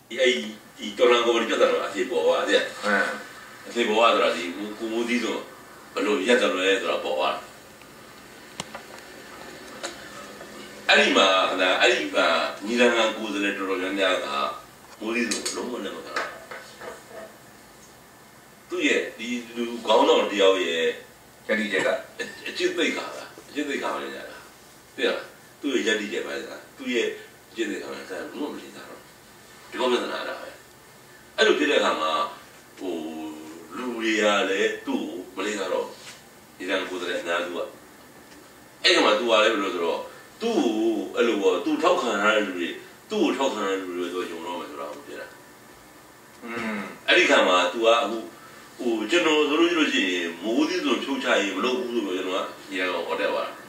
ဒီတော်လန်ကော်မတီပြတ်တာတော့အသေးပေါ်သွားတယ်အသေးပေါ်သွားဆိုတာဒီကိုမိုးသီးဆိုဘယ်လိုရက်တယ်လဲဆိုတာပေါ်သွားအဲ့ဒီမှာညီလာခံကိုယ်စားလှယ်တော်တော်များများကမိုးသီးဆိုလုံးဝလက်မခံသူ့ရဲ့ဒီလူခေါင်းတော်တယောက်ရဲ့ယက်တီချက်ကအကျစ်သိက္ခာအကျစ်သိက္ခာလည်းရတာသိလားသူ့ရဲ့ယက်တီချက်ပါလားသူ့ရဲ့အကျစ်သိက္ခာလည်းဆက်လုံးဝမလီတာတော့ဒီကောပြဿနာလားပဲအဲ့လိုဖြစ်တဲ့အခါမှာလူတွေကလည်းသူ့ကိုမလီတာတော့ဒီကံကိုယ်တည်းအများစုကအဲ့ဒီမှာသူကလည်းဘယ်လိုဆိုတော့သူ့ကိုအဲ့လိုပေါ့သူ့ထောက်ခံရတဲ့လူတွေသူ့ကိုထောက်ခံရတဲ့လူတွေဆိုယုံတော့မယ်ဆိုတာကိုပြောတာအဲ့ဒီခါမှာသူကအခုကျွန်တော်ဆိုလို့ရှိရင်မိုးသီးဆိုဖြုတ်ချရင်မလုပ်ဘူးဆိုတော့ကျွန်တော်ကညီကောင်ဟောတက်သွားတာ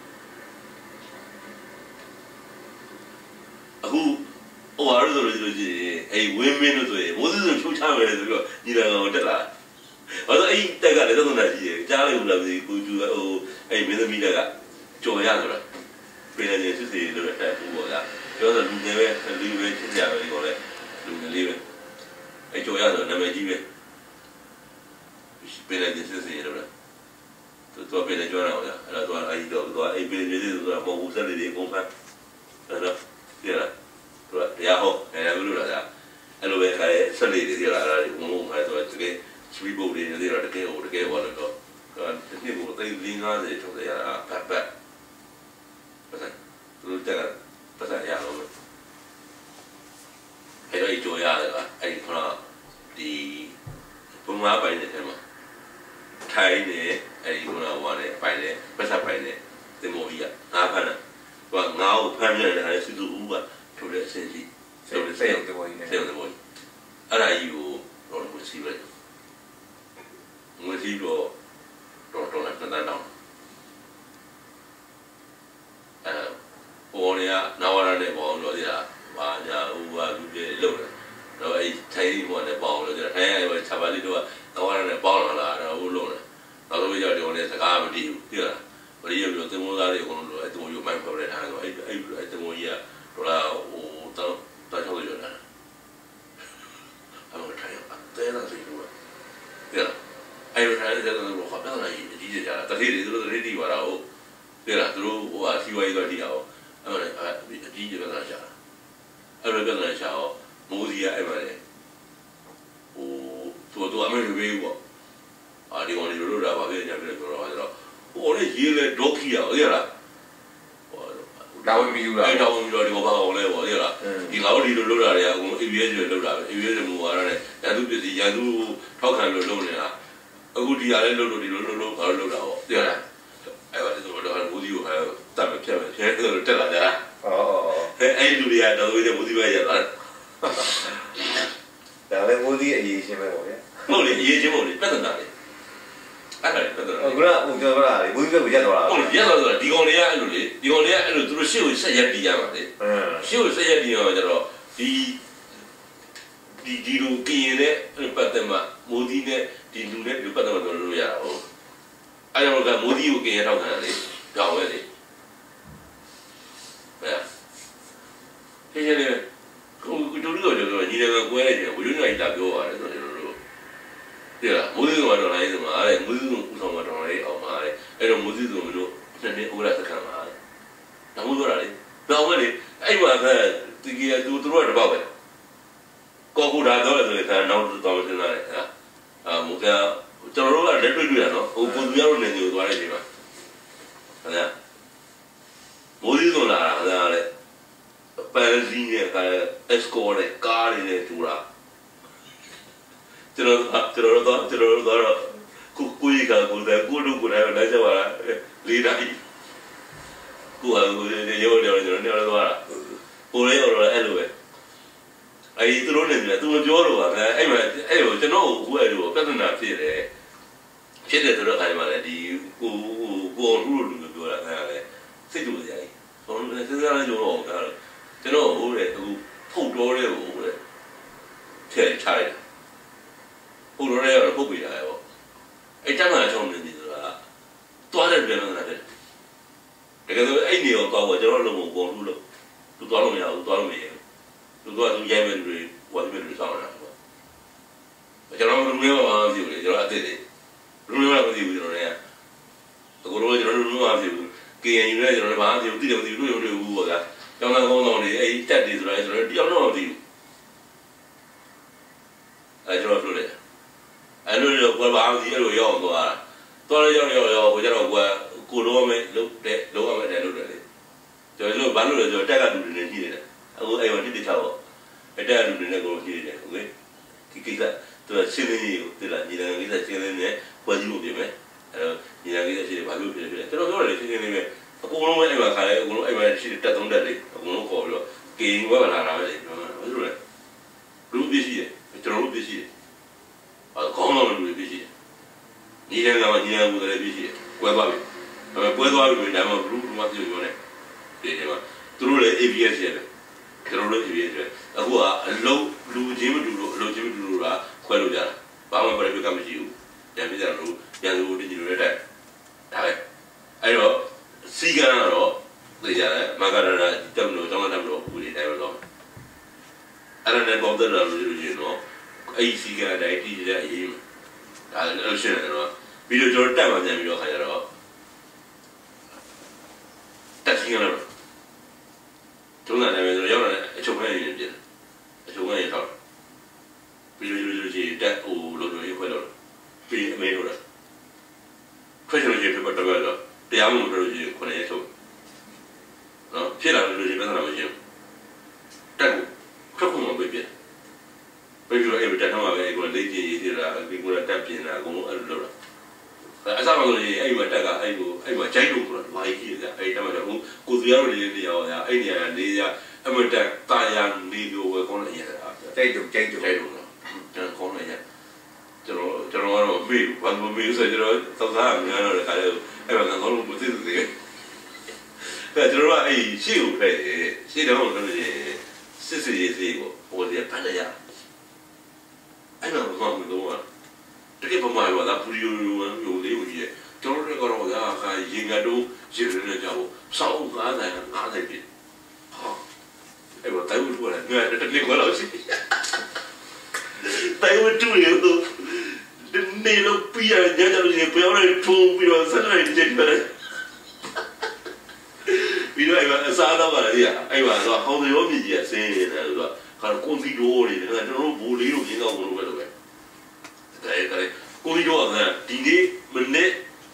အခုဟာလို့ဆိုလို့ရှိရင်အဲ့ဝင်းမင်းလို့ဆိုရင်မိုးသီးဆိုဖြုတ်ချမယ်ဆိုတော့ညီကောင်တက်လာဘာလို့အဲ့တက်ကလည်းသုံးတာကြီးရဲ့ကြားလိုက်ဘူးလားဒီကိုကျူအဲ့မင်းသမီးတက်ကကြော်ရဆိုတာပြည်နယ်စစ်စီလို့တက်ဘူးပေါ့လားပြောဆိုလူငယ်ပဲလူပဲချစ်ကြတယ်ပြောလဲလူငယ်လေးပဲအဲ့ကြော်ရဆိုနာမည်ကြီးပဲပြည်နယ်စစ်စီလို့လားသူပြည်နယ်ကြော်ရအောင်လားအဲ့တော့အဲ့ဒီတော့အဲ့ပြည်နယ်စစ်ဆိုတာမဟုတ်ဘူးစက်လေးတွေအကုန်ဖမ်းအဲ့တော့ပြလားသူကတရားဟောအဲ့ဒါလို့လားအဲ့လိုပဲခါရဲစက်လေးတွေပြလာတာဒီဘုံဘုံအဲ့တော့တကယ်စပီဘုတ်တွေနေတော့တကယ်ဟောလို့တော့ဒီနေ့ကိုသိ50 60ထုတ်ရတာပတ်ပတ်သူတက်ပတ်ရအောင်အဲ့တော့ကြော်ရတယ်ကအဲ့ဒီခဏဒီဘုံငါးပိုင်တဲ့မှာထိုင်းနေအဲ့ဒီကဝါနဲ့ပိုင်နဲ့ပတ်ဆက်ပိုင်နဲ့တင်မောကြီးကငါးဖမ်းတာသူကငါ့ကိုဖမ်းပြတယ်အဲ့ဒါစုစုဦးကထုတ်တဲ့အစင်ကြီးထုတ်တဲ့စေုံတင်မောကြီးနဲ့စေုံတင်မောကြီးအဲ့ဒါကြီးကိုတော့ကိုစီးလိုက်ငွေစီးတော့လည်းတန်းတောင်းပေါ်နေရနာဝရနဲ့ပေါ့လို့ဒီကဘာညာဟိုဘာလူတွေလုံတယ်တော့အဲ့ထိုင်းဘောနဲ့ပေါ့လို့ဒီထိုင်းရဲ့ခြာပါလေးတို့ကနာဝရနဲ့ပေါ့လာတာတော့ဟိုလုံတယ်နောက်ဆုံးရောက်တယ်စကားမတည်ဘူးသိလားဘယ်လိုပြောသင်္ဘောသားတွေအကုန်လုံးအဲ့သင်္ဘောယူမိုင်းပေါ်တဲ့ထားဆိုအဲ့သင်္ဘောကြီးကတော့လာဟိုတော့ချောက်ရတာအဲ့လိုထိုင်းအသေးတာစီလို့သိလားအဲ့လိုထိုင်းတဲ့တော့ဘာပြောလဲအကြီးကြီးကြတာတတိတွေသူတို့တတိပါတော့သိလားသူတို့ဟိုအစီဝါရေးတော့ဒီအောင်အဲ့လိုအကြီးကြီးပဲလာရှာအဲ့လိုပြန်လာရှာတော့မိုးစီကအဲ့မှာလေဟိုသူအမေတွေပဲပေါ့ဒီကောင်တွေလို့တာပါပဲညပြည့်ပြောတော့ဟိုလေရေးလေဒေါခီရဟုတ်ရလားတာဝန်ပြီးလို့လားအဲ့တာဝန်ပြီးတော့ဒီကောင်ဘာကောင်လဲပေါ့ဟုတ်ရလားဒီကောင်ဒီလိုလုပ်တာတွေကအခု ABS တွေလုပ်တာပဲ ABS တွေမူပါတော့နဲ့ရန်သူပစ္စည်းရန်သူထောက်ခံလို့လုပ်နေတာအခုဒီဟာလေးလုပ်ဒီလိုလုပ်ဘာလို့လုပ်တာပေါ့ဟုတ်ရလားအဲ့ဒါဆိုတော့မိုးစီကိုဟာတတ်မဖြတ်မယ်ဖြတ်လို့တက်လာကြတာအဲ့လူတွေကတော့ဒီမိုးစီပဲရတာဒါလည်းမိုးစီအရေးချင်းပဲပေါ့ဗျာဟုတ်လေအရေးချင်းပေါ့လေပြဿနာလေအဲ့ဒါပြဿနာခုနကပြောတာလေမိုးစီပဲရက်သွားတာဟုတ်ရက်သွားဆိုတာဒီကောင်တွေကအဲ့လိုလေဒီကောင်တွေကအဲ့လိုသူတို့ရှေ့ကိုဆက်ရက်တီးရမှာလေရှေ့ကိုဆက်ရက်တီးရမှာကျတော့ဒီလိုကရင်နဲ့ပတ်သက်မှာမိုးစီနဲ့ဒီလူနဲ့ဒီပတ်သက်မှာပြောလို့ရတာဟုတ်အဲ့တော့ကမိုးစီကိုကရင်ထောက်ခံတယ်လေကြောက်ပဲလေဟဲ့လေကိုတို့တို့တော့ညီတယ်ကွဲတယ်ဝီလူနိုင်တာပြောပါတယ်ဆိုတော့တို့တဲ့လားမိုးစီကတော့လည်းဆိုမှာအဲ့မိုးစီကဥဆောင်မှာတော့လည်းအောင်ပါလေအဲ့တော့မိုးစီဆိုတို့နှစ်နှစ်ဦးရစခန်းပါလေဒါမှမဟုတ်လားလေတော့ပဲလေအဲ့မှာကဒီကသူတို့တပောက်ပဲကောကူဒါတော့လည်းဆိုရင်နောက်တော့တင်လာတယ်မိုးကကျွန်တော်တို့ကလက်တွေ့တွေ့ရနော်ဟိုပုံပြရလို့နေနေသွားတဲ့အချိန်မှာဟုတ်လားမိုးစီဆိုလာတာလေပယ်စီနဲ့ကအက်စကောနဲ့ကားတွေနဲ့တူတာကျွန်တော်တို့ကိုကြီးကကိုယ်တိုင်ကိုတို့ကိုယ်တိုင်လည်းကြပါလားလေးတိုင်းကိုဟာကိုရောကျွန်တော်တို့သွားတာပိုလေးရောအဲ့လိုပဲအဲ့ဒီသူတို့နဲ့သူမပြောတော့ပါဘူးအဲ့မှာအဲ့လိုကျွန်တော်ကိုအဲ့လိုပြဿနာဖြစ်တယ်ဆိုတော့အဲ့မှာလေဒီကိုလူလိုပြောတာအဲ့ဒါလေစိတ်တူစရာကြီးဆိုတော့စဉ်းစားရကြတော့ကျွန်တော်ဟိုလေအခုဖုတ်တော်တဲ့ဟိုလေထည့်ချလိုက်ဖုတ်တော်တဲ့ကတော့ပုတ်ပေးတာရောအဲ့တမ်းမှအချုံနေတယ်ဆိုတာတွားတဲ့ပြန်လာတယ်တကယ်လို့အဲ့နေရောကောက်တော့ကျွန်တော်လုံးဝပုံလို့သူတွားလို့မရဘူးတွားလို့မရဘူးသူကသူရိုက်မဲ့လူတွေ我这边就上了，ကျွန်တော်လူမျိုးမှာမဖြစ်ဘူးလေကျွန်တော်အစ်စ်တွေလူမျိုးကမဖြစ်ဘူးကျွန်တော်လည်းအခုတော့ကျွန်တော်လူမျိုးမှာမဖြစ်ဘူး KNU နဲ့ကျွန်တော်လည်းဘာမှမဖြစ်ဘူးတိတယ်မသိဘူးလူမျိုးတွေဘူးပေါ့ဗျာကျောင်းသားကောင်းဆောင်တွေအဲ့တက်တွေဆိုတာကျွန်တော်တယောက်တော့မသိဘူးအဲ့ကျွန်တော်ပြောတယ်အဲ့လိုတော့ဘာမှမသိအဲ့လိုရောက်သွားတာသွားရောက်ကိုကျတော့ကိုလုံးမဲ့လုံးတဲ့လုံးအောင်တဲ့လုံးတယ်လေကျွန်တော်ဘာလို့လဲဆိုတော့တက်ကလူတွေနဲ့ကြီးနေတယ်အခုအဲ့မှာတိချပေါ့အတက်လူတွေနဲ့ကိုကြီးနေတယ်ဟုတ်ကဲ့ဒီကိစ္စသူကရှင်းနေကိုတိလာညီလာကိစ္စရှင်းနေနဲ့ပွဲကြီးကိုပြင်မယ်အဲ့ညီလာကိစ္စရှင်းနေဘာလို့ပြင်လဲကျွန်တော်ပြောတယ်ရှင်းနေပဲအကုန်လုံးပဲအဲ့မှာခါလဲအကုန်လုံးအဲ့မှာရှိတက်သုံးတက်လေအကုန်လုံးခေါ်ပြီးတော့ကင်းဝဲလာတာပဲလေဘာလို့လဲလူပြည့်ရှိတယ်ကျွန်တော်တို့ပြည့်ရှိတယ်အဲ့ခေါင်းတော်လူတွေပြည့်ရှိတယ်ညီလာကမှညီလာကိုလည်းပြည့်ရှိတယ်ကွဲသွားပြီပွဲသွားပြီဒါမှမဟုတ်ဘူးမှပြောနေတယ်မှာသူတို့လည်း ABS ရတယ်ကျွန်တော်တို့ ABS ရတယ်အခုကအလုံးလူချင်းမတူလို့အလုံးချင်းမတူလို့ကခွဲလို့ကြတာဘာမှပြည့်ကမရှိဘူးပြန်ပြကြလို့ပြန်လို့တင်ကြလို့တဲ့ဒါပဲအဲ့တော့စီကံကတော့သိကြတယ်မကရတာတက်မလို့တောင်းတမလို့ဘူးတွေတိုင်းတော့အဲ့ဒါနဲ့ပေါ်တယ်လို့ရှင်တော့အဲ့စီကံတိုင်းတီးတဲ့အရေးဒါလည်းရှင်းတယ်တော့ပြီးတော့ကျွန်တော်တက်မှပြန်ပြီးတော့ခါကြတော့တက်စီကတော့တုံးတာလည်းဆိုရောက်လာတဲ့အချုပ်ထဲနေပြင်အချုပ်ထဲနေတော့ပြီးလို့ကြီးတက်ဟိုလိုလိုရေးခွဲတော့ပြီးအမေတို့လားခွဲချင်လို့ကြီးပြတ်တော့တရားမှုတို့ကြီးခုနှစ်ရက်ထုတ်နော်ဖြစ်လာလို့ကြီးပြဿနာမရှိဘူးတက်ကိုခက်ခုမှပြပြပြီးတော့အဲ့တက်တော့ပဲကိုလေ့ကျင့်ရေးစီတာဒီကိုတက်ပြင်တာအကုန်လုံးအဲ့လိုလုပ်တာအစားမလို့အဲ့မှာတက်ကအဲ့မှာကြိုက်လို့ဆိုတာဘာကြီးလဲအဲ့တမတော့ကိုစီရတို့လေးနေရောအဲ့နေရာလေးရအမတက်တာယာနေလို့ပဲခေါင်းလိုက်ရတာကြိုက်တော့တော့ကျွန်တော်ခေါင်းလိုက်ရကျွန်တော်ကတော့မေးဘာမှမမေးဆိုကျွန်တော်သောက်စားများတော့ခါလေးအဲ့မှာကတော့မသိသေးဘူးအဲ့ကျွန်တော်ကအဲ့ရှေ့ကိုဖက်ရှေ့တော့ဆိုရင်စစ်စစ်ရေးစီကိုဟိုဒီဖက်ရအဲ့တော့ဘာမှမလုပ်ဘူးတကယ်ပမာရောဒါပူရီယိုလေးကိုကြီးကျွန်တော်တို့ကတော့ဒါကရင်ကတော့ရေရနေကြဘူးစောက်ကားတယ်90ပြည့်ဟာအဲ့တော့တိုင်ဝတူရတယ်ငါတကယ်ကတော့ရှိတိုင်ဝတူရတော့ဒီနေလို့ပြရကြတယ်လို့ပြောရထုံးပြီးတော့ဆက်လိုက်ကြည့်တယ်ပြီးတော့အဲ့အစားတော့ကလည်းအဲ့ပါတော့ဟောင်းရောမြည်ကြီးဆင်းနေတယ်ဆိုတော့ခါကွန်စီတိုးတွေကျွန်တော်တို့ဘူလေးတို့ရင်းတော့ဘလို့ပဲလို့ပဲတဲ့ကိုကြီးတော့ဒီနေ့မနေ့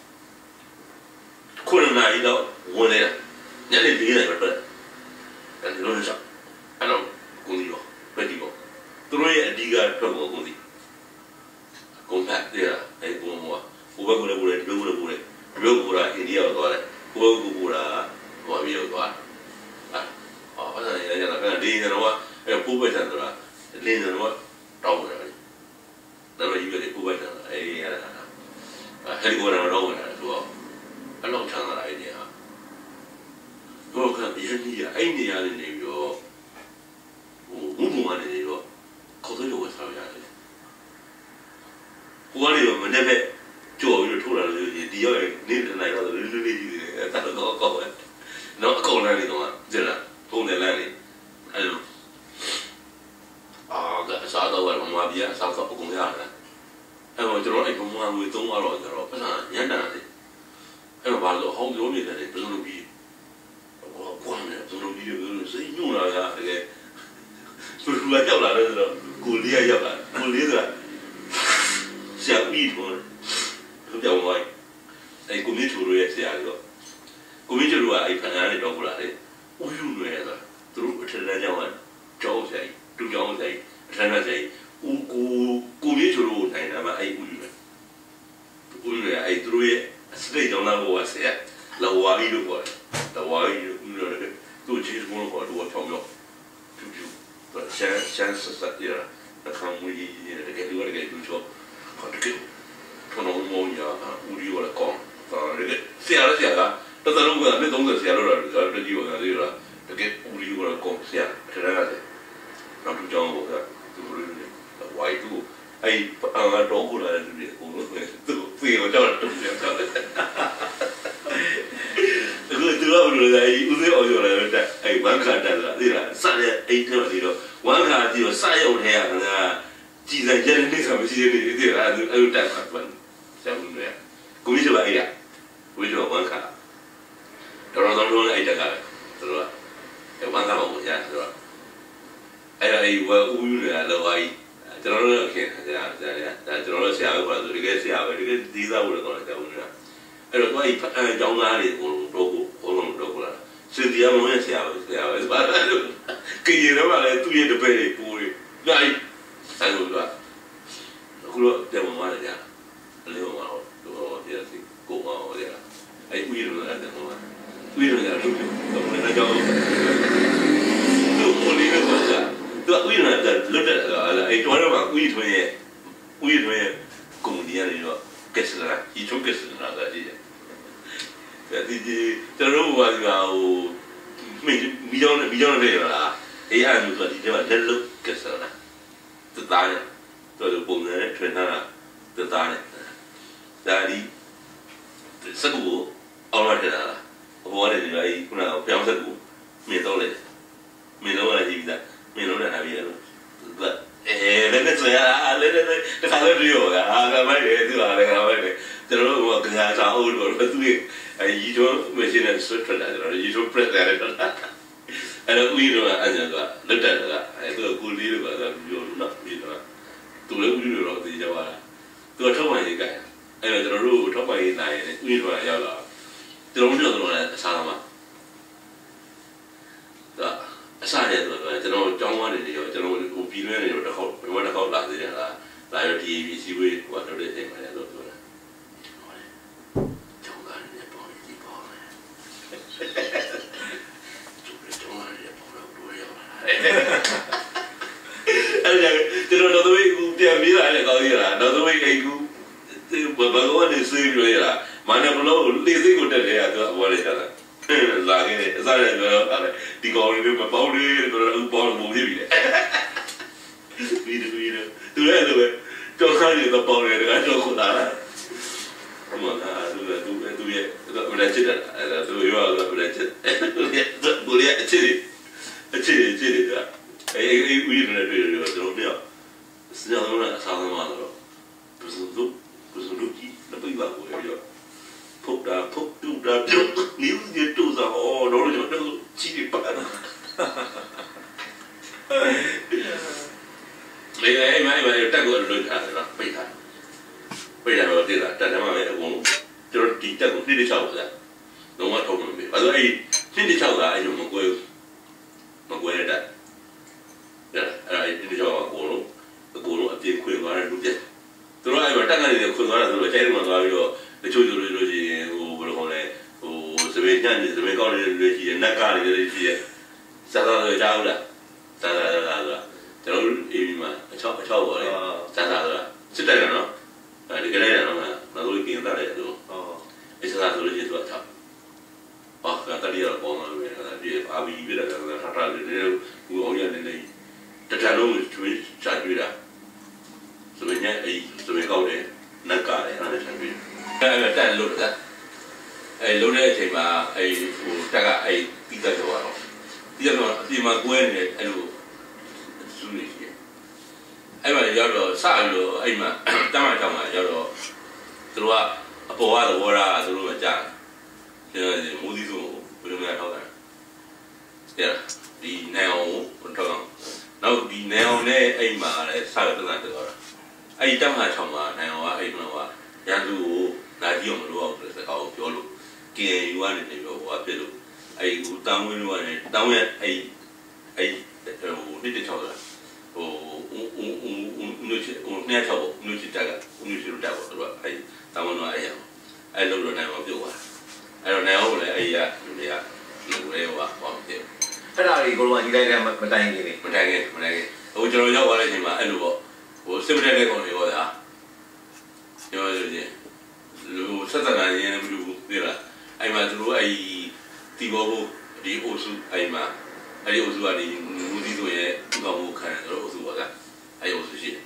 ခုနနာရီတော့ဝင်နေတာညနေ4 နာရီပဲထွက်တယ်အဲ့လိုဆိုအဲ့တော့ကိုကြီးတော့ပဲဒီပေါ့သူတို့ရဲ့အဓိကထွက်ပေါ်ကိုကြီးကုန်ဖက်တယ်အဲ့ကိုမောဟိုဘက်ကလည်းပို့တယ်ဒီဘက်ကလည်းပို့တယ်ဒီဘက်ကပို့တာအိန္ဒိယကိုသွားတယ်ဟိုဘက်ကပို့တာဟိုပြီးတော့သွားအော်အဲ့ဒါလည်းရတာကဒီနေတော့အဲ့ပို့ပဲတယ်ဆိုတာလင်းနေတော့တောင်းတယ်ဒါပေမဲ့ဒီလိုပို့ပဲတယ်အဲ့ဒီရတာဟဲ့ကိုတော့တော့ဝင်လာတယ်ဆိုတော့အဲ့လောက်ချမ်းသာလာတဲ့နေရာဟိုကဒီနေရာအဲ့နေရာလေးနေပြီးတော့ဟိုဘုံဘုံကနေပြီးတော့ခေါ်လို့ဝယ်စားရတယ်ဟိုကနေတော့မနေ့ကကြော်ပြီးတော့ထိုးလာလို့ဒီရောက်ရင်နေ့နိုင်တော့လေးလေးကြီးတယ်အဲ့ဒါတော့ကောက်ပဲနော်အကောင်လမ်းလေးတော့ကျလာထုံးတယ်လမ်းလေးအဲ့လိုအစားတော့ဘာမှမပြအစားတော့အကုန်ရတယ်အဲ့တော့ကျွန်တော်အဲ့ဘုံမှာငွေ300တော့ကျတော့ပတ်စံညံ့တန်တယ်အဲ့တော့ဘာလို့ဟောင်းလုံးနေတယ်ဘယ်လိုလုပ်ပြီးဟောကွာနေဘယ်လိုလုပ်ပြီးလို့စိတ်ညှို့လာတာတကယ်သူကရောက်လာတယ်ဆိုတော့ကိုလေးရောက်လာကိုလေးဆိုတာဆရာပြီးတော့သူပြောင်းသွားအဲ့ကိုမင်းချိုးရဲ့ဆရာကတော့ကိုမင်းချိုးကအဲ့ဖန်အားနဲ့တော့လာတယ်ဥယူနေရတာသူတို့အထက်တန်းကျောင်းကကျောင်းဆိုင်တူကျောင်းဆိုင်အထက်တန်းဆိုင်ကိုမင်းချိုးကိုနိုင်တာမှအဲ့ဥယူရအဲ့သူတို့ရဲ့စတိတ်ကြောင့်လာဘောဆရာလောဝါရီလို့ပြောတယ်လောဝါရီလို့ပြောတယ်သူချစ်ဖို့တော့တော့ထောင်းတော့ကျူရှမ်းဆက်ရတာခံမွေးရတကယ်လို့တကယ်သူချောဟာတကယ်ထုံလုံးမောင်ရဦးရီဝလာကောင်းဒါတကယ်ဆရာကတတလုံးကလည်း30ဆရာလို့လားတကြီးဝင်လာတကယ်ဦးရီဝလာကောင်းဆရာထရရတယ်နောက်သူကြောင်းဘောကသူတို့ဝိုင်းသူအဲ့တော့ကိုလာတယ်ဒီကိုလို့သူပြေတော့တော့တူတယ်တော့သူကဘယ်လိုလဲဦးစေးအောင်ရလာတဲ့အဲ့ဘန်ခါတက်လာဒီလားစတဲ့အိတ်ထဲမှာဒီတော့ဝ one card, you silent hair, and Jesus, Jenny, see, I will tap one. 7 years. Commission by area, which was 1 car. The Rodan 8 car, the 1 car was yes. I will the way. The Rodan came, the Rodan Shah, the guest Shah, these are going to go. I don't know, John Larry or Rogo. Since the young man Shah, but I don't. Can you never 2 years to pay for it? Night. I don't know. Who there was 1 year. Little out, yes, go out there. I will at the moment. We don't have to go. Only the winner that looked at I told him we were comedian, Kessler, he took us another year. The room was beyond Vera. He had what he never looked Kessler. The Dana, to the Bone, Trenana, the Dana. Daddy, the Sagu, all right, what did I now? Piasagu, Midole, Minola, Minona, but let's say, the color you, the road was as old or 2 weeks. You don't machine and Switzerland, you don't press that. And we know, looked at that. I do a good deal about that. You're not, to look at the Java. To a Tommy guy. And the rule top by 9, we were yellow. The only other one at Salama. The Aside, the old John wanted you, the old opinion of the whole, what about that? Like TV, we whatever they think I don't do it. John got in the body, keep on. The way you tell me, I go here, another way I go. But one is saying, Manapolo, lazy good day, what is that? Like, as I know, the golden about it, born movie. To anyway, don't tell you about it, I don't know. Come on, do it, wretched, and do you are wretched. A chili, we don't know. Still, not Salamano. The people who put that, you do the whole no chili pan. I take a look at it. Wait a minute, that I won't. There are details, did it out that. No one told me. But I did it out that I don't know that. I did it out the Guru at the Queen Warren. The right were taken in the Kulara, the Chairman, the children who Savannah, the Megoli, and Nakari, Sada Dada, the old Ima, a chop, Sada, Citadano, and the Galena, not looking at that. It's not really to a top. Oh, Catalia, I'll be better than the Hatari, who only had the Tano is to Chadwida. So when we go there, Naka, and I can look at that. I look at him, I take a pizza to our house. The Maguene and Sunni. I went to Yellow, Salo, Ima, Tamatama, Yellow, through a Poa, Wara, through a jar. The Mudizu, we don't know. Yeah, the now, now the now, Ima, Salad. I don't have some now. I know Yadu, Nadium, or Yolo, Gay, you wanted to go up. I go down when you want it. Down where I did it all. Oh, natural, Nuchitaga, Nuchitaga. I don't know. I don't know of you. I don't know. I But I go on, you guys have a time. Oh, you know what I know. Or similarly on the other. You Saturday and you Villa. I might do a Tibo, the Osu, Aima. I also had the Mudizo, Gamu kind of also water. I also see.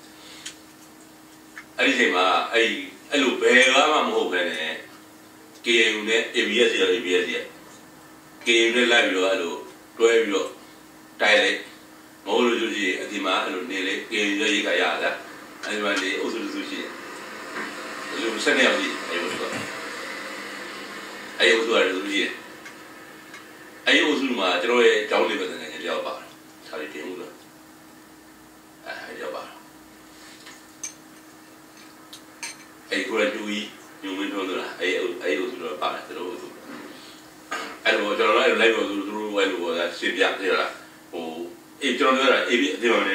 I say, I look very well. Game net, ABS, game the live you, 12 dialect. မဟုတ်လို့ဆိုရင်အဒီမှာအဲ့လိုနေလေကင်းရရိတ်ခါရလားအဲ့ဒီမှာနေအုပ်စုစုရှိတယ်အဲ့လိုဆက်နေအောင်ဒီအဲ့လိုဆိုအဲ့အုပ်စုရတယ်ဆိုရှိတယ်အဲ့အုပ်စုမှာကျွန်တော်ရဲ့ကျောင်းလေးပဲနေတယ်ကြောက်ပါတယ်ဒါလေးတင်ဦးလားအဲ့ကြောက်ပါအဲ့ကိုရတူကြီးညုံမင်းတို့လားအဲ့အုပ်စုတော့ပါတယ်သူတို့အဲ့လိုကျွန်တော်လည်းလိုက်လို့သူတို့ဝိုင်းလို့ရှင်းပြတယ်လားဟိုအေးကျွန်တော်ပြောတာ AB အဒီမှာနေ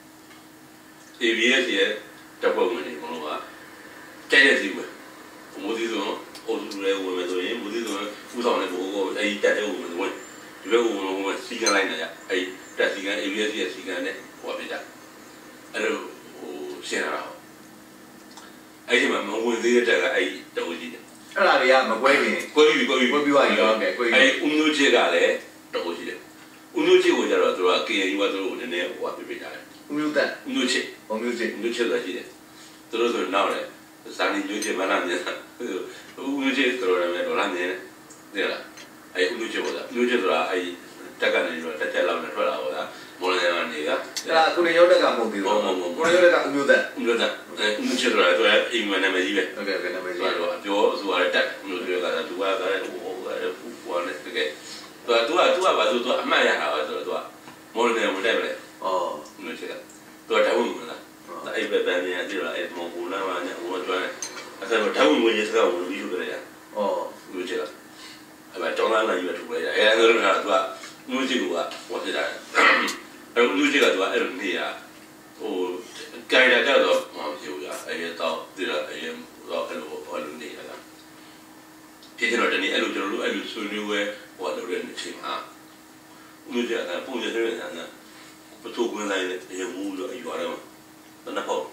ABS ရဲ့တပ်ဖွဲ့ဝင်တွေဘုံလုံးကကြိုက်တဲ့စီဝယ်မိုးသီးဆိုအိုစုလေးဝင်မယ်ဆိုရင်မိုးသီးဆိုဥဆောင်တဲ့ဘိုးကိုအဲ့ဒီတက်တဲ့ဝင်မယ်ဒီဘက်ဝင်စီကန်လိုက်နေကြအဲ့တက်စီကန် ABS ရဲ့စီကန်နဲ့ဟိုပြကြအဲ့လိုဟိုရှင်းလာတော့အဲ့ဒီမှာမဝင်သေးတဲ့တက်ကအဲ့တဝကြီးတယ်အဲ့ဒါတွေကမကွဲခင်ကွဲပြီးသွားပြီဟုတ်ကဲ့ကွဲပြီးအဲ့ဦးမျိုးချစ်ကလည်းတဝကြီးတယ်ဦးမျိုးချစ်ကိုကြတော့သူက KNU ကသူတို့နည်းနည်းဟိုပြထားတယ်ဦးမျိုးတက်ဦးမျိုးချစ်ဆိုတာရှိတယ်သူတို့ဆိုနောက်လေဇာနီမျိုးချစ်မလားမြင်တာဦးမျိုးချစ်ဆိုတော့လည်းဒေါ်လာမြင်တယ်လားအဲ့ဦးမျိုးချစ်ဆိုတာဦးမျိုးချစ်ဆိုတာအဲ့တက်ကနေတော့တက်လောက်နဲ့ထွက်လာတော့မော်လန်ကနေကအဲ့ဒါခုနေရောက်တက်ကမဟုတ်ဘူးခုနေရောက်တက်ကဦးမျိုးတက်ဦးမျိုးချစ်ဆိုတာသူကအိမ်ဝင်နာမည်ကြီးပဲဟုတ်ကဲ့နာမည်ကြီးတော့အပြောဆိုရတဲ့တက်ဦးမျိုးချစ်ကသူကလည်းဟိုဖူနဲ့တကယ်သူကဘာလို့သူအမှတ်ရတာလဲဆိုတော့သူကမော်လန်ဝင်တယ်ပဲလေဦးမျိုးချစ်ကသူကတောင်းဝင်လားအဲ့ဘက်ကနေရကြည့်တော့အဲ့မော်ကူလာမှာနဲ့ဟိုတော့အဲ့ဒါတော့တောင်းဝင်ရစကားဝင်ပြီးထုတ်ကြရဦးမျိုးချစ်ကအဲ့မှာတောင်းလာလာယူထုတ်လိုက်ရအဲ့ဒါဆိုတော့သူကမျိုးချစ်ကဟိုဖြစ်တာအဲ့မျိုးချစ်ကသူကအဲ့လိုနေရဟိုကြိုင်တာကြတော့မဖြစ်ဘူးရအဲ့တော့ဒီတော့အဲ့တော့အဲ့လိုနေရတာဒီကျွန်တော်တနေ့အဲ့လိုကျွန်တော်တို့အဲ့လိုဆွေးနွေးဝဲဟိုလိုတဲ့အချိန်မှာမျိုးချစ်ကပုံစံတွေနဲ့不做过来的，也无聊一玩了嘛，那好，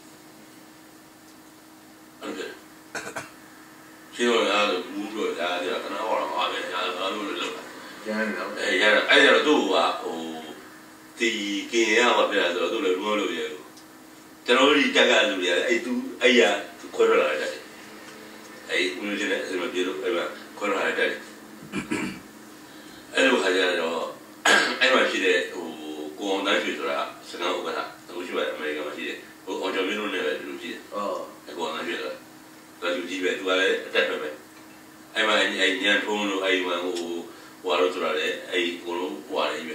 对，现在人家无聊人家的，可能玩了嘛，人家都是了，哎呀，都啊，哦，第今年我别来说，都来无聊的，咱们这家家都来，哎呀，快乐来的，哎，我们现在什么别的，哎嘛，快乐来的，哎，我看见了，哎嘛是的，哦。ကိုအောင်တန်းရွှေဆိုတာစကံဥက္ကဋ္ဌအခုရှိပါတယ်အမေရိကန်မှာရှိတယ်ဟိုအောင်ကျော်မင်းတို့နဲ့ပဲလူကြီးတယ်ကိုအောင်တန်းရွှေဆိုတာလူကြီးပဲသူကလည်းအတက်ပဲအဲ့မှာအဲ့ညံထုံးလို့အဲ့မှာဟိုလို့ဆိုတာလေအဲ့ကိုလုံးဟွာတယ်ကြီးပဲ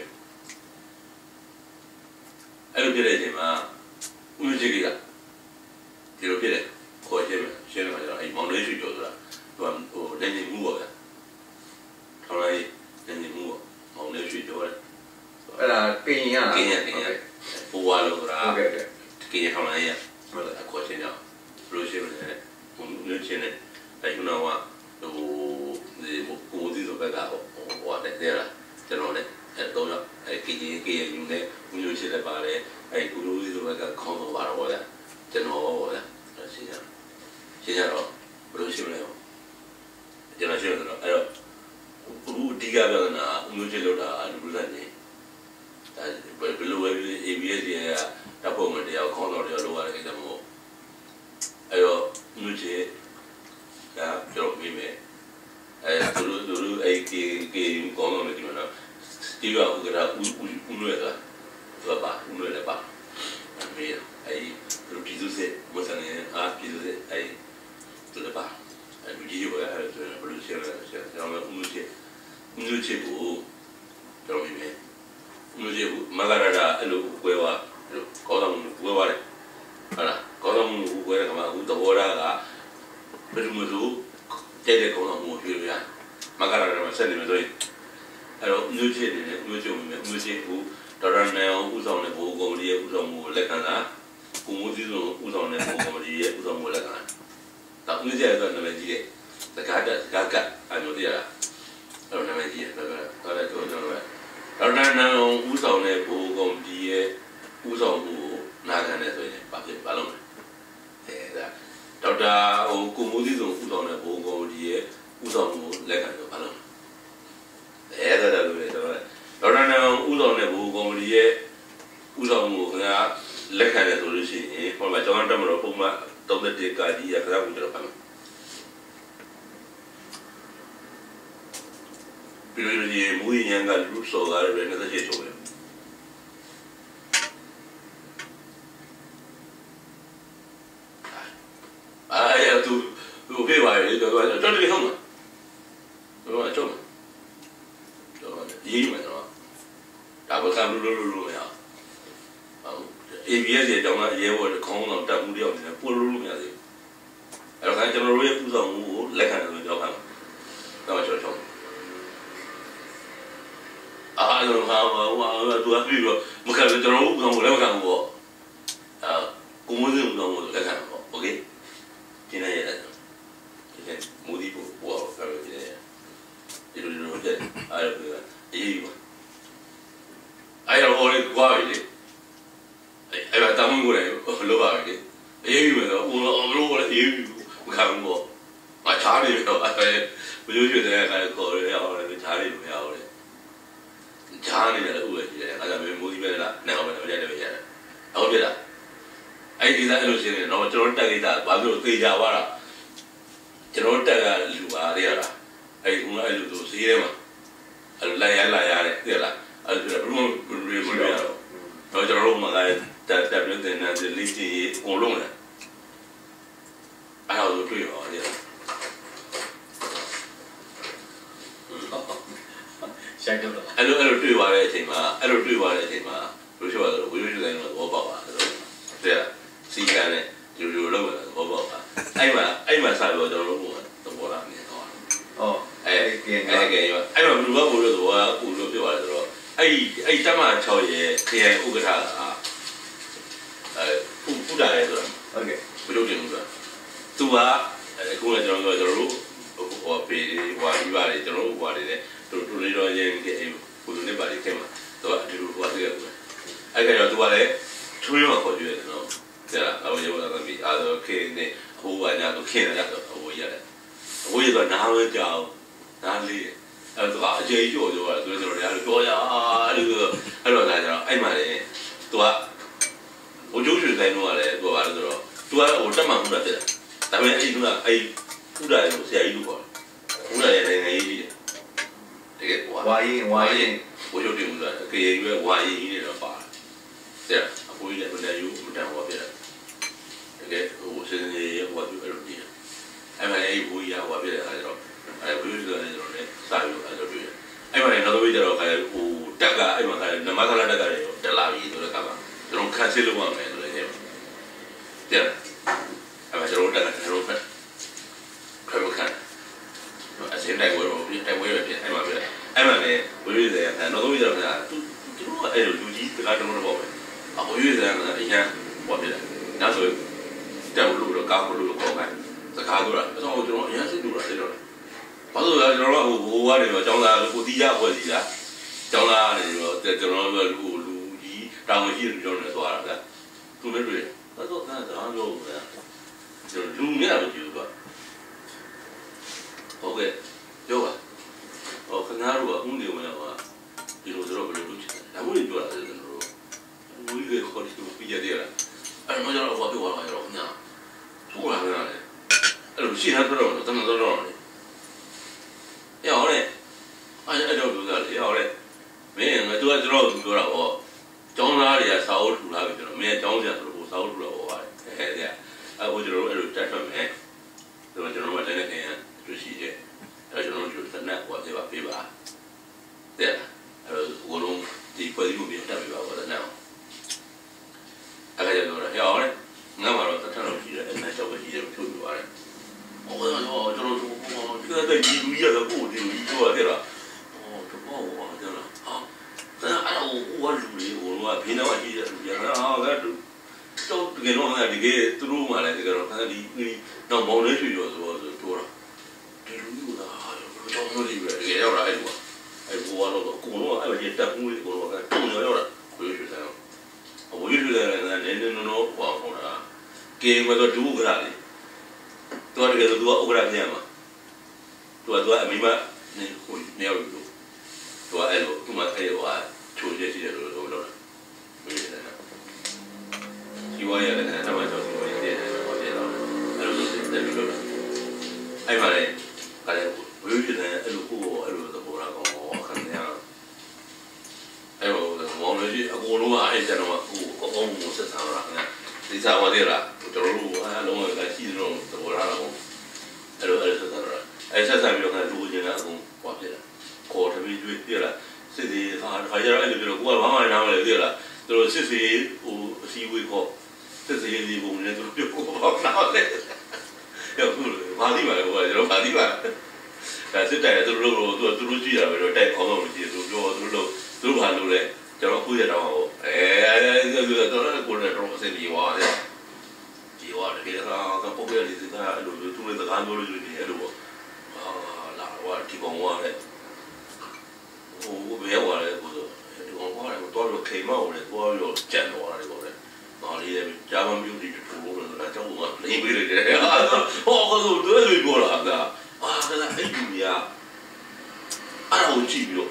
အဲ့လိုဖြစ်တဲ့အချိန်မှာဦးကြီးကဒီလိုဖြစ်တယ်ခေါ်ရှင်းမှာကျတော့အဲ့မောင်လေးရွှေကျော်ဆိုတာသူကဟိုတင်းနေမှုပေါ့ဗျာထောင်လိုက်တင်းနေမှုပေါ့မောင်လေးရွှေကျော်တယ်အဲ့ဒါကင်းရဟိုဝါလို့ဆိုတာကင်းရထောင်လိုက်ရဟုတ်လားအခေါ်ချင်းတော့ဘလို့ရှိမလဲဘုံလူချင်းနဲ့တိုက်ခုနကဟိုဒီကိုဒီဆိုဘက်ကဟိုတဲ့လားကျွန်တော်လည်းအဲ့တော့အဲ့ကင်းယူနေဦးလူချင်းလည်းပါတယ်အဲ့ကိုလူဒီဆိုဘက်ကခေါင်းတော့ပါတော့ဗျာကျွန်တော်ပေါ့ဗျာရှင်းရတော့ဘလို့ရှိမလဲကျွန်တော်ရှင်းတော့အဲ့တော့ဘူးဒီကပြောတာဦးလူချင်းလောက်တာလူလက်နေဘယ်လိုပဲ ABS ရဲ့တပ်ဖွဲ့ဝင်တရားခေါင်းတော်တရားလိုရတဲ့ကိစ္စမျိုးအဲ့တော့မျိုးချေဒါပြောပြီးမယ်သူတို့အဲ့ဒီခေါင်းတော်နဲ့ဒီမှာတီးရဥက္ကဋ္ဌဦးလွယ်ကသူကပါဦးလွယ်လည်းပါအမေအဲ့ဒီပြည်သူစစ်မဆန်နေပြည်သူစစ်အဲ့သူလည်းပါအဲ့ဒီကြီးရောအဲ့ဒါဘယ်လိုရှင်းလဲကျွန်တော်ဦးချေကိုပြောပြီးမယ်မျိုးကြီးမဂရတာအဲ့လိုကွဲသွားအဲ့လိုကောင်းဆောင်မှုကွဲသွားတယ်ဟုတ်လားကောင်းဆောင်မှုကွဲတဲ့ခါမှာအခုသဘောထားကဘယ်လိုမျိုးတဲ့ကောင်းဆောင်မှုပြောရမဂရတာမှာဆက်နေမှာဆိုရင်အဲ့တော့မျိုးကြီးနေတယ်မျိုးကြီးဝင်မယ်မျိုးကြီးကိုဒေါက်တာနယ်အောင်ဦးဆောင်တဲ့ဘိုးကော်မတီရဲ့ဦးဆောင်မှုကိုလက်ခံတာကိုမိုးကြီးဆုံးဦးဆောင်တဲ့ဘိုးကော်မတီရဲ့ဦးဆောင်မှုလက်ခံတာတော့မျိုးကြီးရဲ့နာမည်ကြီးရဲ့စကားကအဲ့လိုတည်းရလားအဲ့လိုနာမည်ကြီးရဲ့တော့လည်းတော့ဒေါက်တာနန်ဦးဆောင်တဲ့ဘိုးကောင်ကြီးရဲ့ဦးဆောင်မှုကိုနာခံတယ်ဆိုရင်ဘာလုပ်လဲဒါဒေါက်တာကိုမိုးသီးဆုံးဦးဆောင်တဲ့ဘိုးကောင်ကြီးရဲ့ဦးဆောင်မှုလက်ခံတော့ဘာလုပ်လဲဒါလိုပဲဒေါက်တာနန်ဦးဆောင်တဲ့ဘိုးကောင်ကြီးရဲ့ဦးဆောင်မှုကလက်ခံတယ်ဆိုလို့ရှိရင်ဟောမှာကျောင်းတက်မလို့ပုံမှန်31ကကြီးရခဏကိုကျွန်တော်ပါမယ်ပြီးတော့ဒီမူရင်းကလူစော်ကားရယ်နဲ့တစ်ချက်ဆိုတယ်တော်တယ်ဟုတ်မှာတော့တော့ရေးမယ်နော်ဒါကကံလို့မရအောင် ABS ရဲ့အကြောင်းကအရေးပေါ်ခေါင်းဆောင်တက်မှုတယောက်နေတယ်ပို့လို့မရသေးဘူးအဲ့တော့ကျွန်တော်တို့ရဲ့ဥဆောင်မှုကိုလက်ခံလို့ပြောပါမယ်တော့ချောအားလုံးဟာသူကပြီးတော့မခံကျွန်တော်တို့ဥဆောင်ကိုလက်မခံဘူးပေါ့ကိုမိုးစင်းဥဆောင်ကိုလက်ခံပေါ့โอเคဒီနေ့ရတယ်ဒီမူဒီကိုဟောပြောပြတယ်ဒီလိုတဲ့အဲ့ဒါအေးပါအဲ့တော့ဟိုလေးကွာပြီလေအဲ့ဒါတောင်းကိုလည်းလောပါပြီလေအေးပြီမယ်တော့ဘုံတော့အမလို့လည်းအေးပြီမခံဘူးပေါ့မချားနေတော့အဲ့ဘယ်လိုရွှေတဲ့အခါခေါ်ရအောင်လည်းချားနေလို့မရဘူးလေချားနေတယ်ဥပ္ပဒေအဲ့ဒါမျိုးမိုးဒီပဲလားနိုင်အောင်ပဲလည်းရတယ်ဟုတ်ပြီလားအဲ့ဒီစားအဲ့လိုရှင်းနေတော့ကျွန်တော်တက်ကိစ္စဘာလို့သေချာသွားတာကျွန်တော်တက်ကလူပါရတာအဲ့ဒီအဲ့လိုဆိုစီးရဲမှာအဲ့လိုလာရတယ်သိလားအဲ့ဒါဘယ်လိုရတော့ကျွန်တော်တို့မှလည်းတက်ပြတဲ့နေတယ်လိတီအကုန်လုံးလေအဲ့ဒါကိုတွေ့ရောလေရှာကြတော့အဲ့လိုတွေ့သွားတဲ့အချိန်မှာဘယ်လိုပြောရလဲဝီဒီယိုတိုင်းတော့ဘောပေါက်ပါတဲ့စီကန်နဲ့ဒီလိုလုပ်ရတာဘောပေါက်ပါအဲ့မှာစပြီးတော့ကျွန်တော်တို့ကတော့လာနေတော့အဲ့မှာဘလူးကဘိုးတို့ကတော့အခုလိုပြောရတယ်ဆိုတော့အဲ့တမ6ရဲ့ခရိုင်ဥက္ကဋ္ဌကပူတာလေဆိုတော့ဟုတ်ကဲ့ဘယ်လိုတင်လို့ဆိုတော့သူကအခုလည်းကျွန်တော်တို့ဟိုပေဝါဒီပါလေကျွန်တော်တို့ဟိုပါတယ်တူလေးတော့ရင်ဒီဘလူးနဲ့ပါလေခင်မှာသူကအတူတူဟိုတည်းကအဲ့ကတော့သူကလည်းချွေးမှာခေါ်ကြည့်တယ်နော်တဲ့လားအဝေးရောက်တာပြီးအဲ့တော့ခေနဲ့ဟိုကညာတော့ခေနဲ့တော့အဝေးရတယ်အဝေးကတော့နားဝဲကြောင်နားလေးအဲ့တော့အကျေကျော်ကျော်ရတယ်ဆိုတော့လည်းပြောရအဲ့တော့လာကြတော့အဲ့မှာလေသူကဘိုးကျိုးရွှေဆိုင်တော့လည်းသူကဘာလဲဆိုတော့သူကဟိုတက်မှမှုတာဖြစ်တယ်ဒါပေမဲ့အဲ့ဒီကအဲ့ဥဒါရလို့ဆရာကြီးလို့ခေါ်တယ်ဥဒါရလည်းငယ်ကြီးတယ်တကယ်ဝါရင်ဘိုးကျိုးတင်မှုတာကေရွယ်ဝါရင်ကြီးနေတော့ပါတယ်တဲ့အဖိုးကြီးလည်းဘယ်နဲ့ယူမတန်ဟောပြတယ်တကယ်ဟိုစနေရဲ့ဟောပြအဲ့လိုဒီအဲ့မှာအဲ့ဘိုးကြီးကဟောပြတယ်အဲ့တော့အဲ့ဘိုးကြီးကလည်းကျွန်တော်လည်းစာယူအဲ့လိုတွေ့တယ်အဲ့မှာလည်းနောက်တစ်ဝေးကျတော့ဟိုတက်ကအဲ့မှာနမခလာတက်ကလည်းတက်လာပြီဆိုတော့ကမှကျွန်တော်ခန်းစစ်လို့ရမယ်ဆိုလည်းတဲ့အဲ့မှာကျွန်တော်တက်ကကျွန်တော်ဖက်ခွဲမခံအစင်းတိုက်ဝဲတော့ပြတိုက်ဝဲပဲပြအဲ့မှာပြအဲ့မှာလည်းဘိုးကြီးကနောက်တစ်ဝေးကျတော့သူတို့ကအဲ့လိုလူကြီးတကားတုံးတော့ပေါ့ပဲအဝေးဆိုင်ကအရင်ဟောပြတယ်ဒါဆိုတက်လို့တော့ကားလို့တော့ပေါ့စကားတို့လားကျွန်တော်အရင်စစ်လို့ရတယ်တော့ဘာလို့လဲကျွန်တော်ကဟိုကနေတော့ကျောင်းသားကိုတီးကြဖွဲ့စီတာကျောင်းသားနေတော့ကျွန်တော်ကလူကြီးတောင်ကြီးလူကျောင်းနဲ့သွားတာသူလည်းတွေ့တယ်တော့ဒါတော့ကျွန်တော်လူမြတ်လို့ပြောတော့ဟုတ်ကဲ့ပြောပါဟောခင်ဗျားတို့ကဦးနေမလားဒီလိုဆိုတော့ဘယ်လိုလုပ်ချင်လဲဒါမှမဟုတ်ပြောတာလေကျွန်တော်တို့ဝီးလေးခေါ်ပြီးပြရတယ်လားအဲ့တော့ကျွန်တော်ဘာပြောရမှာလဲတော့ညာထိုးလာတယ်အဲ့လိုရှင်းထားတော့တမန်တော်လေရောလေအဲ့တော့ပြောတာလေရောလေမင်းငါတို့ကကျွန်တော်ပြောတာပေါ့ကျောင်းသားတွေကစာအုပ်ထူလာပြီကျွန်တော်မင်းကျောင်းဆရာဆိုတော့စာအုပ်ထူတော့ဟောပါတယ်အဲ့ဟိုကျွန်တော်တို့အဲ့လိုတက်ထွက်မယ်ဆိုတော့ကျွန်တော်ကလည်းလည်းခင်ဗျာတွေ့ရှိတယ်အဲ့ကျွန်တော်တို့တနက်ဟောပြပါပေးပါတဲ့အဲ့တော့ဘလုံးဒီဖွဲ့စည်းမှုပြတက်ပြပါတော့နော်အဲ့ဒါကြောင့်တော့ဟဲ့အောင်လေငါမှတော့တထတော့ရှိတယ်အဲ့ဒါကြောင့်ပဲရှိတယ်ဖြုတ်ပြပါတယ်ဟောတော့ကျွန်တော်တို့ဒီကတည်းကဒီလူကြီးကတော့ကိုယ်ဒီလူကြီးပြောရတယ်လားဟောတော့ဟောတယ်လားဟာအဲ့တော့ဟိုလူလေးဟိုကဘင်းတော့ရှိတယ်လူကြီးဟာကတော့တကယ်တော့ဒီကသူတို့မှလည်းတကယ်တော့ဒီတော့မောင်လေးရွှေရောဆိုတော့တော့ဒီလူကြီးကတော့တော့ဒီပဲတကယ်ရောက်လာအဲ့လိုအဲ့ဘောကတော့ကိုလုံးအဲ့ဒီတက်မှုလေးကိုတော့တုံရောက်လာကိုရွှေဆိုင်အဝေးရွှေဆိုင်လည်းနည်းနည်းနော်ဟောဟောတာကေမတော့ဒူကရာလေတော့တကယ်တော့သူကဥက္ကရာပြန်မှာသူကအမိမနေဟိုနေရောက်လို့သူကအဲ့လိုသူမအဲ့လိုဟာချိုးချက်ရှိတယ်လို့လုပ်တာဘယ်လိုလဲဒီဝါရလည်းတော့မှတော့ဒီဝါရတဲ့ဟောတယ်တော့အဲ့လိုတက်ပြီးလို့အဲ့မှာလည်းအဲ့ဝေးပြန်အဲ့လိုကိုအဲ့လိုသဘောထားကောခံရအဲ့လိုမောင်လေးအကုန်လုံးကအဲ့ကျတော့ကိုအကုန်လုံးဆက်ဆောင်တာဒီစားဝါသေးလားကျွန်တော်တို့အားလုံးကရှိတယ်လို့သဘောထားတော့အဲ့လိုဆက်ဆောင်တာတော်စစ်စေးဟိုအစည်းအဝေးခေါ်စစ်စေးဒီပုံနဲ့တို့ပြောပေါ့နော်လေရောခုဘာဒီပါလဲဟိုကျွန်တော်ဘာဒီပါဒါစစ်တယ်သူတို့ကြည့်ရပဲတော့တိုက်အောင်လို့ကြည့်သူပြောသူတို့ဘာလို့လဲကျွန်တော်ခုရတော့တော့ကိုယ်နဲ့တော့စင်ဒီဝါတယ်ဒီဝါတယ်ကပုံပြလေးကအဲ့လိုသူလည်းတကားမျိုးလို့ယူနေအဲ့လိုပေါ့လာဝါဒီကောင်ဝါလေဟိုဘယ်ဝါလဲကိုဒီကောင်ဝါလေတော့လို့ခေမောက်လေတော့လို့ကြံတော့ရတယ်ပေါ့လေဒါလေးလည်းဂျာမန်မျိုးဒီတူလို့လည်းအကြောင်းကနေပြီးလေဟောကတော့သူလည်းပြောလာတာအဲ့ဒါအဲ့ဒီများအဲ့ဒါကိုကြည့်ပြီးတော့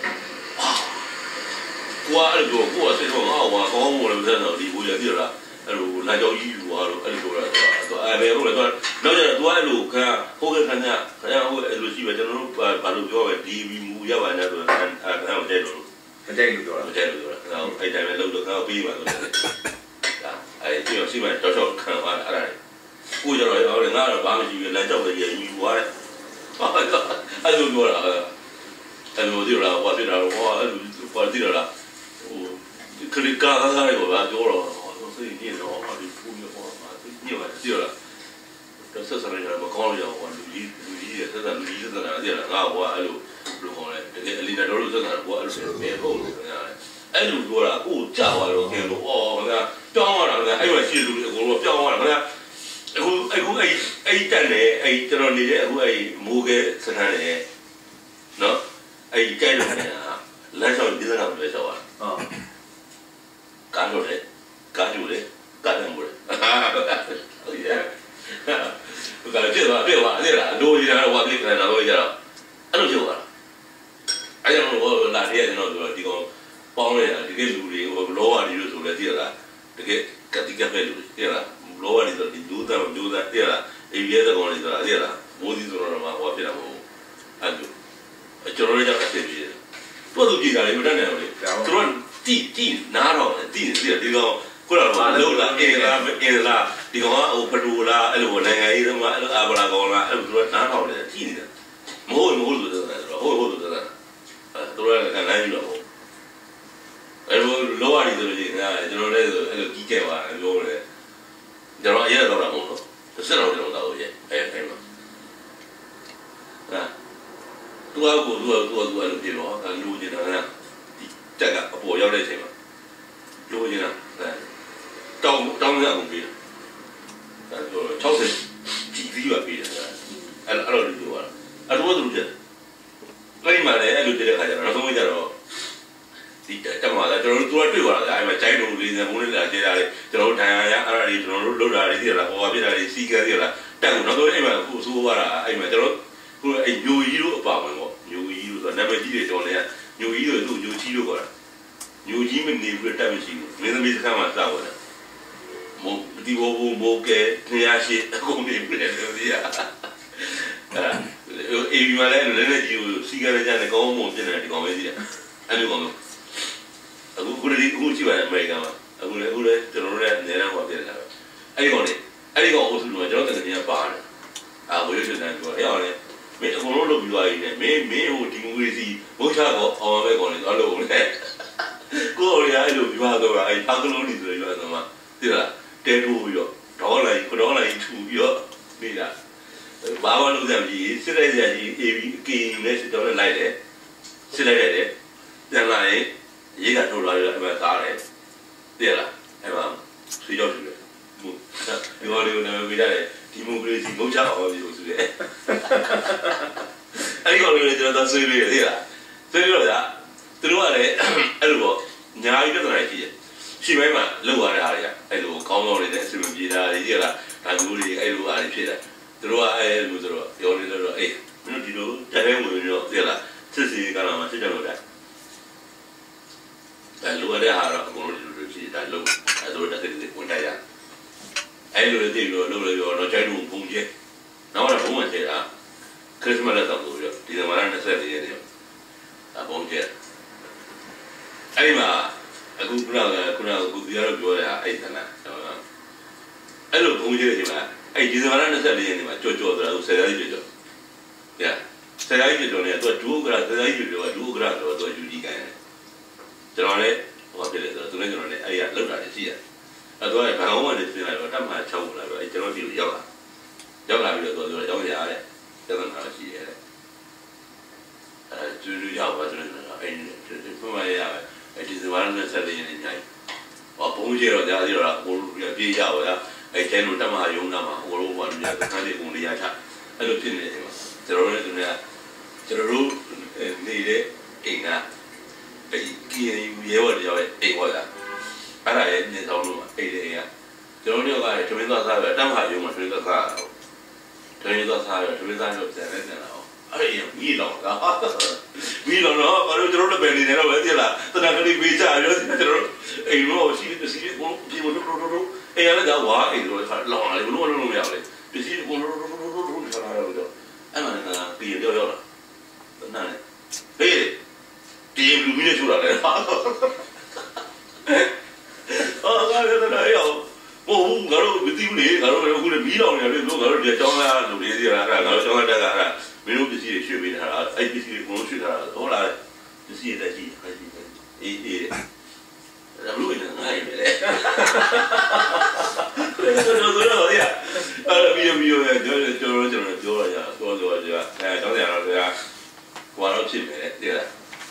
ကိုအဲ့လိုကိုစိတ်တော့ငါ့ဟောကောင်းမို့လည်းမဆက်တော့ဒီကိုရပြရလားအဲ့လိုလာကြောက်ကြီးယူသွားလို့အဲ့လိုပြောတာတော့အဲ့ဘယ်လိုလဲတော့နောက်ကျတော့အဲ့လိုခါဟိုကခဏဟိုအဲ့လိုရှိပဲကျွန်တော်တို့ဘာလို့ပြောပဲဒီမူရပါနဲ့ဆိုတော့အဲ့ဒါမတည့်လို့မတည့်လို့ပြောတာအဲ့တိုင်းပဲလုပ်တော့ခါပြီးပါဆိုတော့အဲ့ဒီရှိမှတော့ခံပါအဲ့ဒါကိုကျတော့ငါတော့ဘာမှမရှိဘူးလမ်းကြောက်ပဲရယူသွားတယ်အဲ့လိုပြောတာအဲ့လိုဒီလိုဘာဖြစ်တာဟောအဲ့လိုဘာဒီလိုလားဟိုခလီကားကားရောပြောတော့စိတ်ညစ်တော့ဒီဖူးမျိုးပေါ့ညစ်ပါဒီလိုလားတော့ဆက်ဆက်ရမကောင်းလို့ဟောလူကြီးရဲ့ဆက်ဆက်လူကြီးဆက်ဆက်တာဒီလားငါဟောအဲ့လိုလိုခေါ်တယ်တကယ်အလီနာတော်လို့ဆက်ဆက်ဟောအဲ့လိုပဲဟုတ်လို့ခင်ဗျာအဲ့လိုပြောတာကိုကြောက်သွားတော့ခင်ဗျာဩခင်ဗျာတောင်းရတာခင်ဗျာအဲ့မှာရှိလူတွေအကုန်လုံးပြောင်းသွားတာခင်ဗျာအခုအဲ့တက်နေအဲ့ကျွန်တော်နေတဲ့အခုအဲ့မိုးကဲစခန်းနေနော်အဲ့ဒီကြိုက်လို့နေတာလမ်းလျှောက်ဒီစကားကိုလည်းလျှောက်ရကားလို့လေကားယူလေကားတယ်မို့လေဟုတ်ရဲ့ဘယ်ကလည်းပြသွားအဲ့ဒါလိုရတာဟိုကပြနေတာတော့ရတော့အဲ့လိုပြောတာအဲ့ကြောင့်ဟိုလာတည်းကျွန်တော်ဒီကောင်ပေါင်းနေတာတကယ်လူတွေဟိုလောဝရီလို့ဆိုလဲသိရလားတကယ်ကတိကပဲလူတွေသိရလားလောဝရီဆိုဒီဒူးသားသိရလားအေးရဲတဲ့ကောင်တွေဆိုတာသိရလားမိုးဒီဆိုတော့မှဟိုဖြစ်တာမဟုတ်အဲ့လိုကျွန်တော်တို့ကြောင့်အဖြစ်ပြီးတယ်တို့သူကြည့်တာလေမတတ်နိုင်ဘူးလေသူတို့တီနားတော့တီနေတယ်ဒီကောင်ခုနကလို့လာအင်းလားဒီကောင်ကဟိုဖလူလားအဲ့လိုနိုင်ငံရေးသမားအဲ့လိုအာဗလာကောင်လားအဲ့လိုသူကနားတော့လေတီနေတယ်မဟုတ်ဆိုတော့ဟုတ်ဆိုတော့သူတို့ကလမ်းယူတော့အဲ့လိုလောရည်ဆိုလို့ရှိရင်ကျွန်တော်လည်းအဲ့လိုကြီးခဲ့ပါပြောတယ်ကျွန်တော်အရင်တော့မဟုတ်တော့ဆက်တော့ကျွန်တော်တော့ရဲ့အဲ့မှာသူကကိုသူအဲ့လိုပြင်တော့လူကျင်တာဒီတက်ကအပေါ်ရောက်တဲ့အချိန်မှာလူကျင်တာတောင်းရအောင်ပြီးတယ်60ဒီဗီးပါပြီးတယ်အဲ့လိုလူပြောတာအဲ့တော့သူကျအဲ့ဒီမှာလည်းအဲ့လိုတဲ့ခါကျတော့နောက်ဆုံးကျတော့ဒီတက်မှာကျွန်တော်တို့တွေ့သွားတာအဲ့မှာကျိုင်းလုံးလေးစံမုန်းလေးလာကျဲတာလေကျွန်တော်တို့ဒဏ်ရာရအဲ့ဒါတွေကျွန်တော်တို့လုပ်တာတွေသိရလားဟောပြတာတွေစီးကဲသိရလားတက်ကိုနောက်ဆုံးအဲ့မှာကိုဆိုးသွားတာအဲ့မှာကျွန်တော်ကိုအဲ့ညိုကြီးတို့အပါဝင်ပေါ့ညိုကြီးတို့ဆိုတာနာမည်ကြီးတွေကျွန်တော်လည်းညိုကြီးတို့သူ့ညိုကြီးတို့ခေါ်တာညိုကြီးမနေဘူးတက်မရှိဘူးမင်းသမီးစကားမှစဝင်တယ်မို့ဒီဘောကဲ208အကုန်နေပြီလေဒီကအေးဒီမှာလည်းလည်းကြီးကိုစီကလည်းကြတယ်ကောင်းမွန်ပြင်တယ်ဒီကောင်ပဲကြီးတယ်အဲ့လိုကောင်အခုကြည့်ပါအမေရိကန်မှာအခုလည်းကျွန်တော်တို့လည်းနေရမ်းဟောပြနေတာပဲအဲ့ဒီကောင်အုပ်စုကကျွန်တော်တကယ်ကြီးပါတယ်ဝေးရွှေတန်းပြောအဲ့အောင်လေမင်းအကုန်လုံးလုပ်ပြီးသွားပြီနဲ့မင်းဟိုဒီမိုကရေစီမုတ်ချတော့အောင်ပဲကောင်လေသွားလို့လေကိုယ်ရအဲ့လိုပြောတော့အဲ့အကလုံးကြီးဆိုရတော့မှသိလားတဲထိုးပြီးတော့ဒေါ်လာကြီးထူပြီးတော့နေတာဘာမှလုပ်ကြမကြီးစစ်လိုက်ကြကြီး AB နဲ့စစ်တော့လိုက်တယ်စစ်လိုက်တယ်ပြန်လာရင်ရေးကထုတ်လာရအဲ့မှာသားတယ်သိလားအဲ့မှာဆွေးကြောက်တယ်ဒီလိုလေးနဲ့ပြရတယ်ဒီမိုကရေစီမုတ်ချအောင်ပြောဆိုတယ်အဲ့ဒီကောင်လေးကျွန်တော်ဆွေးပြီးသိလားဆွေးပြီးတော့သူတို့ကလည်းအဲ့လိုပေါ့ညာကြီးပြဿနာကြီးတယ်ရှိပိုင်းမှာလောက်ရတဲ့ဟာတွေကအဲ့လိုကောင်းကောင်းလေးနဲ့အဆင်ပြေတာတွေသိလားဒါမျိုးတွေအဲ့လိုအားတွေဖြစ်တယ်သူတို့ကအဲ့လိုဆိုတော့ပြောနေတော့အေးမင်းတို့ဒီလိုတက်တဲ့ဝင်တော့သိလားစစ်စီကလာမှစစ်ကြလို့တဲ့အဲ့လိုရတဲ့ဟာတော့အကုန်လုံးဒီလိုဖြစ်တာလို့အဲ့လိုတက်တဲ့ဝင်တိုက်ရအဲ့လိုတည်းလို့လို့တော့ကျိုင်းလို့ပုံကျဲနောက်တော့ဘုံဝင်ကျဲတာခရစ်စမတ်လက်တော့ဆိုပြီးဒီဇင်ဘာလ24ရက်နေ့အပုံကျဲအဲ့ဒီမှာအခုခုနကကိုဒီရတော့ပြောရအဲ့တနာအဲ့လိုဘုံကျဲတဲ့အချိန်မှာအဲ့ဒီဇင်ဘာလ24ရက်နေ့မှာကြော်ဆိုတာသူ10ရက်ကြော်ည10ရက်ကြော်နေတော့ဒူဂရာ10ရက်ကြော်ကဒူဂရာဆိုတော့သူယူကြီးကန်တယ်ကျွန်တော်လည်းဟောဖြစ်တယ်ဆိုတော့သူလည်းကျွန်တော်လည်းအဲ့ရလောက်တာလည်းရှိတယ်အဲ့တော့ဘာအောင်မှလည်းပြင်လိုက်တော့တတ်မှ6လာတော့အဲ့ကျွန်တော်ဒီလိုရောက်လာပြီးတော့သူကရောက်ရတဲ့ကျန်တာရှိတယ်အဲသူတို့ရောက်ပါဆိုတော့အဲ့ဒီပုံမှန်ရပဲအဲ့ဒီဇဝါနဲ့ဆက်နေနေညိုင်ဟောဘုံကြီးတော့ကြားသေးတော့ဟိုပြေးကြပါလားအဲ့ကျန်တို့တတ်မှယုံနာမှာဟိုလိုဘာလို့လဲခန်းလေးကုန်လေးရချအဲ့လိုဖြစ်နေတယ်ကျွန်တော်လည်းသူကကျွန်တော်တို့နေတဲ့အိမ်ကအဲ့ဒီရဲဝတ်ရောက်တဲ့အိမ်ဝတ်ကအဲ့ဒါရဲ့နေဆောင်လို့အိမ်တွေကကျွန်တော်တို့ကလည်းထမင်းသွားစားပဲတတ်မှယုံမှာထမင်းသွားစားထမင်းသွားစားရထမင်းစားလို့ပြန်လဲပြန်လာအောင်အဲ့ဒီမီးလောင်တာမီးလောင်တော့ဘာလို့ကျွန်တော်တို့ပဲနေနေတော့ပဲသိလားတနက်ကလေးပေးကြရောကျွန်တော်တို့အိမ်တော့ရှိတယ်စီးကိုဒီမတို့အဲ့ရလည်းကဝါအိမ်တော့လောင်လာတယ်ဘလို့လုံးမရဘူးလေပစ္စည်းကိုထားလာတော့အဲ့မှာကပြည်ရောက်လာနားလေဟေးဒီလူမင်းနဲ့ချိုးလာတယ်ဟာအော်ငါလည်းတော့ရောက်ဘုံငါတို့မသိဘူးလေငါတို့အခုလည်းမီးလောင်နေတယ်လို့ငါတို့ဒီအကြောင်းလားလူတွေစီလာတာငါတို့ကျောင်းတက်တာမင်းတို့ပစ္စည်းတွေရွှေ့ပေးတာအဲ့ပစ္စည်းတွေကိုရွှေ့ထားတာဟုတ်လားပစ္စည်းတက်ကြည့်အေးဒါလို့လည်းငါရေးပဲလေကျွန်တော်တို့တော့ရအဲ့လိုမျိုးကျွန်တော်ပြောရကြတော့အဲတောင်းကြတော့ကွာတော့ဖြစ်မယ်တဲ့လား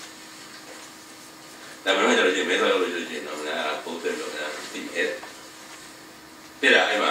ဒါမှမဟုတ်ကျွန်တော်ဒီမဲဆောက်ရောက်လို့ရှိရင်တော့ငါပုံစံတော့သိတယ်တဲ့အဲ့မှာ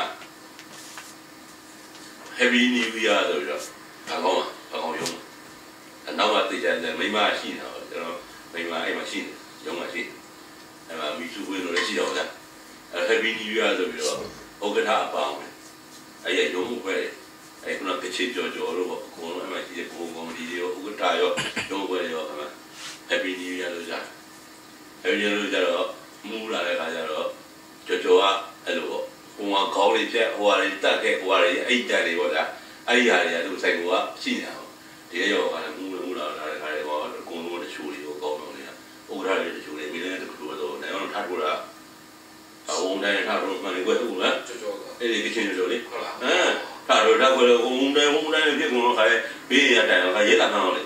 Happy New Year ဆိုတော့ဘာကောင်းရုံအနောက်မှာသိကြတယ်မိမရှိနေတာကျွန်တော်မိမအဲ့မှာရှိတယ်ရုံမှာရှိတယ်အဲ့မှာမီစုဝင်းလို့လည်းရှိတော့ဗျာအဲ့ Happy New Year ဆိုပြီးတော့ဥက္ကဋ္ဌအပေါင်းအဲ့ရရုံမှုပဲအဲ့ခုနကချေကြော်လို့ပေါ့အကုန်လုံးအဲ့မှာရှိတဲ့ကိုယ်ကော်မတီတွေရောဥက္ကဋ္ဌရောရုံပွဲရောအဲ့မှာ Happy New Year လို့ကြားHappy New Year လို့ကြတော့မူလာတဲ့ခါကျတော့ကြော်ကအဲ့လိုပေါ့ဟိုကခေါင်းလေးဖြက်ဟိုဟာလေးတက်ခဲ့ဟိုဟာလေးအိတ်တက်တွေပေါ့ဗျာအဲ့ဒီဟာတွေကသူစိုက်ကိုကရှိနေတာပေါ့ဒီရောကလည်းမူလာတဲ့ခါတွေပေါ့အကုန်လုံးတချို့တွေကိုကောင်းတော့နေတာဥက္ကဋ္ဌတွေတချို့တွေမိလည်းတချို့တော့နိုင်အောင်ထားထိုးတာအုံတိုင်းထားထိုးမှလည်းကွယ်ဟုတ်လားကြောအဲ့ဒီကချင်းကြောလေဟုတ်လားထားထိုးထားကွယ်လို့အုံတိုင်းဖြစ်ကုန်တော့ခါဘေးရတိုင်တော့ခါရဲလာမှန်းအောင်လေ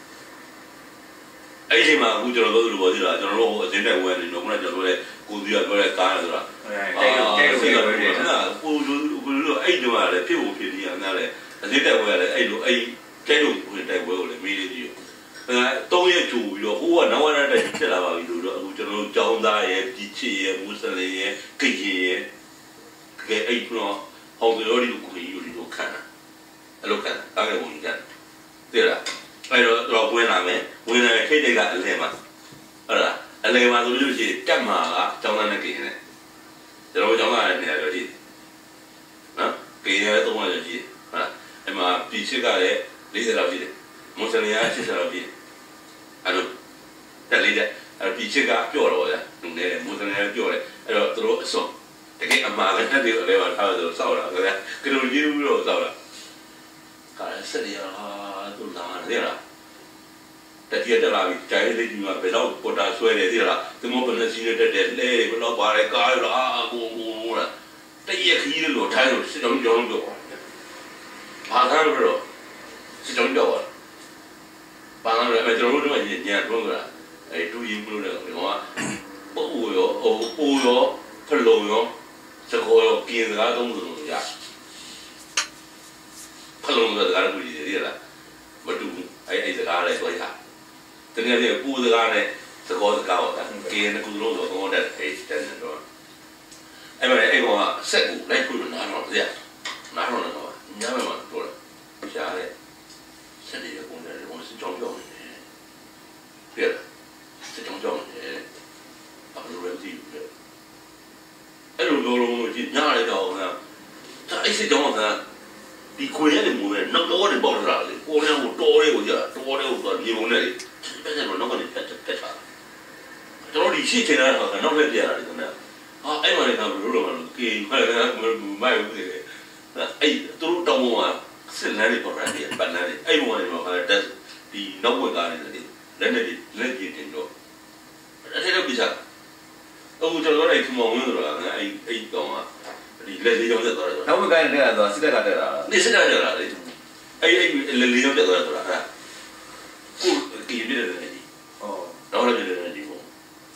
အဲ့ဒီချိန်မှာအခုကျွန်တော်တို့လိုပေါ်သေးတာကျွန်တော်တို့အစင်းတက်ဝဲနေတော့ခုနကကျွန်တော်တို့လည်းကိုသူရပြောတဲ့ကားဆိုတာတဲ့လို့ဖြစ်နေတာကိုလိုအဲ့ဒီမှာလည်းဖြစ်ဖို့ဖြစ်နေရတာလေအစင်းတက်ဝဲလည်းအဲ့လိုအဲ့ကျဲလို့ဝင်တက်ဝဲကိုလည်းမေးနေကြည့်3ရက်ကြိုပြီးတော့ဟိုကနောက်ရတဲ့ဖြစ်လာပါပြီလို့တော့အခုကျွန်တော်တို့ကျောင်းသားရဲ့ပြည်ချစ်ရဲ့မွတ်စလင်ရဲ့ကိကြီးရဲ့ကဲအဲ့တော့ဟောင်းတော်ဒီကိုကြီးတို့ခံတာအဲ့လိုခံတာကဝင်ကြတယ်လားအဲ့တော့ဝင်လာမယ်ထိတ်ကအလဲမှာဟုတ်လားအလဲမှာဆိုလို့ရှိရင်တက်မှာကကျောင်းသားနဲ့ကိန်းနဲ့ကျွန်တော်ကျောင်းသားနဲ့နေရာပြောကြည့်နော်ကိန်းရဲ့300ကျော်ကြည့်ဟုတ်လားအဲ့မှာပြည်ချစ်ကလည်း40လောက်ရှိတယ်မွတ်စလင်က80လောက်ရှိတယ်အဲ့လိုတက်လေးတဲ့အဲ့ပြည်ချစ်ကပြော့တော့ဗျာလူနေမွတ်စလင်ကပြော့တယ်အဲ့တော့သူတို့အစုံတကယ်အမှားကတည်းကလည်းထားလို့စောက်တာခင်ဗျာကလူကြီးပြီးတော့စောက်တာကလည်းဆက်ရသူလာတယ်လားတတိယတက်လာပြီကျိုင်းလေးကြီးမှာဘယ်တော့ပေါ်တာဆွဲတယ်သိလားဒီမောပနစီနဲ့တက်တယ်လဲဘယ်တော့ပါလဲကားရလားကိုလားတည့်ရခီးလို့ထိုင်းလို့စစ်ကြောင်းတော့ဘာသာလို့စစ်ကြောင်းတော့ဘာသာလဲကျွန်တော်တို့ကညံ့ထုံးကြတာအဲတူရင်မလို့လည်းဒီကောင်ကပို့ရောအိုးရောဖလုံရောစကောရောပြင်းစကားသုံးလို့ရဖလုံစကားကိုကြည့်ရလားမတူအဲ့စကားလည်းဆိုရတကယ်လည်းပူစကားနဲ့စကောစကားတော့ကင်းကူလို့တော့တော့တဲ့အဲ့တန်းတော့အဲ့မဲ့အဲ့ကောင်ကဆက်ကူလိုက်ဖို့နားတော့ဗျာနားတော့တော့ညမှာတော့ရှားတဲ့ဆက်ရကုန်တယ်ဘုံစစ်ကြောင်းပြောင်းနေတယ်ပြည့်စစ်ကြောင်းပြောင်းနေတယ်အဘလိုလဲကြည့်တယ်အဲ့လိုလုံးကြည့်ညားလိုက်တော့ဗျာအဲ့စစ်ကြောင်းကဒီခွေရတယ်မို့နဲ့နောက်တော့တယ်ပေါ့လားလေကိုယ်နဲ့ဟိုတော်တွေကိုကြာတော်တွေကိုတော့ဒီပုံနဲ့လေအဲ့ဒါတော့နောက်ကနေတက်တာကျွန်တော်ဒီရှိချင်တာတော့နောက်လည်းပြန်လာတယ်ခင်ဗျာအဲ့မှာလည်းကဘယ်လိုလုပ်လဲကေမိုက်ဘူးလေအဲ့သူတို့တောင်းမှာစစ်လန်းတွေပေါ်လာတယ်ပတ်လန်းတွေအဲ့ဘုံကနေတော့တက်ဒီနောက်ဝက်ကားနေတယ်လက်နဲ့လက်ကြည့်တင်တော့အဲ့ဒါတော့ပြချအခုကျွန်တော်လည်းဒီမောင်ဝင်တော့အဲ့ကောင်ကဒီလက်လေးကြောင့်တက်သွားတယ်နောက်ဝက်ကားနဲ့တက်လာတော့စစ်တပ်ကတက်လာနေစစ်တပ်တက်လာတယ်အဲ့လက်လေးကြောင့်တက်သွားတယ်ဆိုတာကိုဒီပြည့်တယ်နေဒီနောက်လည်းပြည့်တယ်နေဒီပေါ့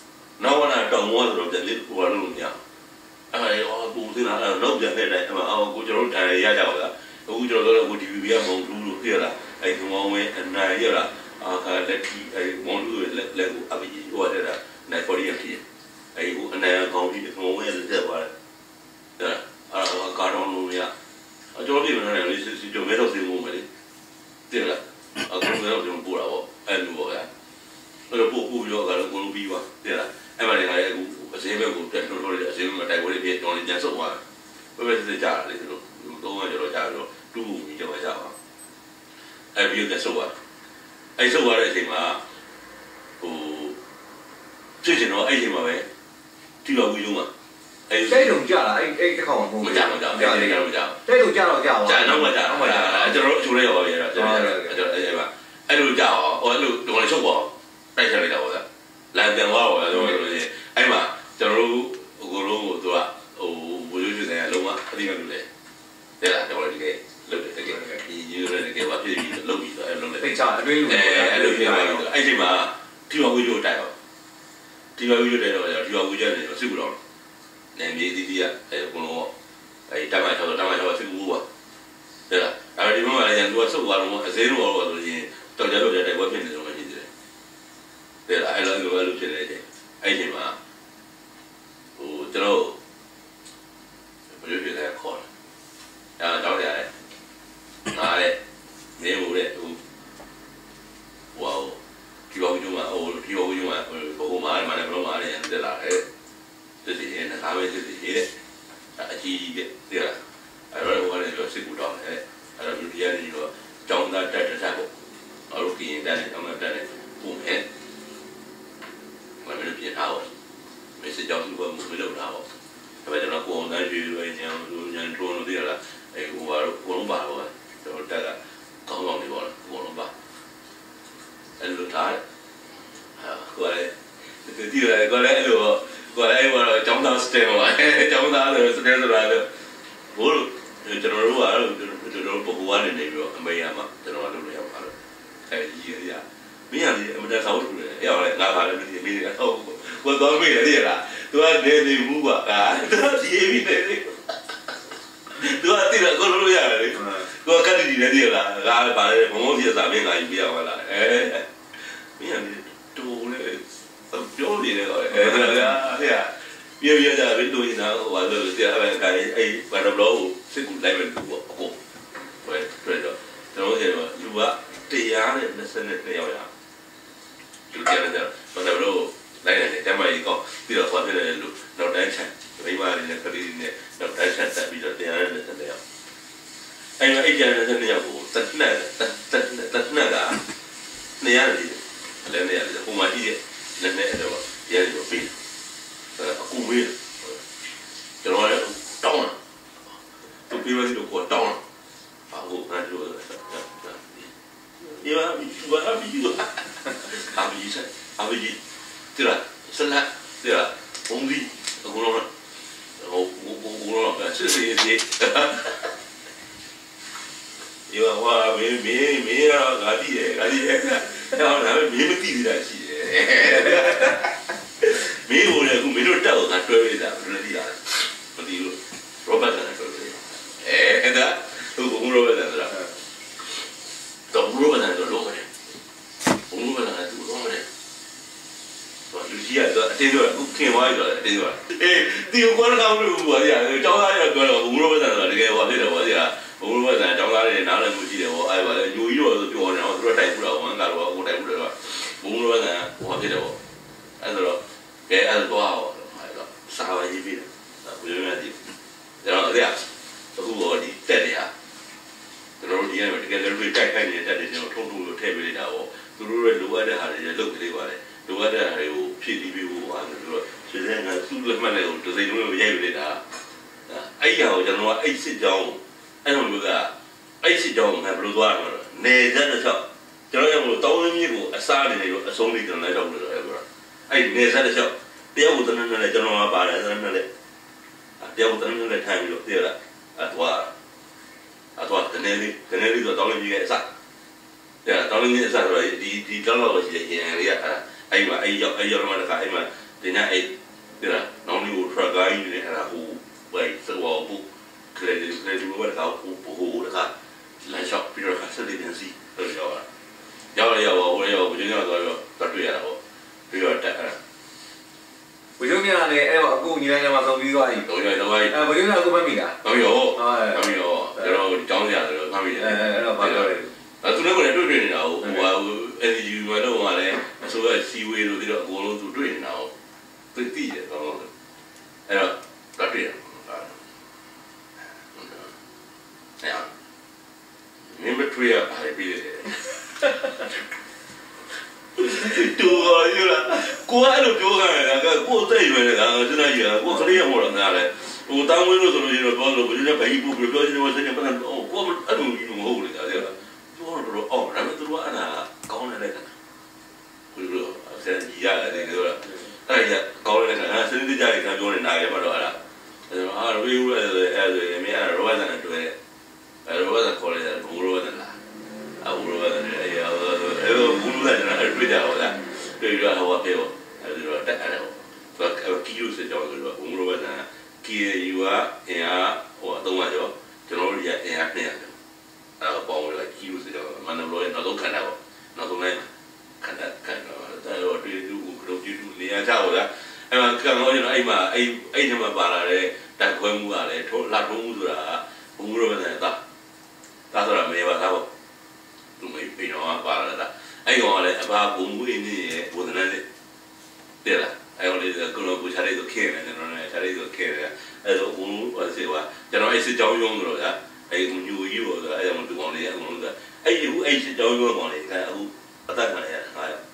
နောက်ဝနာတောင်မောဆိုတော့ပြန်ပြီးဟိုဘာလို့မရပူစင်းလာတော့ပြန်နေတယ်ကိုကျွန်တော်တိုင်ရကြပါလားအခုကျွန်တော်တို့က DVB ကမုံတူးလို့ပြရတာအဲ့ဒီမောင်ဝင်းအနိုင်ရတာလက်ထီအဲ့မုံတူးလက်ကိုအပကြီးဟိုတဲ့တာနိုင်ပေါ်ရဖြစ်အဲ့ဟိုအနိုင်ကောင်းပြီးမောင်ဝင်းလက်သွားတယ်ကာတော်လို့ရကျွန်တော်ဒီမနေလေးစီကျွန်တော်မဲတော့စီမိုးမယ်လေတဲ့လားအခုမဲတော့ကျွန်တော်ပို့တာပေါ့အဲ့လိုပေါ့ဗျာအဲ့တော့ပို့ပြီးတော့ကတော့ကိုလိုပြီးပါတဲ့လားအဲ့မှာလည်းအခုအစင်းဘက်ကိုတက်လို့အစင်းမတိုက်ဝဲလေးပြကျွန်တော်ပြန်ဆုတ်သွားတယ်ပဲစစ်ကြတာလေသူတို့တော့ကျွန်တော်ကြာတော့တူးပြီးကြောက်ကြပါအဲ့ပြီးတော့ဆုတ်သွားအဲ့ဆုတ်သွားတဲ့အချိန်မှာဟိုဖြစ်ချင်တော့အဲ့ချိန်မှာပဲတီတော်ဝီလုံးမှာအဲ့တိတ်တုံကြတာအဲ့တစ်ခေါက်မှာမကြဘူးကြာတယ်ကတော့ကြာတိတ်တုံကြတော့ကြာပါကြာတော့မကြာကျွန်တော်တို့အချိုးလေးရောပါရတော့ကျွန်တော်အဲ့မှာအဲ့လိုကြာအောင်အဲ့လိုတော်လေးချုပ်ပါတိုက်ချလိုက်တာပေါ့ဗျာလမ်းပြန်သွားပါတော့အဲ့မှာကျွန်တော်တို့အကိုလုံးကိုသူကဟိုဘိုးရွှေစံရလုံးဝအတိမပြုလဲတဲ့လားတော်လေးတကယ်လုပ်တယ်တကယ်ဒီယူရတကယ်ပါပြည့်ပြီးလုပ်ပြီးတော့အဲ့လုံးလေးသိချအတွင်းလူအဲ့လိုပြပါတော့အဲ့ဒီမှာဒီမှာဝီဂျိုတိုက်အောင်ဒီမှာဝီဂျိုတိုက်တော့ဒီမှာဝီဂျိုနေတော့စစ်ကူတော့နေမြေဒီဒီကအဲ့ဘုံတော့အဲ့တမန်ချောစစ်ကူပါတဲ့လားအဲ့ဒီမှာလည်းသူကစုပ်သွားတော့အစင်းတော့ဆိုရင်တော်ကြလို့တဲ့တိုက်ပွဲဖြစ်နေတော့မှဖြစ်တယ်တဲ့လားအဲ့လိုဖြစ်နေတယ်အဲ့ဒီမှာဟိုကျွန်တော်ဘယ်လိုဖြစ်လဲခေါ်တယ်အဲ့တော့ရတယ်ငါလည်းနေမို့တဲ့ဟိုဝါဒီဘောကျုံမှာဟိုဒီဘောကျုံမှာဘိုးမားတယ်မလည်းဘလို့မားတယ်တက်လာတယ်တက်စီနဲ့ငါပဲတက်စီတဲ့အကြီးကြီးတဲ့လားအဲ့တော့ဟိုကလည်းပြောစစ်ကူတောင်းတယ်အဲ့တော့ဒီရည်တော့ကြောင်းသားတက်တက်ပေါ့အဲ့လိုกินတဲ့ကြောင်းသားတက်တယ်ပုံမဲ့မလည်းပြထားတော့မေစစ်ကြောင်းသူကမလုပ်တာပေါ့ဒါပေမဲ့ကျွန်တော်ကိုအောင်တိုင်းရွေးရွေးညံထုံးလို့သိရလားအဲ့ဟိုကတော့ကိုလုံးပါတော့ကျွန်တော်တက်ကကောင်းကောင်းနေပေါ့လားကိုလုံးပါအဲ့လိုထားကိုလည်းဒီလိုကိုလည်းအဲ့လိုကိုလည်းဟိုတော့ကျောင်းသားစတယ်ပါကျောင်းသားဆိုစတယ်ဆိုတာလည်းဘိုးတို့ကျွန်တော်တို့ကတော့ကျွန်တော်တို့ဘိုးကနေနေပြီးတော့အမေရမှာကျွန်တော်တို့လည်းရောက်ပါတော့အဲ့ဒီရမင်းကလေအမတန်ဆောက်ထူတယ်ရောက်လေငါကလည်းဒီမင်းကတော့ကိုတော့မေးရတယ်လားသူကနေနေမှုပါသူဒီပြီးနေသူကတိရကိုလိုရတယ်လေကိုကတည်းကနေရလားငါပါလေဘုံဘုံပြစားမင်းကယူပြရပါလားမင်းကတူလေပြောနေတယ်ကောအဲ့ဒါပြပြကြပြီတူနေတာဟိုဘာလို့လဲအဲ့ဒါအဲ့ဘာလို့စစ်ကူလိုက်မယ်လို့ပေါ့အခုဘယ်တွေ့တော့ကျွန်တော်တို့လူက122ယောက်ရလူကြတယ်ဘာလို့လိုက်တယ်တမန်ကြီးကောပြီးတော့ဘာဖြစ်လဲလို့နောက်တိုင်းချက်မိမတွေနဲ့ခရီးနဲ့နောက်တိုင်းချက်တက်ပြီးတော့122ယောက်အဲ့တော့အဲ့ကျန်တဲ့ယောက်ကိုတနက်ကနေရတယ်လည်းနေရတယ်ဟိုမှာကြည့်ရဲ့လည်းနဲ့တော့ရဲရောပြီးအခုမေးကျွန်တော်လည်းတောင်းသူပြီးတော့ကိုတောင်းအခုအဲ့လိုဒီမှာဘာပြီးတော့အဘကြီးတလားဆလာတလားဘုံဒီအခုတော့ဟိုစစ်စစ်ရေးဒီမှာမင်းရောငါတည်တယ်တော့ဒါပေမဲ့မင်းမတည်သေးတာရှိတယ်မင်းကိုလည်းအခုမင်းတို့တက်အောင်ငါတွဲပေးတာဘယ်လိုတည်ရလဲမတည်လို့ရောဘတ်ကလည်းတွဲပေးအဲ့ဒါသူကဘုံရောဘတ်ဆိုတာတော့ဘုံရောဘတ်ကတော့လုံးတယ်ဘုံရောဘတ်ကသူလုံးတယ်လူကြီးကတော့အတင်းတော့အခုခင်သွားပြီတော့အတင်းတော့ဒီကောကောင်းလို့ဘာလဲကျောင်းသားရတော့ဘုံရောဘတ်ဆိုတာတကယ်ဟောဖြစ်တယ်ဗောဒီကဘုံရောဘတ်ဆိုတာကျောင်းသားတွေနားလည်းမကြည့်တယ်ဗောအဲ့ပါလေညိုကြီးတော့ပြောနေတော့သူတို့တိုက်ဘူးတော့ဝန်ကတော့ဟိုတိုက်ဘူးတော့ဘုံရောဘတ်ဆိုတာဟောဖြစ်တယ်ဗောအဲ့ဒါတော့ကဲအဲ့တော့အဲ့တော့စာဝရေးပြီးတယ်ဘယ်လိုလဲဒီတော့အဲ့အခုတော့ဒီတက်နေရကျွန်တော်တို့ဒီကတကယ်လည်းတိုက်ခိုက်နေတဲ့တက်တွေကျွန်တော်ထုံထုံလို့ထည့်ပေးနေတာဗောသူတို့ရဲ့လိုအပ်တဲ့ဟာတွေလုပ်ကလေးပါလေလိုအပ်တဲ့ဟာတွေကိုဖြည့်ဆည်းပေးဖို့ဟာဆိုတော့ရှင်စံကသူ့လက်မှတ်နဲ့ကိုတစ်စိမ်လုံးရိုက်ပေးနေတာအဲ့ဒီဟာကိုကျွန်တော်ကအဲ့စစ်ကြောင်းအဲ့လိုမျိုးကအဲ့စစ်ကြောင်းကဘယ်လိုသွားလဲနေစက်တစ်ချောက်ကျွန်တော်ကတောင်းရင်းကြီးကိုအစားနေလို့အဆုံးလေးကျွန်တော်လည်းလုပ်လို့ရတယ်ဗျာအဲ့နေစက်တစ်ချောက်တယောက်ကိုတန်းနဲ့ကျွန်တော်ကပါတယ်တန်းနဲ့တယောက်ကိုတန်းနဲ့ထိုင်ပြီးတော့ပြရတာအတော့တနေ့လေးတော့တောင်းရင်းကြီးရဲ့အစားတောင်းရင်းကြီးအစားဆိုတော့ဒီတောင်းတော့ရှိတဲ့ရင်လေးကအဲ့မှာအဲ့ရောက်မှတခါအဲ့မှာတဒီညအဲ့ဒီလားနောက်နေ့ကိုထရက်ကားကြီးနဲ့အဲ့ဒါဟိုဝိုင်းစောဘူးကလေးတွေကတော့ဟိုတခါလမ်းလျှောက်ပြီးတော့ဆက်လေးပြန်စီတော့ရောက်လာဘုရင်ကတော့တွေ့ရတာပေါ့ပြီးတော့တက်အဲ့ဘုရင်ကလည်းအဲ့အခုညီလိုက်မှာဆုံးပြီးသွားပြီတော့ရောက်သွားပြီဘုရင်ကအခုမှမိတာတော့ရောကျွန်တော်ကြောင်းကြတယ်တော့မှမိတယ်အဲ့တော့ဘာပြောလဲသူလည်းကိုယ်တွေ့နေတာဟိုNGO မှာတော့ကလည်းအစိုးရစီဝေးလို့ပြီးတော့အကုန်လုံးသူတွေ့နေတာဟုတ်သိတယ်တော့အဲ့တော့တွေ့ရမင်းမတွေ့ရပါဘူးပြည်တယ်တူပါရလားကိုအဲ့လိုပြောကြတယ်ကကိုသိရွယ်နေတာကျွန်တော်ကြီးကကိုကလေးရမို့တော့ငါလည်းဟိုတောင်းဝင်းလို့ဆိုလို့ရှိတော့တော့ဘယ်လိုလဲဘယ်ကြီးပို့ပြောချင်တယ်ဆက်နေပတ်တော့ကိုအဲ့လိုကြီးမဟုတ်လေဒါကပြောတော့အော်ဒါပေမဲ့သူကအဲ့ဒါကောင်းတယ်ကဘယ်လိုဆက်ကြီးရတယ်ကတော့အဲ့ဒါကောင်းတယ်ကစနေကြရကပြောနေနားရပါတော့အဲ့ဒါရိုးရိုးအဲ့မင်းအဲ့ရောဇန်နဲ့တွေ့တယ်အဲ့ရောဇန်ခေါ်လိုက်တယ်ဘုံရောဇန်လားအဲ့ရောဇန်အဲ့ဘုံရောဇန်နဲ့တွေ့ကြတော့လားတွေ့ရဟောပြောအဲ့ဒါတက်အဲ့တော့ကီယူစကြောင်းဆိုတော့ဘုံရောဇန်ကီယူကအင်အားဟိုအသုံးပါကျော်ကျွန်တော်တို့ရအင်အား200ကျော်အဲ့တော့ပေါင်းလို့ကီယူစကြောင်းမန္တလေးနောက်ဆုံးခန္ဓာပေါ့နောက်ဆုံးလိုက်ခန္ဓာအဲ့တော့တွေ့သူကတော့ကြည့်သူနေရာချတော့လားအဲ့မှာကံတော့ကျွန်တော်အဲ့မှာအဲ့ထဲမှာပါလာတဲ့တက်ခွဲမှုကလည်းလာထုံးမှုဆိုတာဘုံရောပဲတာဆိုတာမေးပါသားပေါ့သူမေးပြီးတော့ပါလာတာအဲ့ကောင်ကလည်းအဘဘုံမှုအင်းကြီးရဲ့ဘုဒ္ဓနဲ့တဲ့လားအဲ့ကောင်လေးကကိုလိုပူချာလေးဆိုခဲနေတယ်နော်ချာလေးဆိုခဲတယ်အဲ့တော့ဘုံမှုဆေးကကျွန်တော်အဲ့စစ်ကြောင်းရုံးလို့လားအဲ့ညူကြီးပေါ့ဆိုအဲ့ကောင်တူကောင်လေးအကုန်လုံးကအဲ့စစ်ကြောင်းရုံးကောင်လေးကအခုအသက်ခံရငါရ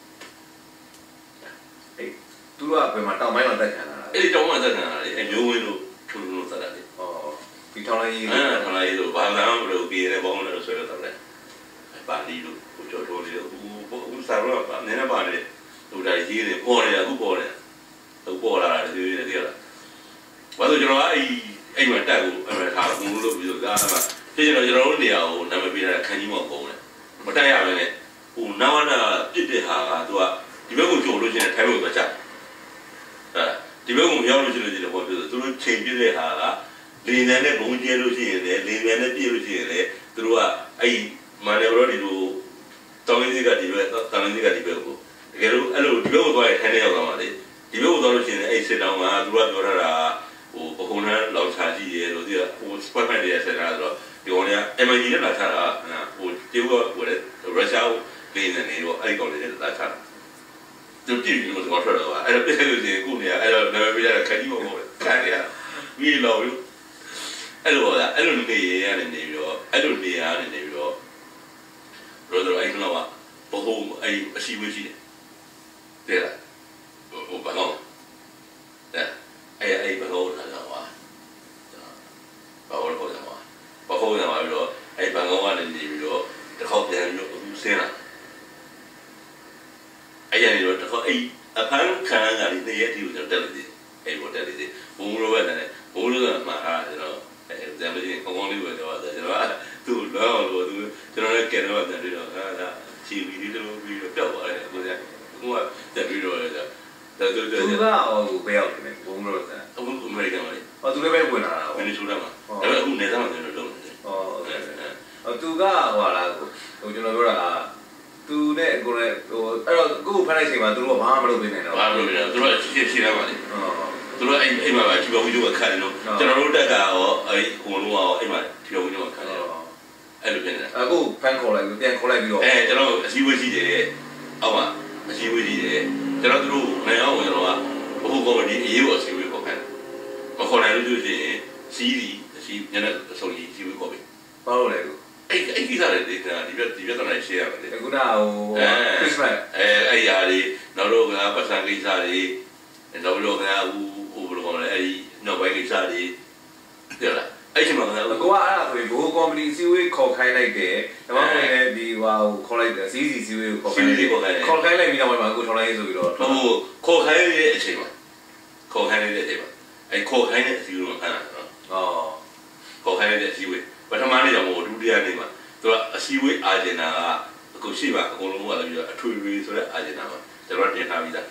သူတို့ကဘယ်မှာတောင်ပိုင်းမှာတက်ခံလာတာအဲ့ဒီတောင်ပိုင်းတက်ခံလာတယ်အမျိုးဝင်းတို့ထူထူတက်တာလေဒီထောင်လိုက်ရေးထောင်လိုက်ရေးဆိုဘာမှမလုပ်ပြေးတယ်ဘောင်းလို့ဆွဲတော့တယ်ပါလီလို့ဟိုကြော်ထိုးလေးဟိုစားတော့နည်းနည်းပါလေဟိုဒါရေးတယ်ပေါ်တယ်အခုပေါ်တယ်ဟိုပေါ်လာတယ်ဒီနေ့တည်းလားဘာလို့ကျွန်တော်အဲ့မှာတက်ကိုအဲ့မှာထားဘုံလို့ပြီးတော့ဒါမှကျွန်တော်တို့နေရာကိုနာမည်ပေးတာခန်းကြီးမောက်ပုံတယ်မတက်ရပဲနဲ့ဟိုနာဝနာပြစ်တဲ့ဟာကသူကဒီဘက်ကိုကြိုလို့ရှိရင်ထိုင်းဘက်ကိုသွားချဒီဘက်ကိုရောက်လို့ရှိရင်ပေါ့ပြောသူတို့ချိန်ပြည့်တဲ့ဟာကလင်းနယ်နဲ့ဘုံကျဲလို့ရှိရင်လည်းလင်းနယ်နဲ့ပြည့်လို့ရှိရင်လည်းသူတို့ကအဲ့မန်နေဘရောဒီလိုတောင်းရင်းကဒီဘက်တောင်းရင်းကဒီဘက်ကိုတကယ်လို့အဲ့လိုဒီဘက်ကိုသွားရင်ထိုင်းနေရောက်သွားမှာလေဒီဘက်ကိုသွားလို့ရှိရင်အဲ့စစ်တောင်းကသူတို့ကပြောထားတာဟိုပခုံးနဲ့လောက်ချကြည့်ရဲလို့ဒီကဟိုစပတ်ပတ်ရဲ့ဆက်တာဆိုတော့ဒီကောင်က MNG နဲ့လာချတာဟိုတေကဟိုလေရုရှားလင်းနယ်နေတော့အဲ့ကောင်လေးနဲ့လာချတာသူပြည့်ပြီးတော့ထွက်တော့အဲ့တော့ပြည့်လို့ရှိရင်ခုနေအဲ့တော့နာမည်ပေးရတဲ့ခကြီးမဟုတ်ဘူးခံရပြီးတော့အဲ့လိုလားအဲ့လိုနေရတယ်နေပြီးတော့အဲ့လိုနေရတယ်နေပြီးတော့တော့အဲ့ကတော့ဘိုးအဲ့အရှိဝေးရှိတယ်တဲ့လားဟိုဘာလို့တဲ့အဲ့ဘိုးလာတော့ဘာလို့ခေါ်ကြမှာဘာခေါ်ကြမှာပြီးတော့အဲ့ဘန်ကောက်ကနေနေပြီးတော့တစ်ခေါက်ပြန်ပြီးတော့ဆင်းလာအဲ့ရနေတော့တစ်ခေါက်အဲ့အဖမ်းခံရတာဒီနေ့အထိကိုကျွန်တော်တက်လို့ဒီအဲ့ဘောတက်လို့ဒီဘုံလိုပဲတယ်ဘုံလိုကမှာကျွန်တော်အဲ့ဇမ်မကြီးကောင်းကောင်းလေးပဲတော့ကျွန်တော်သူ့လောလို့သူကျွန်တော်လည်းကဲတော့တက်ပြီးတော့ဟာချီဗီဒီလိုပြီးတော့ပျောက်သွားတယ်အခုကတက်ပြီးတော့သူကဟိုဘယ်ရောက်နေဘုံလိုဆက်အခုအမေရိကန်မှာလေသူလည်းပဲဝင်လာတာမင်းချိုးတာမှာဒါပေမဲ့အခုနေသားမှာကျွန်တော်လုပ်နေတယ်သူကဟိုလားဟိုကျွန်တော်ပြောတာသူနဲ့ကိုယ်လည်းဟိုအဲ့တော့ကိုယ်ဖမ်းလိုက်ချိန်မှာသူတို့ကဘာမှမလုပ်နေတော့ဘာလို့လဲသူတို့ဖြည့်ရပါလိမ့်သူတို့အဲ့မှာပဲဒီဘဝကြီးကခါတယ်နော်ကျွန်တော်တို့တက်ကရောအဲ့ဟိုလုံးရောအဲ့မှာဒီဘဝကြီးကခါတယ်အဲ့လိုဖြစ်နေတာအခုဖမ်းခေါ်လိုက်ပြန်ခေါ်လိုက်ပြီးတော့ကျွန်တော်အစည်းအဝေးရှိတယ်အောက်မှာအစည်းအဝေးရှိတယ်ကျွန်တော်တို့နိုင်အောင်ကျွန်တော်ကဘုကောမဒီအရေးပေါ်အစည်းအဝေးခေါ်ခိုင်းမခေါ်နိုင်လို့ရှိရင်စီးညနေအစုံကြီးအစည်းအဝေးခေါ်ပြီဘာလို့လဲအဲ့ကိစ္စတွေဒီပြဿနာရှင်းရမယ်အခုနဟိုခရစ်စမတ်အဲ့ຢာတွေနောက်တော့ကပတ်စံကိစ္စတွေနောက်တော့ကဟိုဘယ်လိုခေါ်လဲအဲ့ဒီနောက်ပိုင်းကိစ္စတွေပြောလားအဲ့ချိန်မှာကိုကအဲ့ဒါဆိုရင်ဘိုးကော်မတီစီဝေးခေါ်ခိုင်းလိုက်တယ်ဒါမှမဟုတ်လည်းဒီဟိုခေါ်လိုက်တယ်စီစီဝေးကိုခေါ်ခိုင်းလိုက်ပြီးတော့မှအခုထော်လိုက်ဆိုပြီးတော့ဟိုခေါ်ခိုင်းတဲ့အချိန်မှာအဲ့ခေါ်ခိုင်းတဲ့အစီအစဉ်မှာအဲ့ခေါ်ခိုင်းတဲ့အစီအစဉ်ပထမနေ့တော့ဒုတိယနေ့မှာသူကအစီအဝေးအာဂျင်နာကအခုရှိပါအကုန်လုံးကလည်းပြီးတော့အထွေထွေဆိုတဲ့အာဂျင်နာမှာကျွန်တော်တင်ထားပြီးသား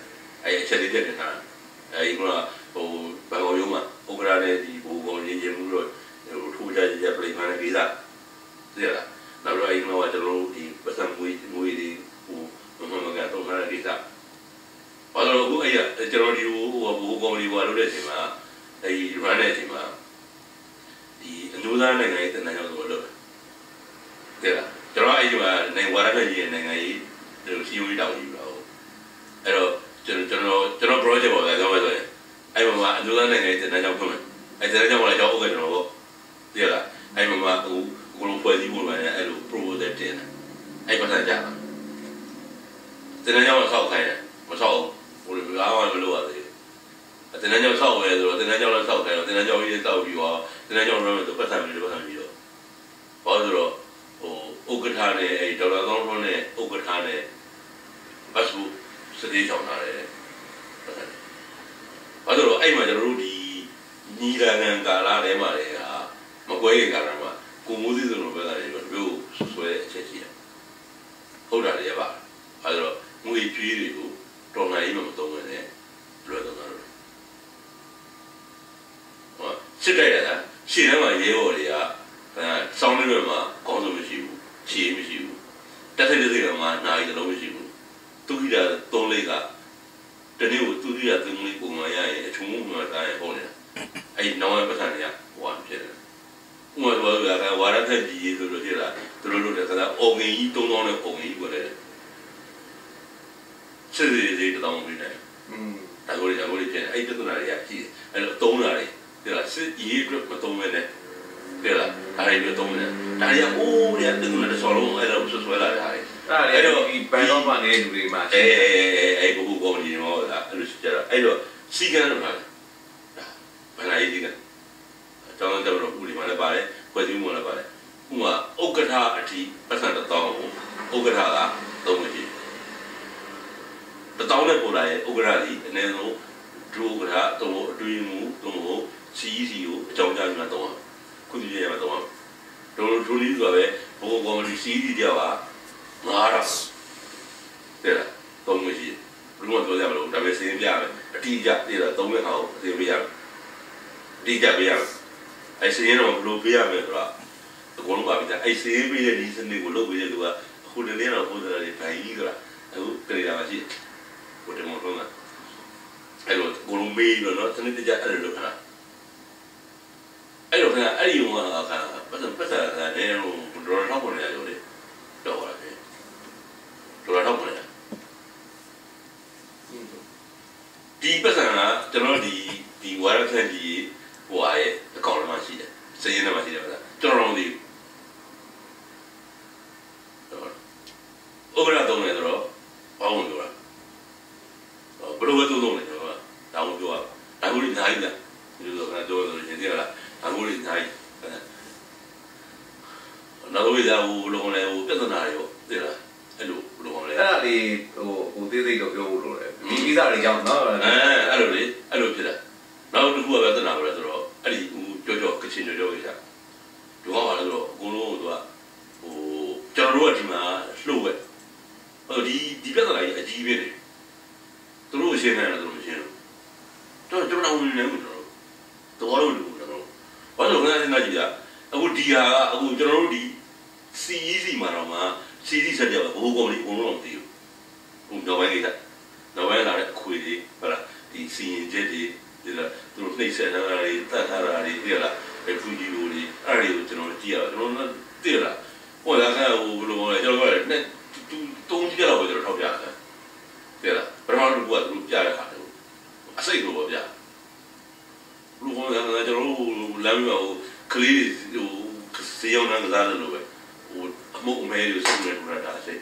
အချက်လေးပြနေတာကဘာကိုရုံးမှာဥက္ကရာနဲ့ဒီဘူကောင်ရင်းရင်းမှုတော့ထိုးကြကြပြိမှန်းတဲ့ကိစ္စသိရလားနောက်တော့ကျွန်တော်ဒီပတ်စံငွေတွေမကတော့ထားတဲ့ကိစ္စဘာလို့အခုကျွန်တော်ဒီဘူကောင်တွေဘာလို့လဲချိန်မှာrun တဲ့အချိန်မှာဒီအမျိုးသားနိုင်ငံရေးတန်တန်းရောက်တော့လို့တဲ့လားကျွန်တော်ဒီမှာနိုင်ဝါရနဲ့ကြီးနိုင်ငံရေးစီယိုကြီးတောင်းယူတာအဲ့တော့ကျွန်တော် project ပေါ်လာတော့ဆိုရင်အဲ့မှာအမျိုးသားနိုင်ငံရေးတန်တန်းရောက်ဖွင့်မယ်အဲ့တန်တန်းရောက်လာကြောက်ဥက္ကဋ္ဌတော်ပေါ့တဲ့လားအဲ့မှာအခုလုံးဖွဲ့စည်းပုံနဲ့အဲ့လို proposal တင်တယ်အဲ့ပတ်စံကြတာတန်တန်းရောက်ဆောက်ခိုင်းတယ်မဆောက်ဘူးဘယ်လိုမှမလုပ်ရသေးဘူးတန်တန်းရောက်ဆောက်ရဲဆိုတော့တန်တန်းရောက်လည်းဆောက်ခိုင်းတော့တန်တန်းရောက်ရေးဆောက်ပြီးတော့တန်တန်းရောက်တော့ပတ်စံပြီးတော့ဘာလို့ဆိုတော့ဥက္ကဋ္ဌနဲ့အဲ့ဒေါက်တာသောင်းထွန်းနဲ့ဥက္ကဋ္ဌနဲ့ဘတ်ဘူးစတေးချောင်းလာတယ်ဘာလို့တော့အဲ့မှာကျွန်တော်တို့ဒီညီလာခံကာလထဲမှာလေဟာမကွဲရကာလမှာကိုမိုးစည်းစုံလိုပဲလာတယ်တို့ဆွဲအချက်ရှိတယ်ဟုတ်တာလေပါဘာလို့တော့ငွေကျွေးတွေကိုတော်နိုင်ရေးမသုံးဝင်နဲ့လွယ်တော့တာလို့စစ်တိုက်ရတာရှေ့ထဲမှာရဲဘော်တွေကစောင်းလေးမှာကောင်းဆုံးမရှိဘူးခြေမရှိဘူးတက်တဲ့စိတ်ကမှနာရီတစ်လုံးမရှိဘူးသူကြီးတာ3လိပ်ကတနေ့ကိုသူကြီးတာ3လိပ်ပုံမှန်ရရင်အချုံမှုမှတိုင်းဟောနေတာအဲ့နောက်ရပတ်စံတွေကဟိုဖြစ်တယ်ဥပမာဝါရထက်ကြီးဆိုလို့ဖြစ်လာသူတို့လည်းအုံငင်ကြီး3000နဲ့အုံငင်ကြီးပေါ်တယ်စစ်စစ်တောင်းပြီးတယ်ဒါကိုဖြစ်အဲ့ပြဿနာတွေကကြီးအဲ့လိုသုံးတာတွေတဲ့လားစစ်ရေးအတွက်မသုံးမဲနဲ့တဲ့လားဒါတွေပြောသုံးနေဒါတွေကအိုးတဲ့တူနဲ့ဆော်လုံးအဲ့လိုဆွဲလာတာအဲ့တော့ဒီဘန်တော့မှနေတဲ့လူတွေမှာအဲ့ကိုကောင်းနေတော့အဲ့လိုကြတာအဲ့တော့စီကံတော့လားဘယ်လိုက်ဒီကအကြောင်းတော့ဦးဒီမှာလည်းပါတယ်ခွဲစည်းမှုလည်းပါတယ်ဥမာဥက္ကဋ္ဌအထိပတ်စံ1000ကိုဥက္ကဋ္ဌက3မိနစ်1000နဲ့ပို့လာရဲ့ဥက္ကဋ္ဌကြီးအနည်းဆုံးဒုဥက္ကဋ္ဌ3အတွင်းမှု3CEC ကိုအကြောင်းကြားနေတာတော့ခုဒီရမှာတော့ဒိုလီဆိုပဲဘောကော်မတီ CEC ကြောက်ပါ9တဲ့လား3မိနစ်ဘယ်လိုမှပြောကြမလို့ဒါပဲစင်းပြမယ်အတိအကျတဲ့လား3မိနစ်အောင်သိပေးရမယ်အတိအကျပေးရမယ်အဲ့စင်းတော့ဘယ်လိုပေးရမလဲဆိုတော့အကုန်လုံးပါပြီအဲ့စင်းပေးတဲ့ဒီစနစ်ကိုလုပ်ပေးတဲ့လူကအခုတနေ့တော့ပို့တယ်လေဘိုင်ကြီးဆိုတာအခုပြေးရမှာရှိဟိုတမောတော့အဲ့လိုကိုလုံးမေးလို့နော်စနစ်တကျအဲ့လိုလုပ်တာအဲ့လိုခင်ဗျအဲ့ဒီဟိုကပတ်စံနဲ့ဟိုဒေါ်လာထောက်ပေါ်နေရလို့လေတော့ပါလေဒေါ်လာထောက်ပေါ်နေဒီပတ်စံကကျွန်တော်ဒီဝါရခန့်ဒီဟိုရဲ့အကောင့်ထဲမှာရှိတယ်စရင်းထဲမှာရှိတယ်ဗျာကျွန်တော်တို့ဒီဥပဒေတုံးနေတော့ဘာဝင်ပြောတာဘယ်လိုပဲတုံးနေကျွန်တော်ကတောင်းပြောတာဒါကိုလည်းနိုင်တယ်ဒီလိုကတော့တို့ရှင်သေးလားဒါကိုလည်းနိုင်နောက်ဝေးသားဟိုလုံးလဲဟိုပြဿနာတွေပေါ့သိလားအဲ့လိုလုံးလဲအဲ့ဒါလေးဟိုသေးသေးတော့ပြောဖို့လိုတယ်ဒီကိစ္စတွေကြောင့်နော်အဲ့လိုလေအဲ့လိုဖြစ်တာနောက်တစ်ခုကပြဿနာပဲဆိုတော့အဲ့ဒီကြောကချင်ကြောကိစ္စဒီကောင်ကလည်းတော့အကုန်လုံးကဟိုကျွန်တော်တို့ကဒီမှာလှုပ်ဝက်ဒီပြဿနာကြီးအကြီးပဲလေသူတို့ရှင်းနေတာသူတို့ရှင်းတော့ကျွန်တော်ဝင်နေမှာတော့လူတော့ဘာလို့ခဏစဉ်းစားကြည့်ရအခုဒီဟာအခုကျွန်တော်တို့ဒီ CEC မှာတော့မှ CEC ဆက်ကြပါဘိုးကောင်လေးအကုန်လုံးမသိဘူးဟိုတော့ဘယ်ကိစ္စတော့ဘယ်လာတဲ့အခွေတွေဟုတ်လားဒီစီရင်ချက်တွေဒီလားသူတို့နှိမ့်ဆက်ထားတာတွေတတ်ထားတာတွေသိလားဖူဂျီလိုတွေအဲ့ဒီကိုကျွန်တော်ကြည့်ရကျွန်တော်သိလားဟိုလာကဟိုဘယ်လိုလဲကျွန်တော်ကလည်းတုံးကြည့်ရတော့ကျွန်တော်ထောက်ပြတယ်သိလားပထမတစ်ခုကသူတို့ပြတဲ့ခါတူအစိတ်လိုပါဗျာလူကောင်ကကျွန်တော်လမ်းမှာဟိုကလေးဟိုစေအောင်နားကစားတယ်လို့ပဲဟိုအမှုအမဲတွေစုနေထူတာစိတ်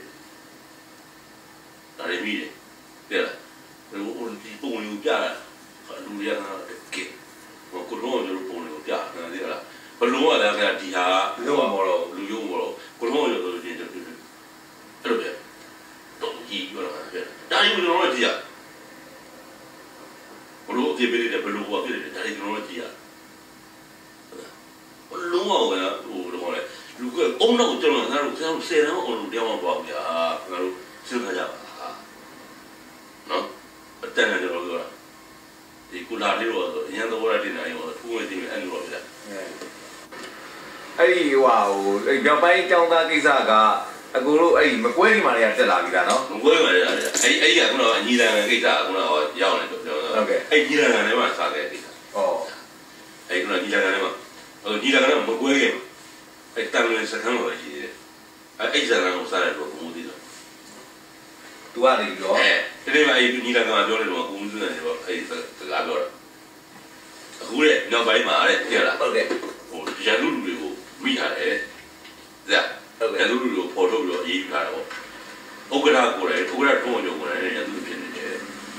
ဒါလည်းမိတယ်သိလားဟိုဒီပုံကိုပြတာလူတွေကကဲဟိုကိုလုံးတို့ပုံကိုပြတာသိလားဘလုံးကလည်းဒီဟာလုံးဝမတော့လူယုံမတော့ကိုလုံးရောဆိုရင်အဲ့လိုပဲတော့ကြီးပြောတာပဲဒါကြီးကျွန်တော်တို့ကြည့်ရဘလို့အပြည့်ပေးတယ်ဘလို့ဟိုအပြည့်တယ်ဒါကြီးကျွန်တော်တို့ကြည့်ရလုံးဝကဟိုတော့လေလူကအုံတော့ကျွန်တော်တို့10တန်းအောင်လူတယောက်မှပေါ့ဗျာငါတို့စဉ်းစားကြပါနော်တက်နေတယ်လို့ပြောတာဒီကုလာလေးတော့အရင်တော့ရတဲ့နေရောထိုးနေတယ်အဲ့လိုတော့ပြတယ်အဲ့ဒီဟိုမြောက်ပိုင်းကျောင်းသားကိစ္စကအကူတို့အဲ့ဒီမကွဲဒီမှာတွေကတက်လာပြီလားနော်မကွဲပါနဲ့အဲ့ကကတော့အညီတန်ကိစ္စကတော့ရောက်နေတော့ပြောတော့ဟုတ်ကဲ့အဲ့ညီတန်ကလည်းမှစားတဲ့ကိစ္စဩအဲ့ကညီတန်ကလည်းမှညီတန်ကလည်းမကွဲခင်အဲ့တန်လွင်စခန်းလို့ရှိတယ်အဲ့ဇာတ်လမ်းကိုစားတယ်လို့ဘုံသေးတော့သူကနေပြီးတော့ဒီနေ့မှအဲ့ညီတန်ကပြောတယ်တော့ဘုံစုနေတယ်ပေါ့အဲ့စကားပြောတာအခုလေနောက်ပိုင်းမှာတဲ့ပြလားဟုတ်ကဲ့ဟိုရန်သူလူတွေကိုမိထားတယ်ဇာရန်သူလူတွေကိုပေါ်ထုတ်ပြီးတော့အေးယူထားတာပေါ့ဥက္ကဋ္ဌကိုလည်းထုံးအောင်ကြုံတယ်ရန်သူဖြစ်နေတယ်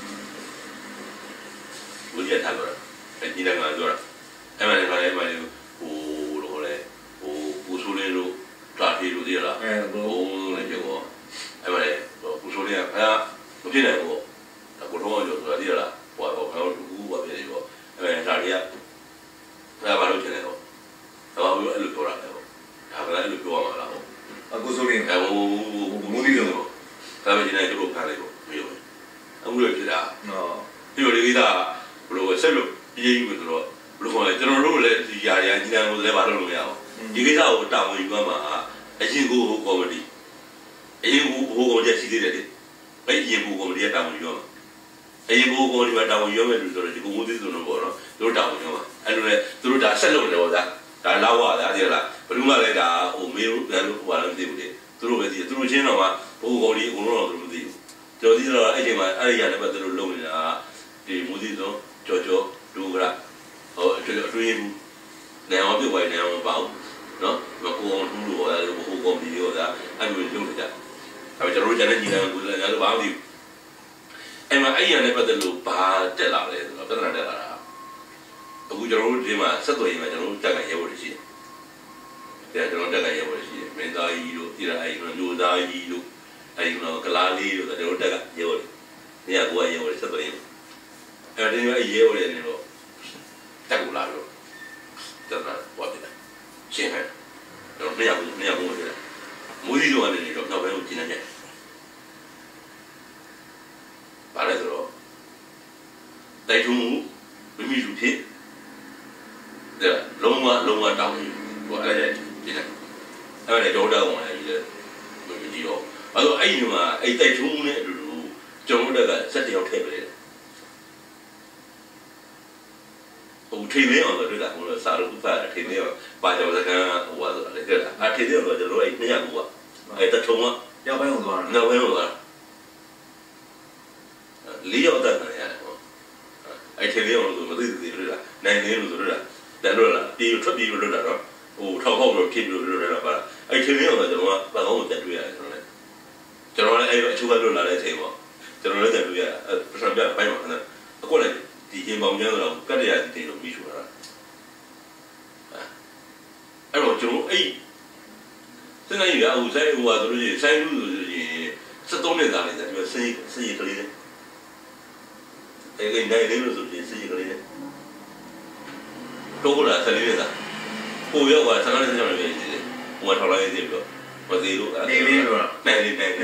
ဘုရားထားတော့အဲ့ညီတန်ကပြောတာအဲ့မှာလည်းဟိုတော့လေဟိုပူဆိုးလေးလို့တာတီလို့သိရလားဘုံလည်းပြောအဲ့မှာလည်းပူဆိုးလေးကမဖြစ်နိုင်ဘူးပေါ့ကိုထုံးအောင်ကြုံဆိုတာသိရလားဟိုတော့ဘာလို့ဘူးဘာဖြစ်နေပေါ့အဲ့ဒါတွေကဘာလို့ဖြစ်နေတော့ဘာလို့အဲ့လိုပြောတာလဲပေါ့ဒါကလည်းအဲ့လိုပြောရမှာလားပေါ့အခုဆိုရင်ဟိုမူးပြီးတော့ဒါပဲဒီနေ့တို့ဖားလိုက်ပေါ့မျိုးအခုလိုဖြစ်တာဒီလိုလေးကဘလို့ဆက်လို့ပြေးယူပြီးတော့ဘလို့ခေါ်လဲကျွန်တော်တို့လည်းဒီຢာရညီတန်းကိုလည်းမလုပ်လို့မရအောင်ဒီကိစ္စကိုတာဝန်ယူရမှာအရင်ကိုကော်မတီအရင်ကိုဟိုကောင်ချက်ရှိသေးတယ်လေအဲ့အရင်ကိုကော်မတီကတာဝန်ယူရမှာအရင်ကိုကော်မတီကတာဝန်ယူရမယ်လို့ဆိုတော့ဒီကိုမိုးသေးစုံတော့ပေါ့နော်တို့တာဝန်ယူမှာအဲ့လိုလေသူတို့ဒါဆက်လုပ်တယ်ပေါ့ဗျာဒါလောက်ရတာဒီလားဘယ်သူမှလည်းဒါဟိုမေးလို့ပြန်လို့ဟိုဘာလည်းမသိဘူးလေသူတို့ပဲသိတယ်သူတို့ချင်းတော့မှဘိုးကောင်ကြီးအကုန်လုံးတော့သူတို့မသိဘူးကျော်သီးတော့အဲ့ချိန်မှာအဲ့ဒီရလည်းပဲသူတို့လုံနေတာဒီမိုးသေးစုံကြော်ဒူကရာဟိုအတွင်းဘူးနေအောင်ပြဝိုင်းနေအောင်မပေါ့နော်မကိုအောင်ထူးလို့ဟောတယ်ဘိုးကောင်ကြီးရောဒါအဲ့လိုလုပ်နေကြအဲ့ကျွန်တော်တို့ကျန်တဲ့ညီတန်းကိုလည်းငါတို့ဘာမှမသိဘူးအဲ့မှာအဲ့ရလည်းပဲသူတို့ဘာတက်လာလဲဆိုတော့ပြဿနာတက်လာတာအခုကျွန်တော်တို့ဒီမှာဆက်သွယ်ရေးမှာကျွန်တော်တို့တက်ကန်ရဲဘော်တွေရှိတယ်ကျွန်တော်တက်ကရဲဘော်တွေရှိတယ်မင်းသားကြီးတို့ပြည်အဲ့လိုမျိုးသားကြီးတို့အဲ့လိုကလားလေးတို့ကျွန်တော်တို့တက်ကရဲဘော်တွေနေရာကိုရဲဘော်တွေဆက်သွယ်ရေးအဲ့ဒီမှာရဲဘော်တွေနေတော့တက်ကူလာလို့တက်လာပေါ့တယ်ရှင်းဟဲ့ကျွန်တော်နေရာကိုတယ်မူးစီတို့ကနေတော့နောက်ပိုင်းကိုကျင်းနေတယ်ဘာလဲဆိုတော့တိုက်ထုံးမိမိလူဖြစ်တဲ့လုံးဝတောင်းနေဟိုအဲ့ဒါဒီနေ့အဲ့ဒါတော့တောင်းဝင်လာပြီလေမကြည့်တော့အဲ့တော့အဲ့ဒီမှာအဲ့တိုက်ထုံးနဲ့အတူတူကျွန်တော်တို့ကစက်တယောက်ထည့်ပေးတယ်ဟိုထိနေအောင်တို့ကဟိုစာရုပ်ဖတ်ထိနေအောင်ပါကြောစကန်ဟိုပါဆိုတယ်တဲ့အဲ့ထိနေတော့ကျွန်တော်အဲ့200ကူကအဲ့တထုံးကရောက်ပိုင်းကိုသွားတာနောက်ပိုင်းကိုသွား4ရောက်တက်တယ်ရတယ်ဟိုအဲ့ထိနေအောင်လို့မသိသေးဘူးလားနိုင်နေလို့ဆိုတော့တယ်လို့လားပြေထွက်ပြေလို့တော့ဟိုထောက်ပေါက်လို့ဖြစ်လို့တော့ပါအဲ့ထိနေအောင်ကျွန်တော်ကဘာကောင်းကိုတက်တွေ့ရတယ်ကျွန်တော်လည်းအဲ့လိုအချိုးကလွတ်လာတဲ့အချိန်ပေါ့ကျွန်တော်လည်းတက်တွေ့ရပထမပြပိုင်းမှာအခုလည်းဒီရင်ပေါင်ကျန်းတော့ကတ်ရရတီလို့ပြီးဆိုတာအဲ့တော့ကျွန်တော်အဲ့စနေရအောင်ဆိုင်ဟိုဟာတို့ကြီးဆိုင်လူဆိုရင်73နှစ်သားလေးတယ်ဒီစင်ကလေးနဲ့အဲ့ဒီနိုင်လေးလို့ဆိုရင်စင်ကလေးနဲ့တော့လာ14နှစ်သားကိုရောက်သွား15နှစ်ကျော်နေပြီဟိုထောက်လိုက်သေးပြီးတော့မသေးလို့နေလေးလို့နိုင်လေးဟို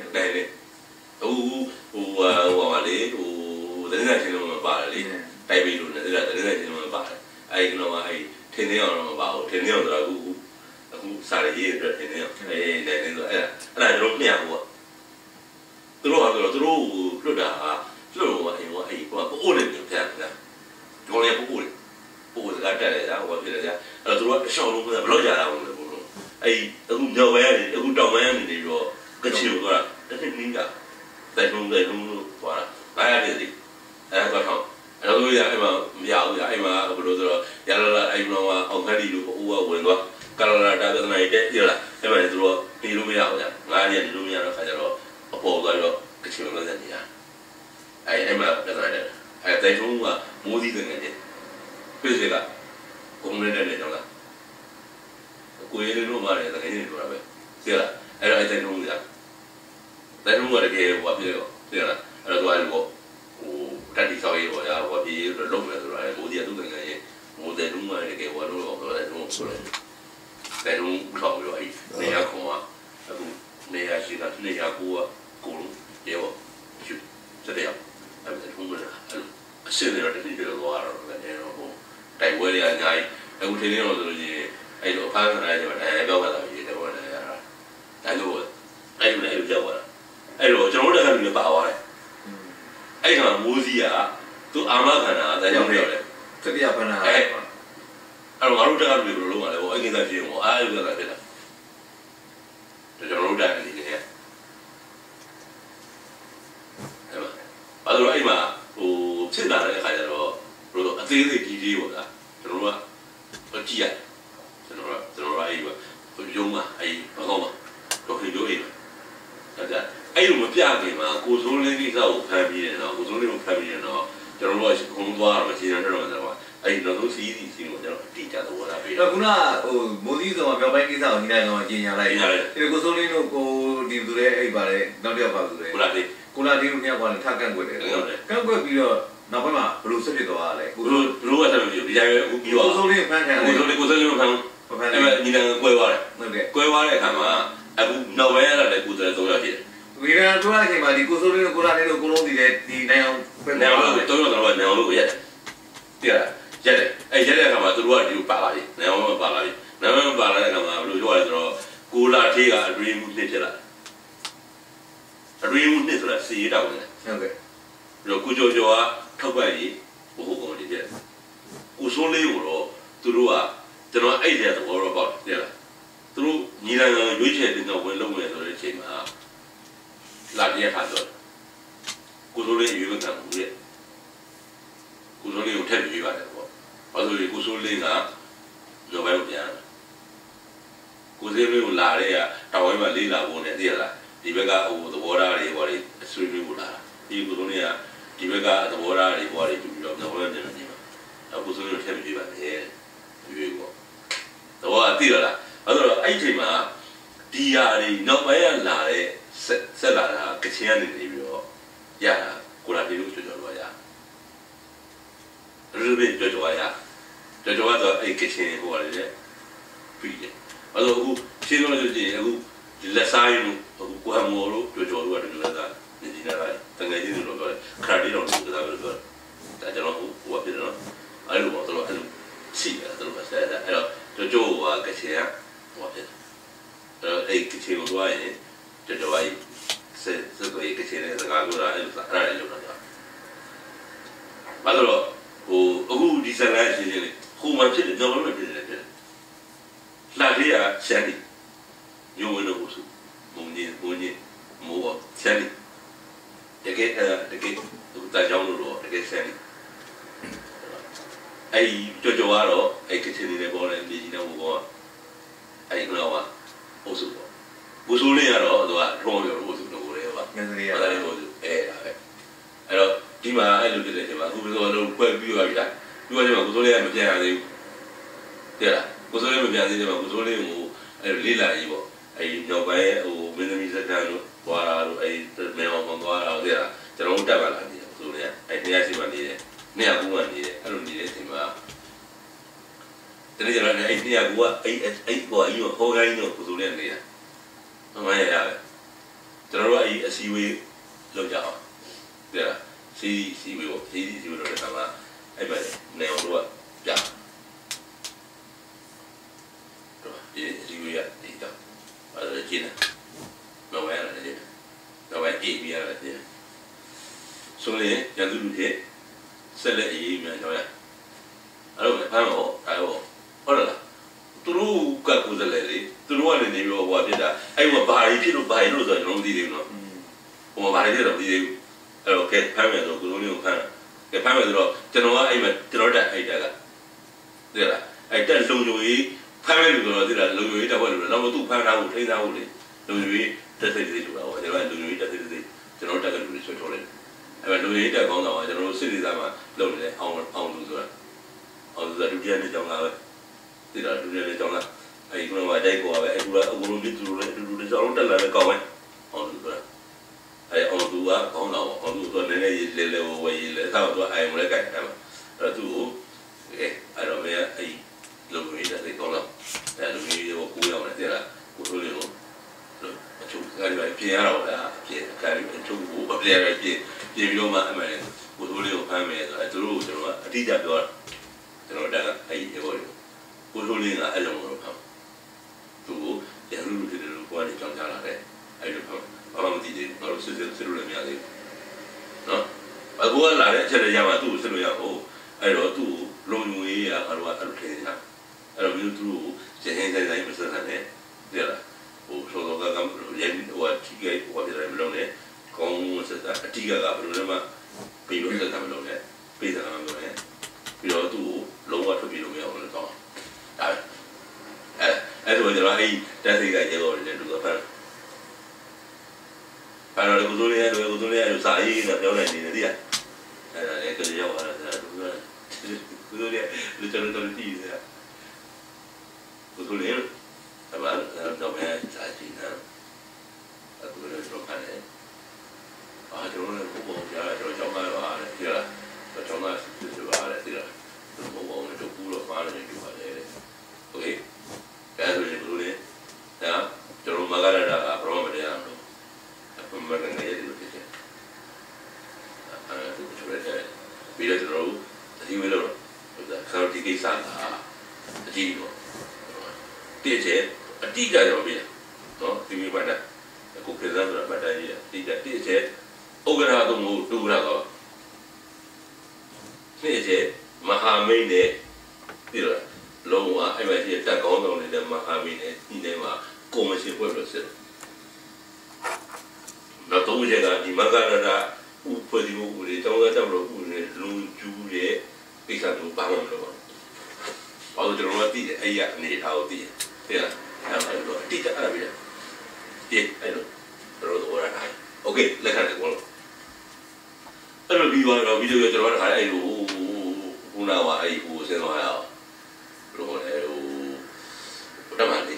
ဟာလေဟိုတင်းနေချင်းလုံးမပါတယ်လေတိုက်ပြီးလို့တင်းနေချင်းလုံးမပါတယ်အဲ့ဒီကတော့အဲ့ထင်းနေအောင်တော့မပါဘူးထင်းနေအောင်ဆိုတော့အခုစားရည်အတွက်ထင်းနေအောင်နေနေဆိုအဲ့ဒါကျွန်တော်ပြန်ဟိုသူတို့ကတော့သူတို့လွတ်တာလွတ်တော့အိမ်ကအဲ့ပိုးတယ်ပြန်ပြန်ကျွန်တော်လည်းပိုးကတက်တယ်ဟိုဖြစ်တယ်အဲ့တော့သူတို့ကရှောင်းလို့ဘယ်လောက်ကြာတာလဲဘုံအဲ့အခုမြောက်ပိုင်းအခုတောင်ပိုင်းကနေတော့ကချင်ကိုသွားတာတစ်နှစ်နည်းကတိုက်ထုံးလို့သွားတာ900ပြည်စီအဲ့တော့အဲ့လိုရအဲ့မှာမရဘူးအဲ့မှာဘယ်လိုဆိုတော့ရလာအဲ့မှာအောင်ခက်တီလို့ဟိုကဝင်သွားကာလာတာကတည်းကတက်ရလာအဲ့မှာသူတို့နေလို့မရဘူး9ရက်နေလို့မရတော့ခါကြတော့အပေါ်သွားတော့ကချင်လို့လည်းနေရအဲ့မှာပြဿနာတယ်အဲ့တိုက်ထုံးကမိုးသီးကနေတယ်ပြည့်စက်ကကုန်းနေတဲ့နေကြောင်းလားကိုရင်းလို့ပါတယ်တကယ်ကြီးတို့တာပဲသိလားအဲ့တော့အဲ့တိုက်ထုံးကတကယ်ဟိုပြည့်ရောသိလားအဲ့တော့အဲ့လိုဟိုတက်တီဆောက်ရေးပေါ့ညာဟိုပြေးလုံးမယ်ဆိုတော့မိုးဒီကသူ့နိုင်ငံရေးမိုးတဲ့လုံးမတကယ်ဟိုတော့ဆိုတော့ဆိုတယ်တဲ့လုံးထောက်ပြီးတော့အဲ့နေရာခေါ်ကအခုနေရာရှိတာနေရာကိုကကိုလုံးရေပေါ့ရှုစတဲ့အဲ့ဒါထုံးနေတာအဲ့အစင်းတွေတော့တတိကျတော့သွားတော့လည်းဟိုတိုက်ပွဲတွေအများကြီးအခုထင်းနေတော့ဆိုလို့ရှိရင်အဲ့လိုဖမ်းခံရကြတယ်ပြောပါလားဒီတော့လည်းရတာအဲ့လိုကြောက်သွားတာအဲ့လိုကျွန်တော်တို့တက်ကလူတွေပါသွားတယ်အဲ့ကောင်မိုးစီးကသူအာမခံတာဒါကြောင့်ပြောတယ်တတိယဖဏအဲ့တော့ငါတို့တက်ကလူတွေဘယ်လိုလုပ်မှာလဲဟိုအငိမ့်သားဖြစ်ရင်ဟိုအားရကဖြစ်တာကျွန်တော်တို့တက်နေတယ်အဲ့တော့အဲ့မှာဟိုဖြစ်လာတဲ့အခါကျတော့ဘယ်လိုအသေးသေးကြီးပေါ့လားကျွန်တော်တို့ကကြည့်ရတယ်ကျွန်တော်တို့အဲ့ဒီရုံးမှာအဲ့ဘာကောင်းမှာတော့ခင်ပြောအိမ်အဲ့ဒါအဲ့လိုမပြခင်မှာကိုစိုးလင်းကိစ္စကိုဖမ်းပြီးတယ်နော်ကိုစိုးလင်းကိုဖမ်းပြီးတယ်နော်ကျွန်တော်တို့ကခုံသွားတော့ခြေရမ်းတော့တော့အဲ့တော့သူစီးကိုကျွန်တော်အတိအကျသဘောထားပေးတယ်ခုနဟိုမိုးသီးဆိုမှာပြောပိုင်းကိစ္စကိုညီတိုင်းတော့ကြီးညာလိုက်အဲ့ကိုစိုးလင်းတို့ကိုဒီသူတွေအဲ့ပါတယ်နောက်တစ်ယောက်ပါသူတွေကိုလာတီတို့မြောက်ပါတယ်ထကန့်ွက်တယ်ကန့်ွက်ပြီးတော့နောက်ပိုင်းမှာဘလို့ဆက်ဖြစ်သွားလဲဘလို့ကဆက်ဖြစ်ဒီတိုင်းပဲပြီးတော့ကိုစိုးလင်းဖမ်းခံတယ်ကိုစိုးလင်းကိုဖမ်းအဲ့ညီတိုင်းကွဲသွားတယ်ဟုတ်ကဲ့ကွဲသွားတဲ့အခါမှာအခုနောက်ပိုင်းရတာလည်းကိုစိုးလင်း3ယောက်ဖြစ်တယ်ဝီရန်တို့အချိန်မှာဒီကိုစိုးလင်းကိုလာနေလို့ကိုလုံးဒီနိုင်အောင်ပဲနိုင်အောင်တော့တော့နိုင်အောင်လို့ရတယ်တိရရတယ်အဲ့ရက်တဲ့အခါမှာသူတို့ကဒီပါလာပြီနိုင်အောင်ပါလာပြီနိုင်အောင်ပါလာတဲ့အခါမှာဘယ်လိုပြောရလဲဆိုတော့ကိုလာထေးကအတွေ့အမှုနှစ်ဖြစ်လာအတွေ့အမှုနှစ်ဆိုတာစီးရတောင်းတယ်ဟုတ်ကဲ့ပြီးတော့ကိုကျော်ကထောက်ပံ့ရေးဘို့ကော်မတီဖြစ်ကိုစိုးလေးကိုတော့သူတို့ကကျွန်တော်အဲ့တဲ့သဘောတော့ပေါ့တိရသူတို့ညီလာခံရွေးချယ်တင်တော့ဝင်လုပ်မယ်ဆိုတဲ့အချိန်မှာလာပြရခါတော့ကိုစိုးလေးရွေးမခံဘူးလေကိုစိုးလေးကိုထက်ရွေးပါတယ်ပေါ့ဘာလို့လဲကိုစိုးလေးကလောဘကိုပြန်ကိုစိုးလေးကိုလာတဲ့ကတောင်ဝဲမှာလေးလာဖို့နဲ့သိရလားဒီဘက်ကဟိုသဘောထားတွေဟောတွေအဆွေးနွေးဖို့လာဒီကိုစိုးလေးကဒီဘက်ကသဘောထားတွေဟောတွေပြီးတော့လောဘနဲ့နေနေမှာအခုကိုစိုးလေးကိုထက်ရွေးပါတယ်ရွေးပေါ့တော့အသိရလားအဲ့တော့အဲ့ချိန်မှာဒီဟာတွေနောက်ပိုင်းကလာတဲ့ဆက်လာတာကချင်ကနေနေပြီးတော့ရတာကိုလာတီလို့ကြော်တော့ရရူဘီကြော်တော့ရကြော်တော့အဲ့ကချင်ဟိုရတယ်ပြီးတယ်အဲ့တော့အခုရှင်းလို့ကြည့်အခုလက်ဆိုင်လို့အခုကိုဟမောလို့ကြော်တော့ရတယ်လို့သာနေနေလာတကယ်ကြီးလို့ပြောတယ်ခါရီတော့လို့သာပြောတယ်ဒါကျွန်တော်ဟိုပြတယ်နော်အဲ့လိုတော့အဲ့လိုရှိတယ်တော့ဆက်တယ်အဲ့တော့ကြော်ကချင်ဟိုပြတယ်အဲ့ကချင်ကိုတော့ရင်ကျွန်တော်အဲ့စကိုကချင်တဲ့စကားပြောတာအဲ့ဒါလည်းလုပ်တာဘာလို့လဲဟိုအခုဒီဇလန်ရှင်းရှင်းလေးဟိုမှာဖြစ်တယ်ကျွန်တော်လည်းဖြစ်တယ်ဖြစ်လာလေးကရှမ်းဒီညဝင်လို့ဆိုမုံကြီးမိုးရှမ်းဒီတကယ်သူတာကြောင်းလို့တကယ်ရှမ်းဒီအဲ့ကြောကတော့အဲ့ကချင်နေတဲ့ဘောလည်းပြည်ကြီးနေဘောအဲ့ကတော့အိုးစုပေါ့ဘူဆိုးလေးကတော့သူကထုံးပြောလို့ဆိုတော့လေပါငန်းစလေးရတာအဲ့ဒါပဲအဲ့တော့ဒီမှာအဲ့လိုဖြစ်တဲ့ချိန်မှာအခုဘယ်လိုလုပ်ဖွဲ့ပြီးသွားပြီလားပြီးတော့ချိန်မှာဘူဆိုးလေးကမပြန်ရသေးဘူးတဲ့လားဘူဆိုးလေးမပြန်သေးတယ်မှာဘူဆိုးလေးကိုအဲ့လေးလာကြီးပေါ့အဲ့နောက်ပိုင်းဟိုမင်းသမီးစကန်တို့သွားတာတို့အဲ့မဲအောင်သွားတာတဲ့လားကျွန်တော်တက်ပါလာနေတယ်ဘူဆိုးလေးအဲ့တရားရှိမှနေတယ်နေရာကူမှနေတယ်အဲ့လိုနေတဲ့အချိန်မှာတနေ့ကျတော့အဲ့နေရာကူကအဲ့ဘောအရင်ဟောခိုင်းတော့ဘူဆိုးလေးနေတာမရရပဲကျွန်တော်တို့အဲ့အစီဝေးလောက်ကြအောင်တဲ့လားစီဝေးပေါ့စီဝေးတော့လည်းကမှအဲ့ပဲနေအောင်တို့ကပြတော့ဒီစီဝေးရဒီတော့အဲ့ဒါကျင်းတယ်မဝဲရတယ်တော့ဝဲကြည့်ပြရတယ်ဆိုရင်ရန်သူလူတွေဆက်လက်အေးမြန်ကြောင်းရအဲ့တော့ဖမ်းတော့အဲ့တော့ဟုတ်လားသူတို့ကကိုယ်စလဲလေသူတို့ကနေနေပြီးတော့ဟိုဖြစ်တာအဲ့မှာဘာကြီးဖြစ်လို့ဘာကြီးလို့ဆိုတော့ကျွန်တော်မသိသေးဘူးနော်ဟိုမှာဘာကြီးဖြစ်တော့မသိသေးဘူးအဲ့တော့ကဲဖမ်းမယ်ဆိုကိုလုံးလေးကိုဖမ်းကဲဖမ်းမယ်ဆိုတော့ကျွန်တော်ကအဲ့မှာကျွန်တော်တက်အဲ့တက်ကသိလားအဲ့တက်လုံချိုကြီးဖမ်းမယ်လို့ဆိုတော့သိလားလုံချိုကြီးတက်ဖွဲ့လို့တော့သူ့ဖမ်းထားဖို့ထိန်းထားဖို့လေလုံချိုကြီးတက်စိတ်လို့တော့ကျွန်တော်ကလုံချိုကြီးတက်စိတ်ကျွန်တော်တက်ကလူတွေဆွဲထုတ်လိုက်အဲ့မှာလုံချိုကြီးတက်ကောင်းတော့ကျွန်တော်တို့စစ်ဒေသမှာလုပ်နေတယ်အောင်လူဆိုတာဒုတိယနေ့ကြောင်းလာပဲဒီတော့ဒုတိယနေ့ကြောင်းလာအဲ့ဒီကတော့တိုက်ပေါ်ပဲအဲ့ဒီကအကုန်လုံးဒီသူတို့လည်းအတူတူကြောင်းတက်လာတဲ့ကောင်းပဲအောင်လို့ပြောအဲ့အောင်သူကကောင်းတော့အောင်သူကနည်းနည်းလေဝေးလေသာတော့အိုင်မလဲကြိုက်တယ်မှာအဲ့သူအဲ့တော့မင်းအဲ့လုံကြီးတဲ့ကောင်းတော့အဲ့လုံကြီးကိုကိုရောက်နေတယ်လားကိုဆိုလေးကိုအချုပ်ကလည်းပြင်ရတော့လားပြင်ကလည်းအချုပ်ကိုအပြည့်ပဲပြင်ပြီးတော့မှအမှန်သူတို့ကျွန်တော်ကအတိအကျပြောတာကျွန်တော်တက်ကအဲ့ဒီဘောကိုထိုးလင်းကအဲ့လိုမျိုးပေါ့သူရန်လူဖြစ်တယ်လို့ကိုကနေကြောင်းကြလာတယ်အဲ့လိုပေါ့ဘာမှမသိသေးဘူးငါတို့စစ်လို့လည်းမရသေးဘူးနော်အခုကလာတဲ့အချက်တွေရမှသူ့ကိုစစ်လို့ရအောင်အဲ့တော့သူ့လုံငွေရငါတို့ကအဲ့လိုထင်နေတာအဲ့တော့ပြီးတော့သူ့ကိုရဟင်းတိုင်းမစမ်းနဲ့ကြည့်လားဟိုဆိုတော့ကရန်ဟိုတိကျဟိုပြတယ်မလုပ်နဲ့ကောင်းစက်အတိကကဘယ်လိုလဲမှပြီးလို့စက်မလုပ်နဲ့ပြီးတယ်မလုပ်နဲ့ပြီးတော့သူ့ကိုလုံးဝထွက်ပြေးလို့မရအောင်လို့တော့အဲ့တော့ကျွန်တော်အဲ့တက်စိတ်ကရေတော့တယ်သူကဖတ်အဲ့တော့ကိုစိုးလေးအဲ့စာရေးနဲ့ပြောနေတယ်တိရအဲ့ဒါလည်းကြရောက်လာတာသူကကိုစိုးလေးလူတော်တော်တီးတယ်ကိုစိုးလေးအမှန်တော့ပဲစာကြည့်နေအခုလည်းတော့ခါတယ်အားကျွန်တော်လည်းဘုံပြရတယ်ကျွန်တော်ကြောင်းလာပါတယ်တိရလားကြောင်းလာစစ်ပါတယ်တိရလားဘုံဘုံနဲ့တို့ကူတော့ပါတယ်ဒီပါတယ်โอเคအဲ့ဒါဆိုရင်ဘယ်လိုလဲဒါကျွန်တော်မကရတာကဘရောမတရားလို့အမှန်တကယ်လို့ဖြစ်တယ်အဲ့ဒါသူတို့လည်းပြီးတော့ကျွန်တော်ဒီဝေးလို့ဒါခါဒီကိစ္စကအကြည့်တော့တည့်ချေအတိအကျတော့ပြနော်ဒီမိပတ်တာကိုခေစားဆိုတာပတ်တိုင်းကြီးတည့်ချေဥက္ကရာတော့မဟုတ်တူရာတော့တည့်ချေမဟာမိတ်နဲ့ပြီးတော့လုံးဝအဲ့မှာရှိတဲ့တက်ကောင်းဆောင်နေတဲ့မဟာမင်းနဲ့ဒီထဲမှာကော်မရှင်ဖွဲ့လို့စစ်တော့တုံးချက်ကဒီမကရတာဥပဒေဥပဒေတောင်းတာတောင်းလို့ဥပဒေလူကျူးရဲ့ကိစ္စတို့ဘာမှမလုပ်ပါဘူး။ဘာလို့ကျွန်တော်ကတည်တယ်အဲ့ရအနေထားကိုတည်တယ်။အဲ့တော့တိကျအဲ့ဒါပြတယ်။ဒီအဲ့လိုတော့ရတာ။ Okay လက်ခံတယ်ကောလို့အဲ့လိုပြီးတော့ဗီဒီယိုကျွန်တော်ကခါအဲ့လိုခုနကအဲ့ဟိုစင်သွားရအောင်လို့ဟိုတမန်လေး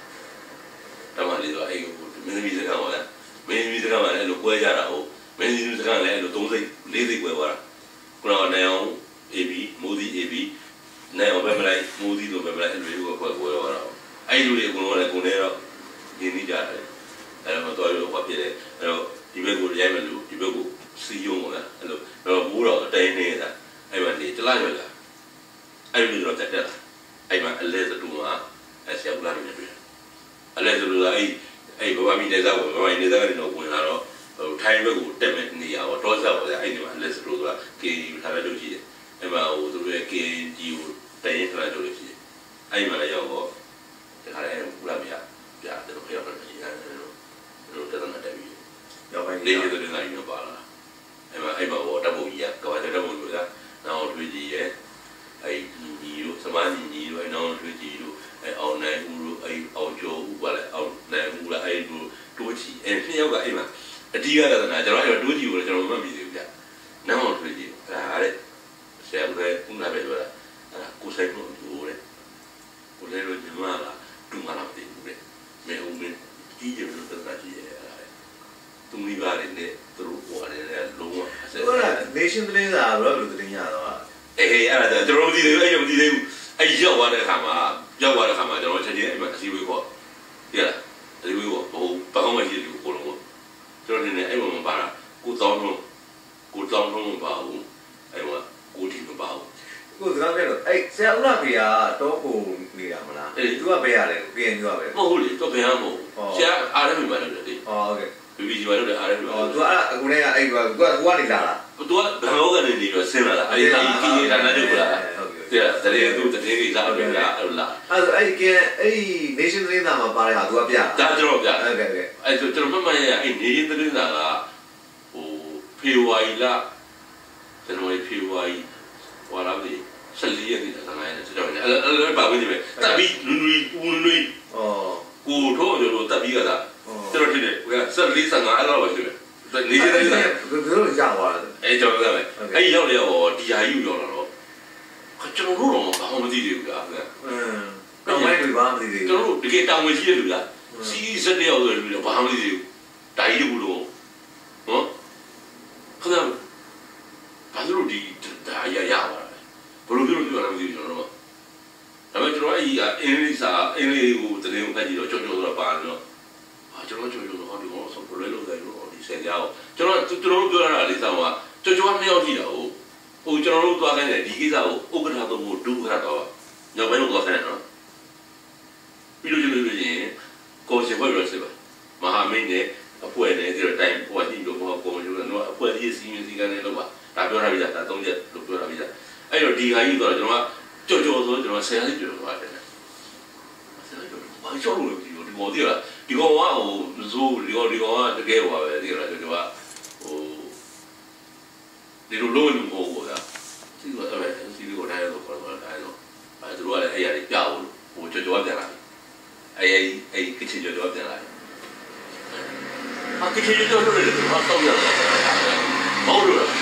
တော့အဲ့ဟိုမင်းသမီးစကားပါလားမင်းသမီးစကားပါလဲအဲ့လိုကွဲကြတာဟုတ်မင်းသမီးစကားလည်းအဲ့လို3စိတ်4စိတ်ကွဲသွားတာခုနကနိုင်အောင် AB မိုးဒီ AB နိုင်အောင်ပဲမလိုက်မိုးဒီတို့ပဲမလိုက်အဲ့လိုကွဲသွားတာအဲ့လိုတွေအကုန်လုံးလည်းကိုနေတော့ရင်းနှီးကြတယ်အဲ့တော့တော့ရောဘာဖြစ်လဲအဲ့တော့ဒီဘက်ကိုရိုက်မယ်လို့ဒီဘက်ကိုစီယုံပါလားအဲ့လိုတော့ဘူးတော့တိုင်းနေတာအဲ့မှာနေတလားရွက်လာအဲ့လိုတော့တက်လာအဲ့မှာအလဲစတူမှာအဆက်လာနေတယ်အလဲစတူကအဲ့ဘဝမီနေစားဘဝမီနေစားကနေတော့ဝင်လာတော့ဟိုထိုင်းဘက်ကိုတက်မဲ့နေရတော့တော့ဆက်ပါလေအဲ့ဒီမှာအလဲစတူက KG ထားလိုက်လို့ရှိတယ်အဲ့မှာဟိုသူတို့ရဲ့ KG ကိုတိုင်ထားလိုက်လို့ရှိတယ်အဲ့မှာလည်းရောက်တော့တခါလည်းဘူးလာမရပြတယ်တော့ပြောတော့ရှိတယ်လို့တက်တော့တက်ပြီးရောက်ပိုင်းလေးတွေလည်းနိုင်ပါလားအဲ့မှာဟိုတပ်ဖို့ကြီးကဘာတပ်ဖို့လို့လားနောက်တွေ့ကြည့်ရဲ့အဲ့ဒီတို့စမားညီတို့အဲ့နောက်တွေ့ကြည့်တို့အဲ့အောင်နိုင်ဦးတို့အဲ့အောင်ကျော်ဦးပါလေအောင်နိုင်ဦးလားအဲ့တို့တိုးချီအဲ့နှစ်ယောက်ကအဲ့မှာအတီးကလည်းကျွန်တော်အဲ့တိုးချီကိုလည်းကျွန်တော်မမှတ်မိသေးဘူးဗျနောက်တွေ့ကြည့်အဲ့ဒါတဲ့ဆရာကဦးလာပဲပြောတာအဲ့ကိုဆိုင်လို့တို့တဲ့ကိုလည်းလို့ညီမကတူမလာတယ်ဘူးတဲ့မဲဦးမင်းကြီးတယ်လို့တက်တာကြီးရဲ့အဲ့ဒါသူမိပါတယ်နဲ့သူတို့ဟိုအဲ့လုံးဝအဲ့ဒါ nation သတင်းစာတော့ဘယ်လိုသတင်းရတော့အဲ့ဒါကျွန်တော်မသိသေးဘူးအဲ့မသိသေးဘူးအဲ့ရောက်သွားတဲ့အခါမှာကျွန်တော်ချက်ချင်းအဲ့မှာအစည်းအဝေးခေါ်သိလားအစည်းအဝေးခေါ်ဟိုဘာမှမရှိဘူးကိုလုံးကျွန်တော်နေအဲ့မှာမပါတာကိုတောင်းလုံးမပါဘူးအဲ့မှာကိုတီမပါဘူးကိုစကားပြောတော့အဲ့ဆရာဦးလာဖေကတော့ကိုနေတာမလားသူကဘယ်ရတယ်ပြန်ပြောပဲမဟုတ်လေတော့ဘယ်မှမဟုတ်ဆရာအားရမိပါလို့လေဩဟုတ်ကဲ့ BBC မှာလို့လည်းအားရမိပါသူကအခုတည်းကအဲ့ကိုကနေလာတာသူကဘယ်ဟောကနေနေတော့ဆင်းလာတာအဲ့ဒီကြီးဌာနချုပ်ကလားတဲ့တရေသူတရေကြီးစားလို့လားအဲ့လိုလားအဲ့ကအဲ့ nation သတင်းစာမှာပါတဲ့ဟာသူကပြတာကျွန်တော်ပြဟုတ်ကဲ့အဲ့ကျွန်တော်မှတ်ရအဲ့ nation သတင်းစာကဟိုဖေဖော်ဝါရီလကျွန်တော်ဖေဖော်ဝါရီဟိုလာပြီ14ရက်နေ့တခါနဲ့ကျွန်တော်အဲ့လိုပါဝင်နေပဲတပ်ပြီးနွီကိုထိုးလို့တပ်ပြီးကသာကျွန်တော်ထင်တယ်ဟိုက14-15အဲ့လိုပဲရှိတယ်နေနေနေဘယ်လိုရသွားလဲအဲ့ကျွန်တော်ကလည်းအဲ့ရောက်လေဟောဒီဟာကြီးရောက်လာတော့ကျွန်တော်တို့တော့ဘာမှမသိသေးဘူးကွာတောင်းလိုက်တွေဘာမှမသိသေးဘူးကျွန်တော်တို့တကယ်တောင်းဝင်ရှိရလူလားစီးစက်တယောက်ဆိုလူတော့ဘာမှမသိသေးဘူးဒါကြီးတကူတော့နော်ခဏဘာလို့ဒီဒါရရပါလဲဘယ်လိုပြောလို့ပြောရမသိဘူးကျွန်တော်တို့ဒါပေမဲ့ကျွန်တော်အဲ့ဒီအင်္ဂလိပ်ကိုတင်းကိုဖတ်ကြည့်တော့ကြောက်တော့ပါတော့ကျွန်တော်ကြောက်တော့ဟောဒီကောင်ဆိုဘယ်လိုလုပ်လဲလို့ဒီဆယ်ကြောက်ကျွန်တော်တို့ပြောရတာလေးစားကကြောက်နှစ်ယောက်ရှိတာဟုတ်ကျွန်တော်တို့သွားခိုင်းတယ်ဒီကိစ္စကိုဥက္ကဋ္ဌတို့ကိုဒုက္ခတော့ညဘယ်လိုသွားခိုင်းလဲနော်ပြီးလို့ရင်ကိုယ်စီဖွဲ့လို့စစ်ပါမဟာမင်းနဲ့အဖွဲ့နဲ့ဒီတိုင်းပေါ်တိလို့ဘောကောလို့တော့အဖွဲ့ကြီးစီမင်းစီကနေလို့ပါဒါပြောရပြီလားဒါ၃ချက်လို့ပြောရပြီလားအဲ့တော့ဒီဟာကြီးဆိုတော့ကျွန်တော်ကကြော်ဆိုကျွန်တော်ဆယ်ရက်ကျော်သွားတယ်ဆယ်ရက်ကျော်ဘာချောလို့လဲဒီဘောဒီလားဒီကောင်ကဟိုဇိုးဒီကောင်ကတကယ်ဟိုပါပဲဒီလားကျွန်တော်ကဟိုဒီလိုလုံးလုံးဟိုလားစီကတော့အဲ့စီကိုတိုင်းတော့ခေါ်တော့တိုင်းတော့အဲ့တို့ကလည်းအဲ့ရည်ပြအောင်ဟိုကြော်ပြန်လာအဲ့ကချင်ကြော်ပြန်လာကချင်ကြော်လို့လည်းဘာတော့ရလဲဘာလို့လဲ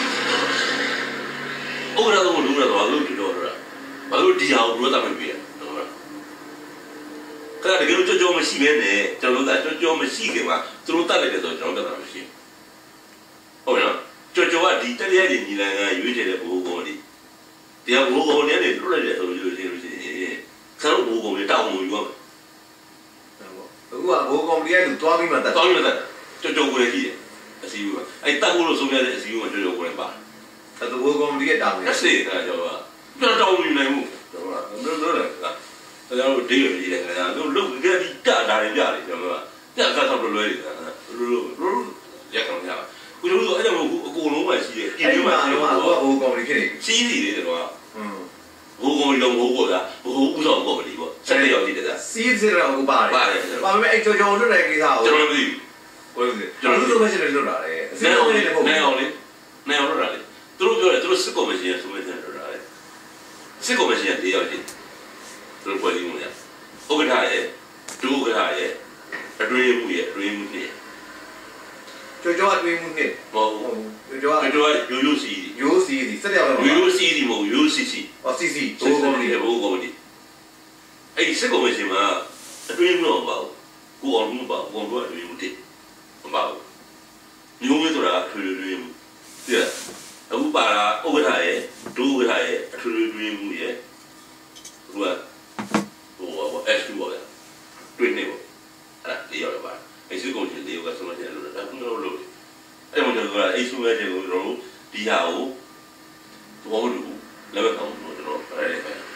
ဥက္ကဋ္ဌတို့လူတွေတော့လို့ပြောတာဘာလို့ဒီဟာကိုဘလို့တတ်မပြရဟုတ်လားခါတကယ်လို့ကြော်မရှိပဲနဲ့ကျွန်တော်တို့ကြော်မရှိခင်မှာသူတို့တတ်လိုက်တယ်ဆိုကျွန်တော်ပြတာမရှိဟုတ်လားကြော်ကဒီတရရည်ညီလန်ကရွေးချယ်တဲ့ဘိုးကောင်လေးတရားဘိုးကောင်လေးနဲ့လွတ်လိုက်တယ်ဆိုလို့ရှိရင်ဆရာတို့ဘိုးကောင်လေးတောင်းလို့ယူရမယ်အခုကဘိုးကောင်လေးကသူတွားပြီးမှတက်တောင်းလို့တက်ကြော်ကိုလည်းကြည့်တယ်အစီအူကအဲ့တက်ဖို့လို့ဆုံးဖြတ်တဲ့အစီအူကကြော်ကိုလည်းပါတယ်အဲ့ဒါဘိုးကောင်လေးကတောင်းတယ်အဲ့စေတာကြော်ကကျွန်တော်တောင်းလို့နိုင်မှုကျွန်တော်ကလို့လည်းကျွန်တော်တို့ဒိတ်ရည်တယ်ခင်ဗျာတို့လုတ်ကြပြီးတတာတွေပြတယ်ကျွန်တော်ကတက်ကတော့လွယ်တယ်လို့ရက်ကောင်ရကိုတို့ဆိုအဲ့ဒါမဟုတ်ဘူးအကုန်လုံးမှရှိတယ်ဒီလိုမှတော့ဘိုးကောင်လေးဖြစ်နေစီးစီတယ်ကျွန်တော်ကဘိုးကောင်လုံးဘိုးကဘိုးဥဆောင်ကောင်လေးပေါ့ဆက်ရောက်ကြည့်တယ်စီးစစ်တော့ပါတယ်ပါပေမဲ့အဲ့ကြော်လွတ်တဲ့ကိစ္စကိုကျွန်တော်မသိဘူးကျွန်တော်တို့မရှိလို့လွတ်တာလေအစစ်ကောင်လေးနဲ့ပုံနေအောင်လေနေအောင်လွတ်တာလေသူတို့ပြောတယ်သူတို့စစ်ကောင်မရှိရင်ဆိုမဲ့တယ်လွတ်တာလေစစ်ကောင်မရှိရင်၄ယောက်ကြည့်သူတို့ဖွဲ့ပြီးမှုရဥက္ကဋ္ဌရဲ့ဒုဥက္ကဋ္ဌရဲ့အတွင်းမှုရဲ့အတွင်းမှုနဲ့ကြောအတွင်းမှုနဲ့မဟုတ်ဘူးကြောရိုးစီဆက်ရောက်တော့ရိုးစီမဟုတ်ရိုးစီစီဘိုးကောင်လေးအဲ့ဒီစစ်ကောင်မရှိမှာအတွင်းမှုတော့မပါဘူးကိုအောင်မှုပါကိုတို့အတွင်းမှုတစ်မပါဘူးမျိုးမျိုးဆိုတာထွေထွေမှုသိလားအခုပါတာဥက္ကဋ္ဌရဲ့ဒုဥက္ကဋ္ဌရဲ့အထွေထွေမှုရဲ့ဟိုS2 ပေါ့တွေ့နေပေါ့အဲ့ဒါလေးရောက်ပါအဲ့ဒီကုန်ချင်းလေးကဆုံးမတယ်လို့ဒါကတော့လို့အဲ့မှာကျွန်တော်ကအဲ့ဆိုရဲကိုကျွန်တော်ဒီဟာကိုဘောလို့လည်းပဲကောင်းလို့ကျွန်တော်အဲ့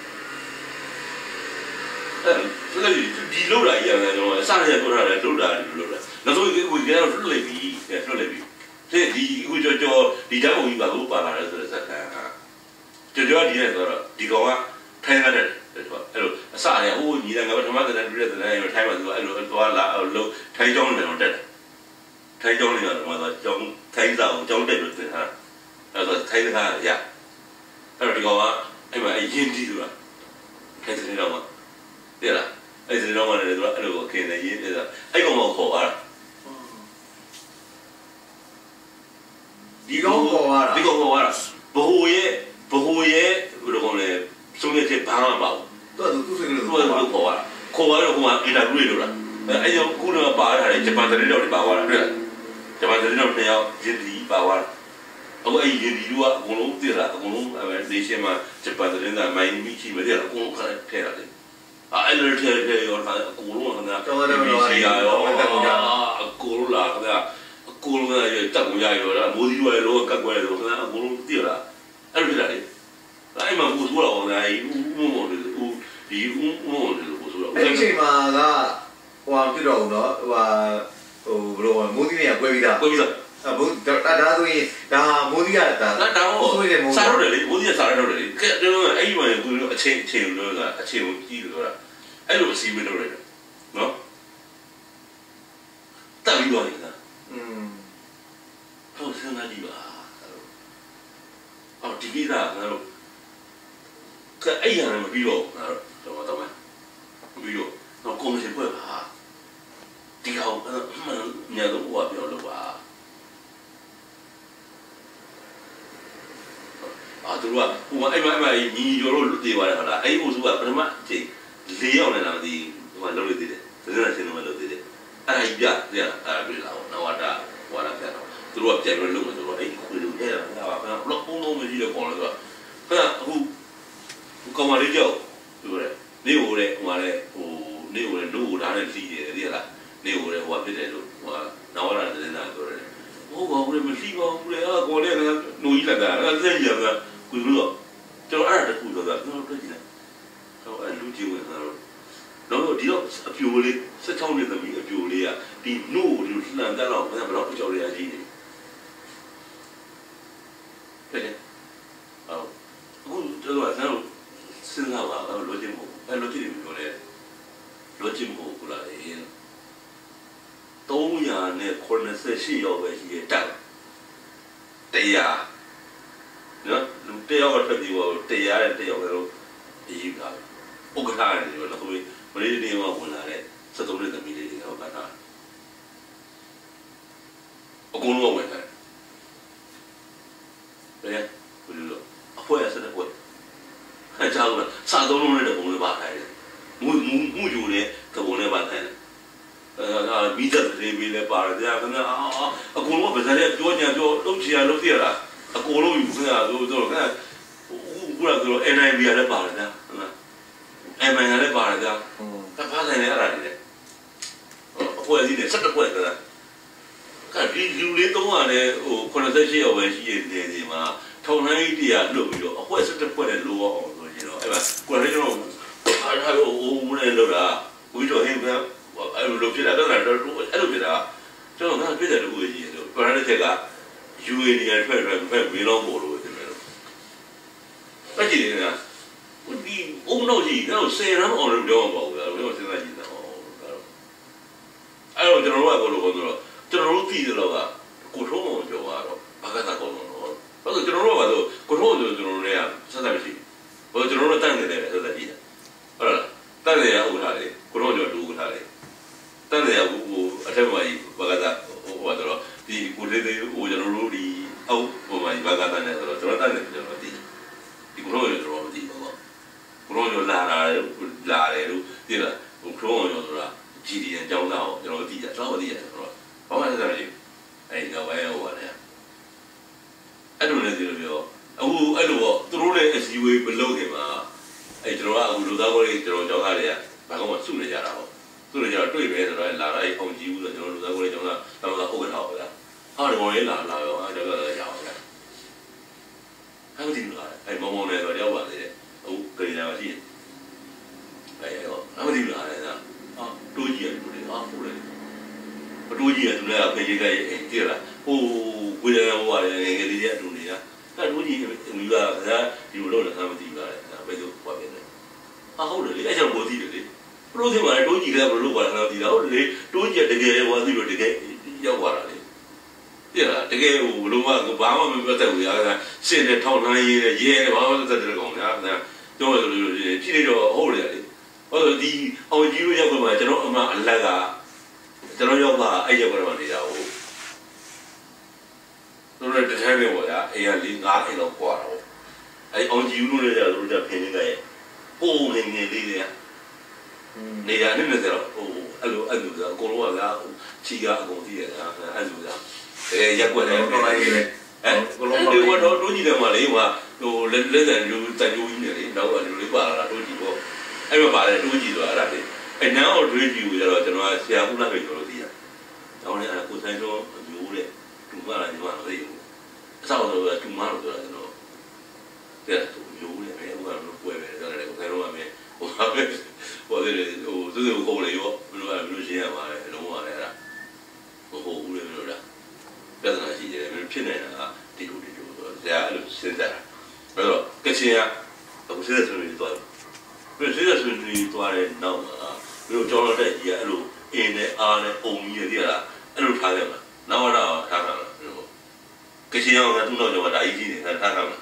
ဆိုတော့ဒီလိုလာရရတယ်ကျွန်တော်အစရပြောထားတယ်လို့တာလို့တာနောက်ဆုံးကိုကတော့လွတ်လိုက်ပြီဒီအခုကြောဒီတောင်းဝင်ပါလို့ပါလာတယ်ဆိုတဲ့စကားကြောဒီနဲ့ဆိုတော့ဒီကောင်ကထိုင်ရတယ်အဲ့လိုအစရဟိုညီတယ်ငါပထမတဲ့တူတဲ့တဲ့ထိုင်မှာဆိုအဲ့လိုသွားလာလို့ထိုင်ကြောင်းနေတော့တက်တယ်ထိုင်ကြောင်းနေတော့မှာကြောင်းထိုင်စာကိုကြောင်းတက်လို့သင်ထားအဲ့တော့ထိုင်စကားရအဲ့တော့ဒီကောင်ကအဲ့မှာအရင်ကြည့်လို့ထိုင်စနေတော့မှာတဲ့လားအဲ့ဒီတော့မှလည်းသူကအဲ့လိုခင်းနေရေးတဲ့အဲ့ကောင်ကိုခေါ်သွားတာဒီကောင်ခေါ်သွားတာဘဟိုရဲ့ဘယ်လိုကောလဲဆုံးဖြတ်ချက်ဘာမှမပါဘူးသူစိတ်ကလေးသူခေါ်တော့ဟိုကအင်တာဗျူးလုပ်တာအဲ့ကြောင့်ခုနကပါထားတယ်ဂျပန်သတင်းတော်တွေပါသွားတာတွေ့လားဂျပန်သတင်းတော်နှစ်ယောက်ရင်းဒီပါသွားတာအခုအဲ့ရင်းဒီကအကုန်လုံးသိလားအကုန်လုံးဒေရှင်းမှာဂျပန်သတင်းသားမိုင်းမိချီမသိလားအကုန်လုံးခါထဲတာလေအဲ့လိုထဲရောခါအကုန်လုံးကတော်တယ်မလို့ရရောအကုန်လုံးလာခါအကုန်လုံးကတက်ကုန်ရရောမိုးဒီရောလောကတ်ကွဲရောခါအကုန်လုံးသိလားအဲ့လိုဖြစ်လာလေအဲ့မှာဘူးဆိုတော့အောင်လိုက်ဦးမော်တယ်ဦးဒီဦးမော်တယ်ဘူးဆိုတော့အဲ့ဒီချိန်မှာကဟိုဖြစ်တော့ဦးနော်ဟိုဘယ်လိုမိုးဒီနေကွဲပြီးသားဘုန်းဒါဆိုရင်ဒါမိုးဒီကဒါဆိုရင်စားရတယ်လေမိုးဒီကစားရတယ်လေကဲကျွန်တော်အဲ့ဒီမှာကိုအချိန်လို့ကအချိန်ကိုကြည့်လို့ဆိုတာအဲ့လိုအစီအမံလုပ်ရတယ်နော်တက်ပြီးတော့နေတာဟုတ်စမ်းကြည့်ပါအော်ဒီကိစ္စငါတို့ကအဲ့ရမယ်မပြီးတော့ငါတို့တော့မယ်ပြီးတော့ကော်မရှင်ဖွဲ့ပါဒီကောင်ညတော့ဟိုပြောလို့ပါသူကဟိုအဲ့ညီကျော်တို့တည်ပါတယ်ဟုတ်လားအဲ့ဒီအုပ်စုကပထမအချိန်၄ယောက်နဲ့လားမသိဟိုကလုပ်လို့တည်တယ်သတင်းရှင်တို့လုပ်တည်တယ်အဲ့ဒါကြီးပြတယ်အဲ့ဒါပြလာတော့နဝတာဟိုလာပြတော့သူတို့ကပြန်ပြီးလုပ်မယ်ဆိုတော့အဲ့ဒီခွေလို့ရဲတာငါကဘလော့ပုံလုံးမရှိတော့ခေါ်လို့ဆိုတော့ခဏအခုကောင်မလေးကြောက်ပြောတယ်နေဟိုတဲ့ဟိုကလည်းဟိုနေဟိုလည်းလို့ဒါနဲ့စီးတယ်သိရလားနေဟိုလည်းဟိုဖြစ်တယ်လို့ဟိုကနဝတာသတင်းသားပြောတယ်ဟိုဘာလို့မရှိပါဘူးလေကော်လေးကနိုးကြီးလာတာအဲ့ဒါစက်ရကကိုကိုလို့ကျွန်တော်အဲ့ဒါတခုတော့ကျွန်တော်တွေ့ကြည့်တယ်တော့အဲ့လူကြီးဝင်တာတော့ဒီတော့အပြိုလေး16နှစ်သမီးအပြိုလေးကဒီနို့လူလှန်တက်တော့ဘယ်တော့ကြောက်ရကြီးနေတယ်အခုကျွန်တော်ကစဉ်းစားပါတော့လိုချင်မို့အဲ့လိုချင်တယ်ပြောတယ်လိုချင်မို့ကိုလာရင်398ရောက်ပဲရှိရတက်တရားနော်လူတယောက်ကထွက်ပြီးတော့တရားတဲ့တယောက်လည်းအေးပါဥက္ကဋ္ဌရတယ်လို့အခုမလေးတင်မှာဝင်လာတဲ့73နှစ်သမီးလေးတွေကဘာသာအကုန်လုံးဝင်တယ်ဘယ်လိုအဖွဲရစတဲ့ဘွဲအကြောင်းကစားသုံးလုံးနဲ့တပုံလေးပါထိုင်တယ်မူယူနဲ့တပုံလေးပါထိုင်တယ်မီးသက်တွေပြီးလဲပါတယ်ကြာခင်ဗျာအကုန်လုံးဗဇက်ရဲ့ပြောညာပြောလုံးချီရလုံးပြရတာအကုန်လုံးယူခင်ဗျာဆိုတော့ခင်ဗျာခုနကတော့ NIB ရလည်းပါတယ်ဗျာMN ရလည်းပါတယ်ဗျာတဖားဆိုင်လည်းအဲ့ဒါတွေလေအဖွဲကြီးနဲ့17ဖွဲကဒီလူလေး300နဲ့ဟို88ရောက်ပဲရှိနေတဲ့ဒီမှာထောင်နှိုင်းတရားလွတ်ပြီးတော့အဖွဲ17ဖွဲနဲ့လိုအောင်ဆိုရင်တော့အဲ့ဒါကိုယ်လည်းကျွန်တော်အားထားလို့ဟိုမနဲ့လို့တာဝီတော့ဟင်းဗျာအဲ့လိုဖြစ်တာတော့အဲ့လိုဖြစ်တာကျွန်တော်ကပြည့်တယ်လို့ကြီးတယ်ပရဏိတက်က UAD ထွက်ဝေးလုံးပေါ်လို့တင်တယ်အဲ့ဒီကဒီအုံတော့ကြီးတော့ဆယ်ရမ်းအောင်လို့ပြောမှာပေါ့ဗျာကျွန်တော်စဉ်းစားကြည့်တာအဲ့တော့ကျွန်တော်တို့ကဘယ်လိုပြောတော့ကျွန်တော်တို့ပြည်တယ်တော့ကကိုထုံးအောင်ပြောတာတော့ဘာကသာကောင်းတော့ဘာလို့ကျွန်တော်တို့ကတော့ကိုထုံးအောင်ကျွန်တော်တို့တွေကဆက်ဆက်မရှိဘူးဘာလို့ကျွန်တော်တို့တန်းနေတယ်ဆက်ဆက်ကြည့်ဟုတ်လားတန်းနေရဥထားတယ်ကိုထုံးအောင်တူဥထားတယ်တန်းနေရဟိုအထက်မှာကြီးဘာကသာဟိုတော့ဒီကိုလေးလေးဟိုကျွန်တော်တို့ဒီအောက်ဟိုမှာဘာကသာနေဆိုတော့ကျွန်တော်တန်းနေကျွန်တော်သိဒီကိုထုံးအောင်ကျွန်တော်မသိဘူးပေါ့ကိုထုံးအောင်လာတယ်လို့သိလားဟိုကိုထုံးအောင်ဆိုတာ GDN အကြောင်းသားကိုကျွန်တော်သိကြတော့မသိရဆိုတော့ဘာမှဆက်ဆက်မရှိဘူးအဲ့တော့ဘယ်ဟိုပါလဲအဲ့လိုလည်းဒီလိုပြောအခုအဲ့လိုပေါ့သူတို့လည်း SUV မလုပ်ခင်မှာအဲ့ကျွန်တော်ကအခုလူသားကိုကျွန်တော်ကြောက်ခါတွေကဘာကောမှစုနေကြတာပေါ့စုနေကြတော့တွေ့ပဲဆိုတော့လာလိုက်အောင်ကြည့်ဘူးဆိုတော့ကျွန်တော်လူသားကိုကျွန်တော်ကတော့ဥက္ကဋ္ဌပေါ့ဗျာဟာဒီကောင်လေးလာရောအဲ့တော့ရအောင်ဗျာဟဲ့ဒီလိုအဲ့မောင်မောင်လည်းတော့ရောက်ပါသေးတယ်အခုကြင်လာရှိအဲ့တော့အမဒီလာတယ်နော်တိုးကြီးရတယ်တိုးတယ်ဟုတ်တယ်တိုးကြီးရတယ်သူလည်းဖေးကြီးကကြည့်လားဟိုကိုယ်လည်းဟိုပါတယ်ငယ်ငယ်လေးအတူနေတာအဲ့တိုးကြီးမိဘကဒီလိုလုပ်နေတာမသိဘူးလားဘယ်လိုဟောပြနေဟုတ်တယ်လေအဲ့ကြောင့်ကိုသိတယ်လေပရိုစီမှာတိုးကြီးကဘယ်လိုလုပ်ပါလဲတော့ဒီတော့လေတိုးကြီးတကယ်ဟောသိလို့တကယ်ရောက်သွားတာလေပြလားတကယ်ဟိုဘလုံးကဘာမှမပြောတတ်ဘူးရတာရှင်းနေထောက်နှမ်းရေးရဲဘာမှမသက်တဲ့ကောင်ညာပြောလို့ဖြစ်နေတော့ဟုတ်တယ်လေဟောဒီအောင်ကြီးတို့ရောက်ခွင့်မှာကျွန်တော်အမအလက်ကကျွန်တော်ရောက်တာအဲ့ရက်ခွင့်မှာနေတာဟုတ်တို့လည်းတခြားပဲပေါ့ဗျာအိမ်က၄၅အိမ်လောက်ကွာတော့အဲ့အောင်ကြီးတို့လည်းကြတို့ကြဖင်းနေတဲ့ပိုးနေနေလေးတွေနေတာနဲ့နေတော့ဟိုအဲ့လိုဆိုအကုန်လုံးကဗျာချီကအကုန်ကြည့်ရတာအဲ့လိုဗျာရက်ွက်တယ်တော့လိုက်တယ်အကုန်လုံးဒီကတော့တို့ကြီးတယ်မှာလေဟိုလက်တယ်လူတန်ကြိုးကြီးနေလေနောက်ကလူလေးပါလာတို့ကြီးပေါ့အဲ့မှာပါတယ်တိုးကြည့်သွားတာလေအဲ့နန်းအော်တွေးကြည့်လို့ကျတော့ကျွန်တော်ကဆရာဦးလာပဲပြောလို့သိရတောင်းနေအဲ့ကိုဆိုင်တော့မျိုးတဲ့တူမလာညီမမသိဘူးအဆောက်တော့တူမလို့ပြောတာကျွန်တော်တဲ့တူမျိုးတဲ့အဲ့ဟိုကတော့ပွဲပဲကျွန်တော်လည်းကိုဆိုင်တော့မှဟိုပါပဲဟိုတဲ့ဟိုသူ့ကိုကိုလေရောဘယ်လိုရှင်းရမှာလဲအလုံးဝလည်းအဲ့ဒါဟိုဦးလေလို့လားပြဿနာရှိတယ်မဖြစ်နေတာကဒီလိုဆိုဆရာအဲ့လိုစဉ်းစားတာအဲ့တော့ကချင်ကအခုစဉ်းစားနေတော့ပြည်စည်းတဲ့ဆွေးနွေးသွားတဲ့နောက်မှာဘယ်လိုကြောက်တဲ့ကြီးအဲ့လိုအင်းနဲ့အားနဲ့ပုံကြီးတွေလားအဲ့လိုထားခဲ့မှာနောက်တော့ထားတာလားကချင်အောင်ကသူ့နောက်ကျော်ကဒါကြီးကြီးနေထားတာမှာ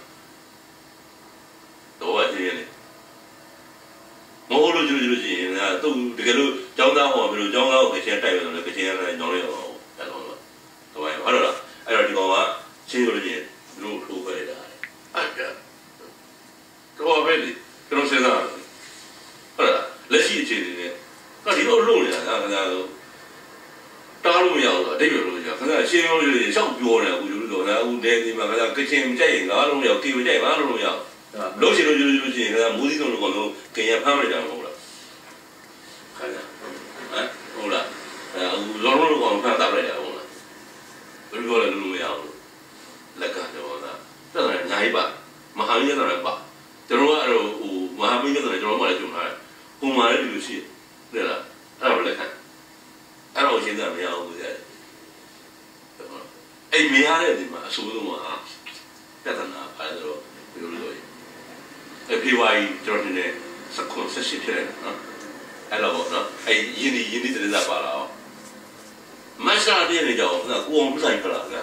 တော့အချင်းနေမဟုတ်လို့ကြည့်လို့ရှိရင်ကသူတကယ်လို့ကျောင်းသားဟောဘယ်လိုကျောင်းသားကိုကချင်တိုက်ရလို့ကချင်ရတယ်ညောင်းလိုက်အောင်အဲ့တော့တော့ဟုတ်လားအဲ့တော့ဒီကောင်ကချင်းလို့ချင်းလို့ထိုးခဲ့တာအဲ့တော့ဘယ်လေကျွန်တော်စဉ်းစားဟုတ်လားလက်ရှိအခြေအနေနဲ့ကဒီလိုလုပ်နေတာခင်ဗျားတို့တားလို့မရဘူးဆိုအတိတ်လိုလို့ကြာခင်ဗျားရှင်းလို့ရှောက်ပြောနေအခုလို့တော့အခုနေဒီမှာခင်ဗျားကချင်ကြိုက်ရင်ငါလုံးမရကေမကြိုက်ငါလုံးမရလုံးချင်လို့ယူလို့ရှိရင်ခင်ဗျားမိုးစည်းစုံလို့ကတော့ကင်ရဖမ်းမကြဘူးဟုတ်လားခင်ဗျာဟုတ်လားအခုလောလုံးလို့ကတော့ဖမ်းတာလိုက်ရဟုတ်လားဘယ်လိုလဲလုံးမရဘူးလက်ကတော့ပြဿနာအများကြီးပါမဟာကြီးကလည်းဒီလိုရှိတယ်လားအဲ့ဒါလည်းခံအဲ့တော့ရှင်းတာမရဘူးကြအဲ့မရတဲ့ဒီမှာအဆိုးဆုံးကပြဿနာအဲ့တော့ဘယ်လိုလဲအဲ့ဖေးဝါးကြီးကျွန်တော်နေစကွန်ဆက်ရှိဖြစ်တယ်နော်အဲ့တော့နော်အဲ့ရင်းနေတဲ့စားပါလားမတ်စာတဲ့နေကြောင်ကိုအောင်ဆိုင်ခလားက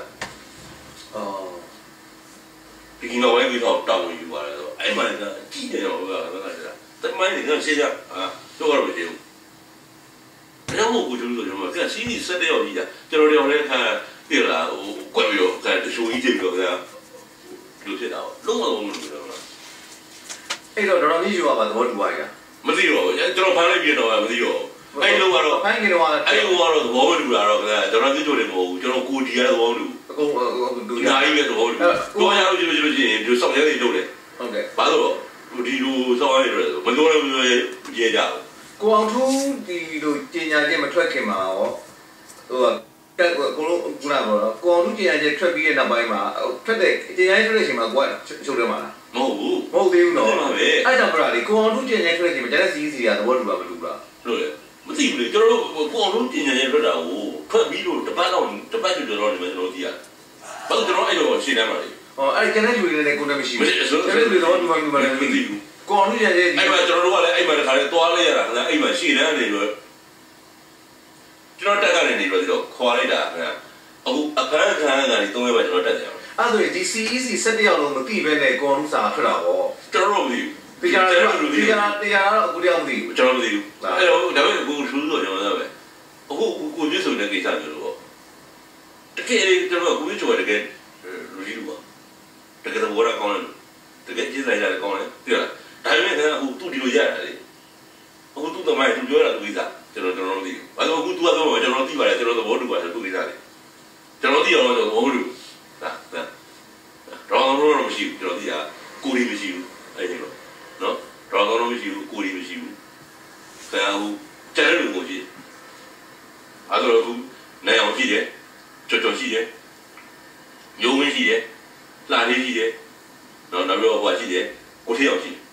ဒီကနေ့ဝယ်ပြီးတော့တောင်းယူပါတယ်ဆိုအဲ့မှလည်းကြည့်တယ်တော့ဘာလဲတမိုင်းတွေကရှင်းကြတော့တော့မကြည့်ဘူးဘယ်တော့မှကိုကျလို့ကျွန်တော်ကစီးနီးဆက်တဲ့ရောက်ကြီးကျွန်တော်လည်းခါပြလာဟိုကွက်ပြီးတော့တချို့ကြီးကြည့်ပြီးတော့လူဖြစ်တာလုံးဝမလုပ်ဘူးတော့အဲ့တော့တော်တော်ကြီးယူပါသဘောတူပါရဲ့မသိတော့ကျွန်တော်ဖမ်းလိုက်ပြီးတော့မသိတော့အဲ့လိုကတော့ဖမ်းကြတော့အဲ့လိုကတော့သဘောမတူတာတော့ကျွန်တော်သိကြတယ်မဟုတ်ဘူးကျွန်တော်ကိုဒီရသဘောတူအကုန်ဒူနာကြီးပဲသဘောတူတော့ရလို့ရှိလို့ချင်းဒီစောင့်ရဲနေလုပ်တယ်ဟုတ်ကဲ့ဘာလို့ဒီလိုစောင့်ရဲနေတယ်မပြောလည်းမပြောရဲကြဘူးကိုအောင်ထူးဒီလိုကျင်ညာချက်မထွက်ခင်မှာရောဟိုတက်ကိုလုံးခုနကတော့ကိုအောင်ထူးကျင်ညာချက်ထွက်ပြီးတဲ့နောက်ပိုင်းမှာထွက်တဲ့ကျင်ညာချက်ထွက်တဲ့အချိန်မှာကိုကချုပ်တယ်မှာလားမဟုတ်ဘူးမဟုတ်သေးဘူးနော်အဲ့ကြောင့်ပြတာလေကိုအောင်ထူးကျင်ညာထွက်တဲ့အချိန်မှာကျန်တဲ့စီးစီးကသဘောတူပါမတူလားလို့လေမသိဘူးလေကျွန်တော်တို့ကိုအောင်ထူးကျင်ညာချက်ထွက်တာကိုထွက်ပြီးလို့တပတ်ကျော်တော့နေမယ်ကျွန်တော်သိရတယ်ဘာလို့ကျွန်တော်အဲ့လိုရှင်းတယ်မှာလေအဲ့ကျန်တဲ့လူတွေလည်းကိုယ်နဲ့မရှိဘူးကျန်တဲ့လူတွေတော့ဒီမှာလည်းမသိဘူးကိုအောင်ထူးကျင်ညာချက်အဲ့မှာကျွန်တော်တို့ကလည်းအဲ့မှာတခါလေသွားလိုက်ရတာအဲ့မှာရှင်းတယ်နေလို့ကျွန်တော်တက်ကနေနေပြီးတော့ခေါ်လိုက်တာခင်ဗျအခုအခန်းခန်းကနေ3ရက်ပဲကျွန်တော်တက်တယ်အဲ့ဆိုရင်ဒီ CEC 17ရောက်လုံးမသိဘဲနဲ့ကိုအောင်ထူးစာထွက်တာပေါ့ကျွန်တော်တို့မသိဘူးတရားတော့အခုတယောက်မသိဘူးကျွန်တော်မသိဘူးအဲ့တော့ဒါပေမဲ့ကိုထူးဆိုကျွန်တော်လည်းပဲအခုကိုပြည့်စုံတဲ့ကိစ္စမျိုးလို့ပေါ့တကယ်ကျွန်တော်ကိုပြည့်စုံတဲ့တကယ်လူကြီးလို့ပေါ့တကယ်တော့ဘောရကောင်းတယ်တကယ်ကြည့်လိုက်ရတယ်ကောင်းတယ်သိလားဒါပေမဲ့အခုသူ့ဒီလိုရတယ်လေအခုသူ့တမိုင်းသူပြောတာသူကိစ္စကျွန်တော်မသိဘူးဘာလို့အခုသူကတော့ကျွန်တော်သိပါတယ်ကျွန်တော်သဘောတူပါတယ်သူကိစ္စလေကျွန်တော်သိအောင်တော့သဘောတူဟာတော့တော့မရှိဘူးကျွန်တော်သိတာကိုရီမရှိဘူးအဲ့ဒီလိုနော်တော့မရှိဘူးကိုရီမရှိဘူးဒါဟိုကျန်တဲ့လူကိုကြည့်အဲ့တော့အခုနိုင်အောင်ကြည့်တယ်ကြော်ရှိတယ်ညိုးမင်းရှိတယ်လှလေးရှိတယ်နော်နောက်ပြီးတော့ဟိုရှိတယ်ကိုထေးအောင်ရှိတယ်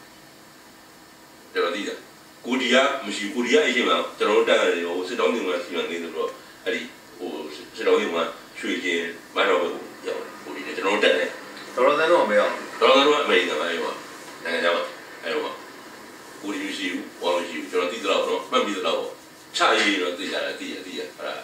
ကျွန်တော်သိတာကိုဒီကမရှိကိုဒီကအရင်ကကျွန်တော်တို့တက်ရတယ်ဟိုစစ်တောင်းနေမှာစီမံနေဆိုတော့အဲ့ဒီဟိုစစ်တောင်းနေမှာရွှေချင်းမတော်ဘူးရောက်ကိုဒီနဲ့ကျွန်တော်တို့တက်တယ်တော်တော်တော့မရောက်တော်တော်တော့အမေရိကန်မှာအဲ့ဟိုနိုင်ငံခြားမှာအဲ့ဟိုကိုဒီမရှိဘူးဘောလုံးရှိဘူးကျွန်တော်သိတော့တော့မှတ်ပြီးတော့ချရေးတော့သိရတယ်သိရအဲ့ဒါ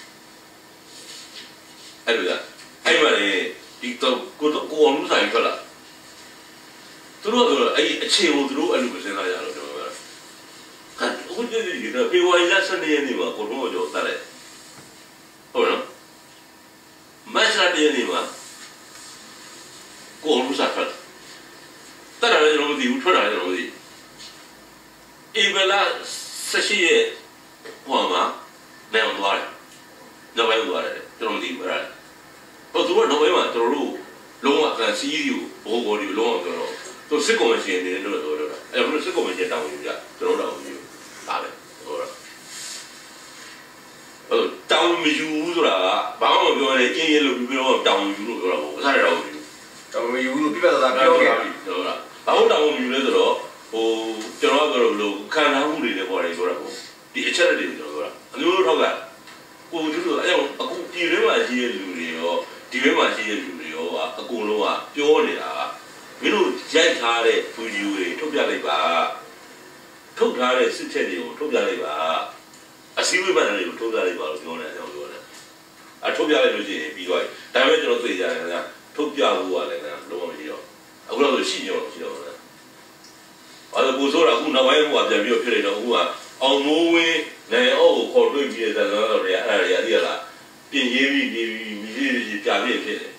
အဲ့လိုလားအဲ့မှာလေဒီတော့ကိုအောင်လူဆိုင်ထွက်လာသူတို့ကအဲ့အခြေကိုသူတို့အဲ့လိုမစင်စားကြတော့အခုကြည့်ကြည့်တော့ဖေဝါရီလ12ရက်နေ့မှာကိုတော့ကြောတက်တယ်ဟုတ်နော်မတ်လ10ရက်နေ့မှာကိုအောင်လူစားထွက်တက်တယ်ကျွန်တော်မသိဘူးထွက်တာကျွန်တော်မသိဧပြီလ18ရက်ဟိုမှာလည်းအောင်သွားတယ်နောက်ပိုင်းသွားတယ်ကျွန်တော်မသိဘူးအဲ့ဒါဟိုသူကတော့ဘယ်မှာကျွန်တော်တို့လုံးဝကန်စီးရီကိုဘောဒီလုံးဝကျွန်တော်သူစစ်ကော်မရှင်နေတယ်လို့ပြောတာအဲ့ဒါစစ်ကော်မရှင်တောင်းယူကြကျွန်တော်တို့တောင်းယူဒါပဲဟုတ်လားတောင်းမယူဆိုတာကဘာမှမပြောနဲ့ကျင်းရဲလို့ပြီးတော့တောင်းယူလို့ပြောတာပေါ့အစားတောင်းယူတောင်းယူလို့ပြပြသားပြောခဲ့ပြီဟုတ်လားဘာလို့တောင်းယူလဲဆိုတော့ဟိုကျွန်တော်ကတော့လို့ခံစားမှုတွေလည်းပေါ်တယ်ပြောတာပေါ့ဒီအချက်တွေကျွန်တော်ပြောတာအမျိုးမျိုးထောက်ကကိုကျလို့အဲ့တော့အခုပြည်ထဲမှာရှိတဲ့လူတွေရောဒီဘက်မှာရှိတဲ့လူတွေရောအကုန်လုံးကပြောနေတာမင်းတို့ရိုက်ထားတဲ့ဗီဒီယိုတွေထုတ်ပြလိုက်ပါထုတ်ထားတဲ့စစ်ချက်တွေကိုထုတ်ပြလိုက်ပါအစည်းအဝေးမှန်တွေကိုထုတ်ပြလိုက်ပါလို့ပြောနေတယ်ကျွန်တော်ပြောတယ်အထုတ်ပြလိုက်လို့ရှိရင်ပြီးသွားပြီဒါပေမဲ့ကျွန်တော်သိကြတယ်ခင်ဗျာထုတ်ပြဖို့ကလည်းလုံးဝမရှိတော့အခုတော့ရှိတော့ဗျာအဲ့ဒါကိုစိုးတာအခုနောက်ပိုင်းကပြန်ပြီးတော့ဖြစ်နေတော့အခုကအောင်မိုးဝင်းနိုင်အောက်ကိုခေါ်တွေ့ပြီးတဲ့ဇာတ်လမ်းတော်တွေအဲ့ဒါတွေအတိအလားပြင်ရေးပြီးမြည်ပြီးပြပြဖြစ်တယ်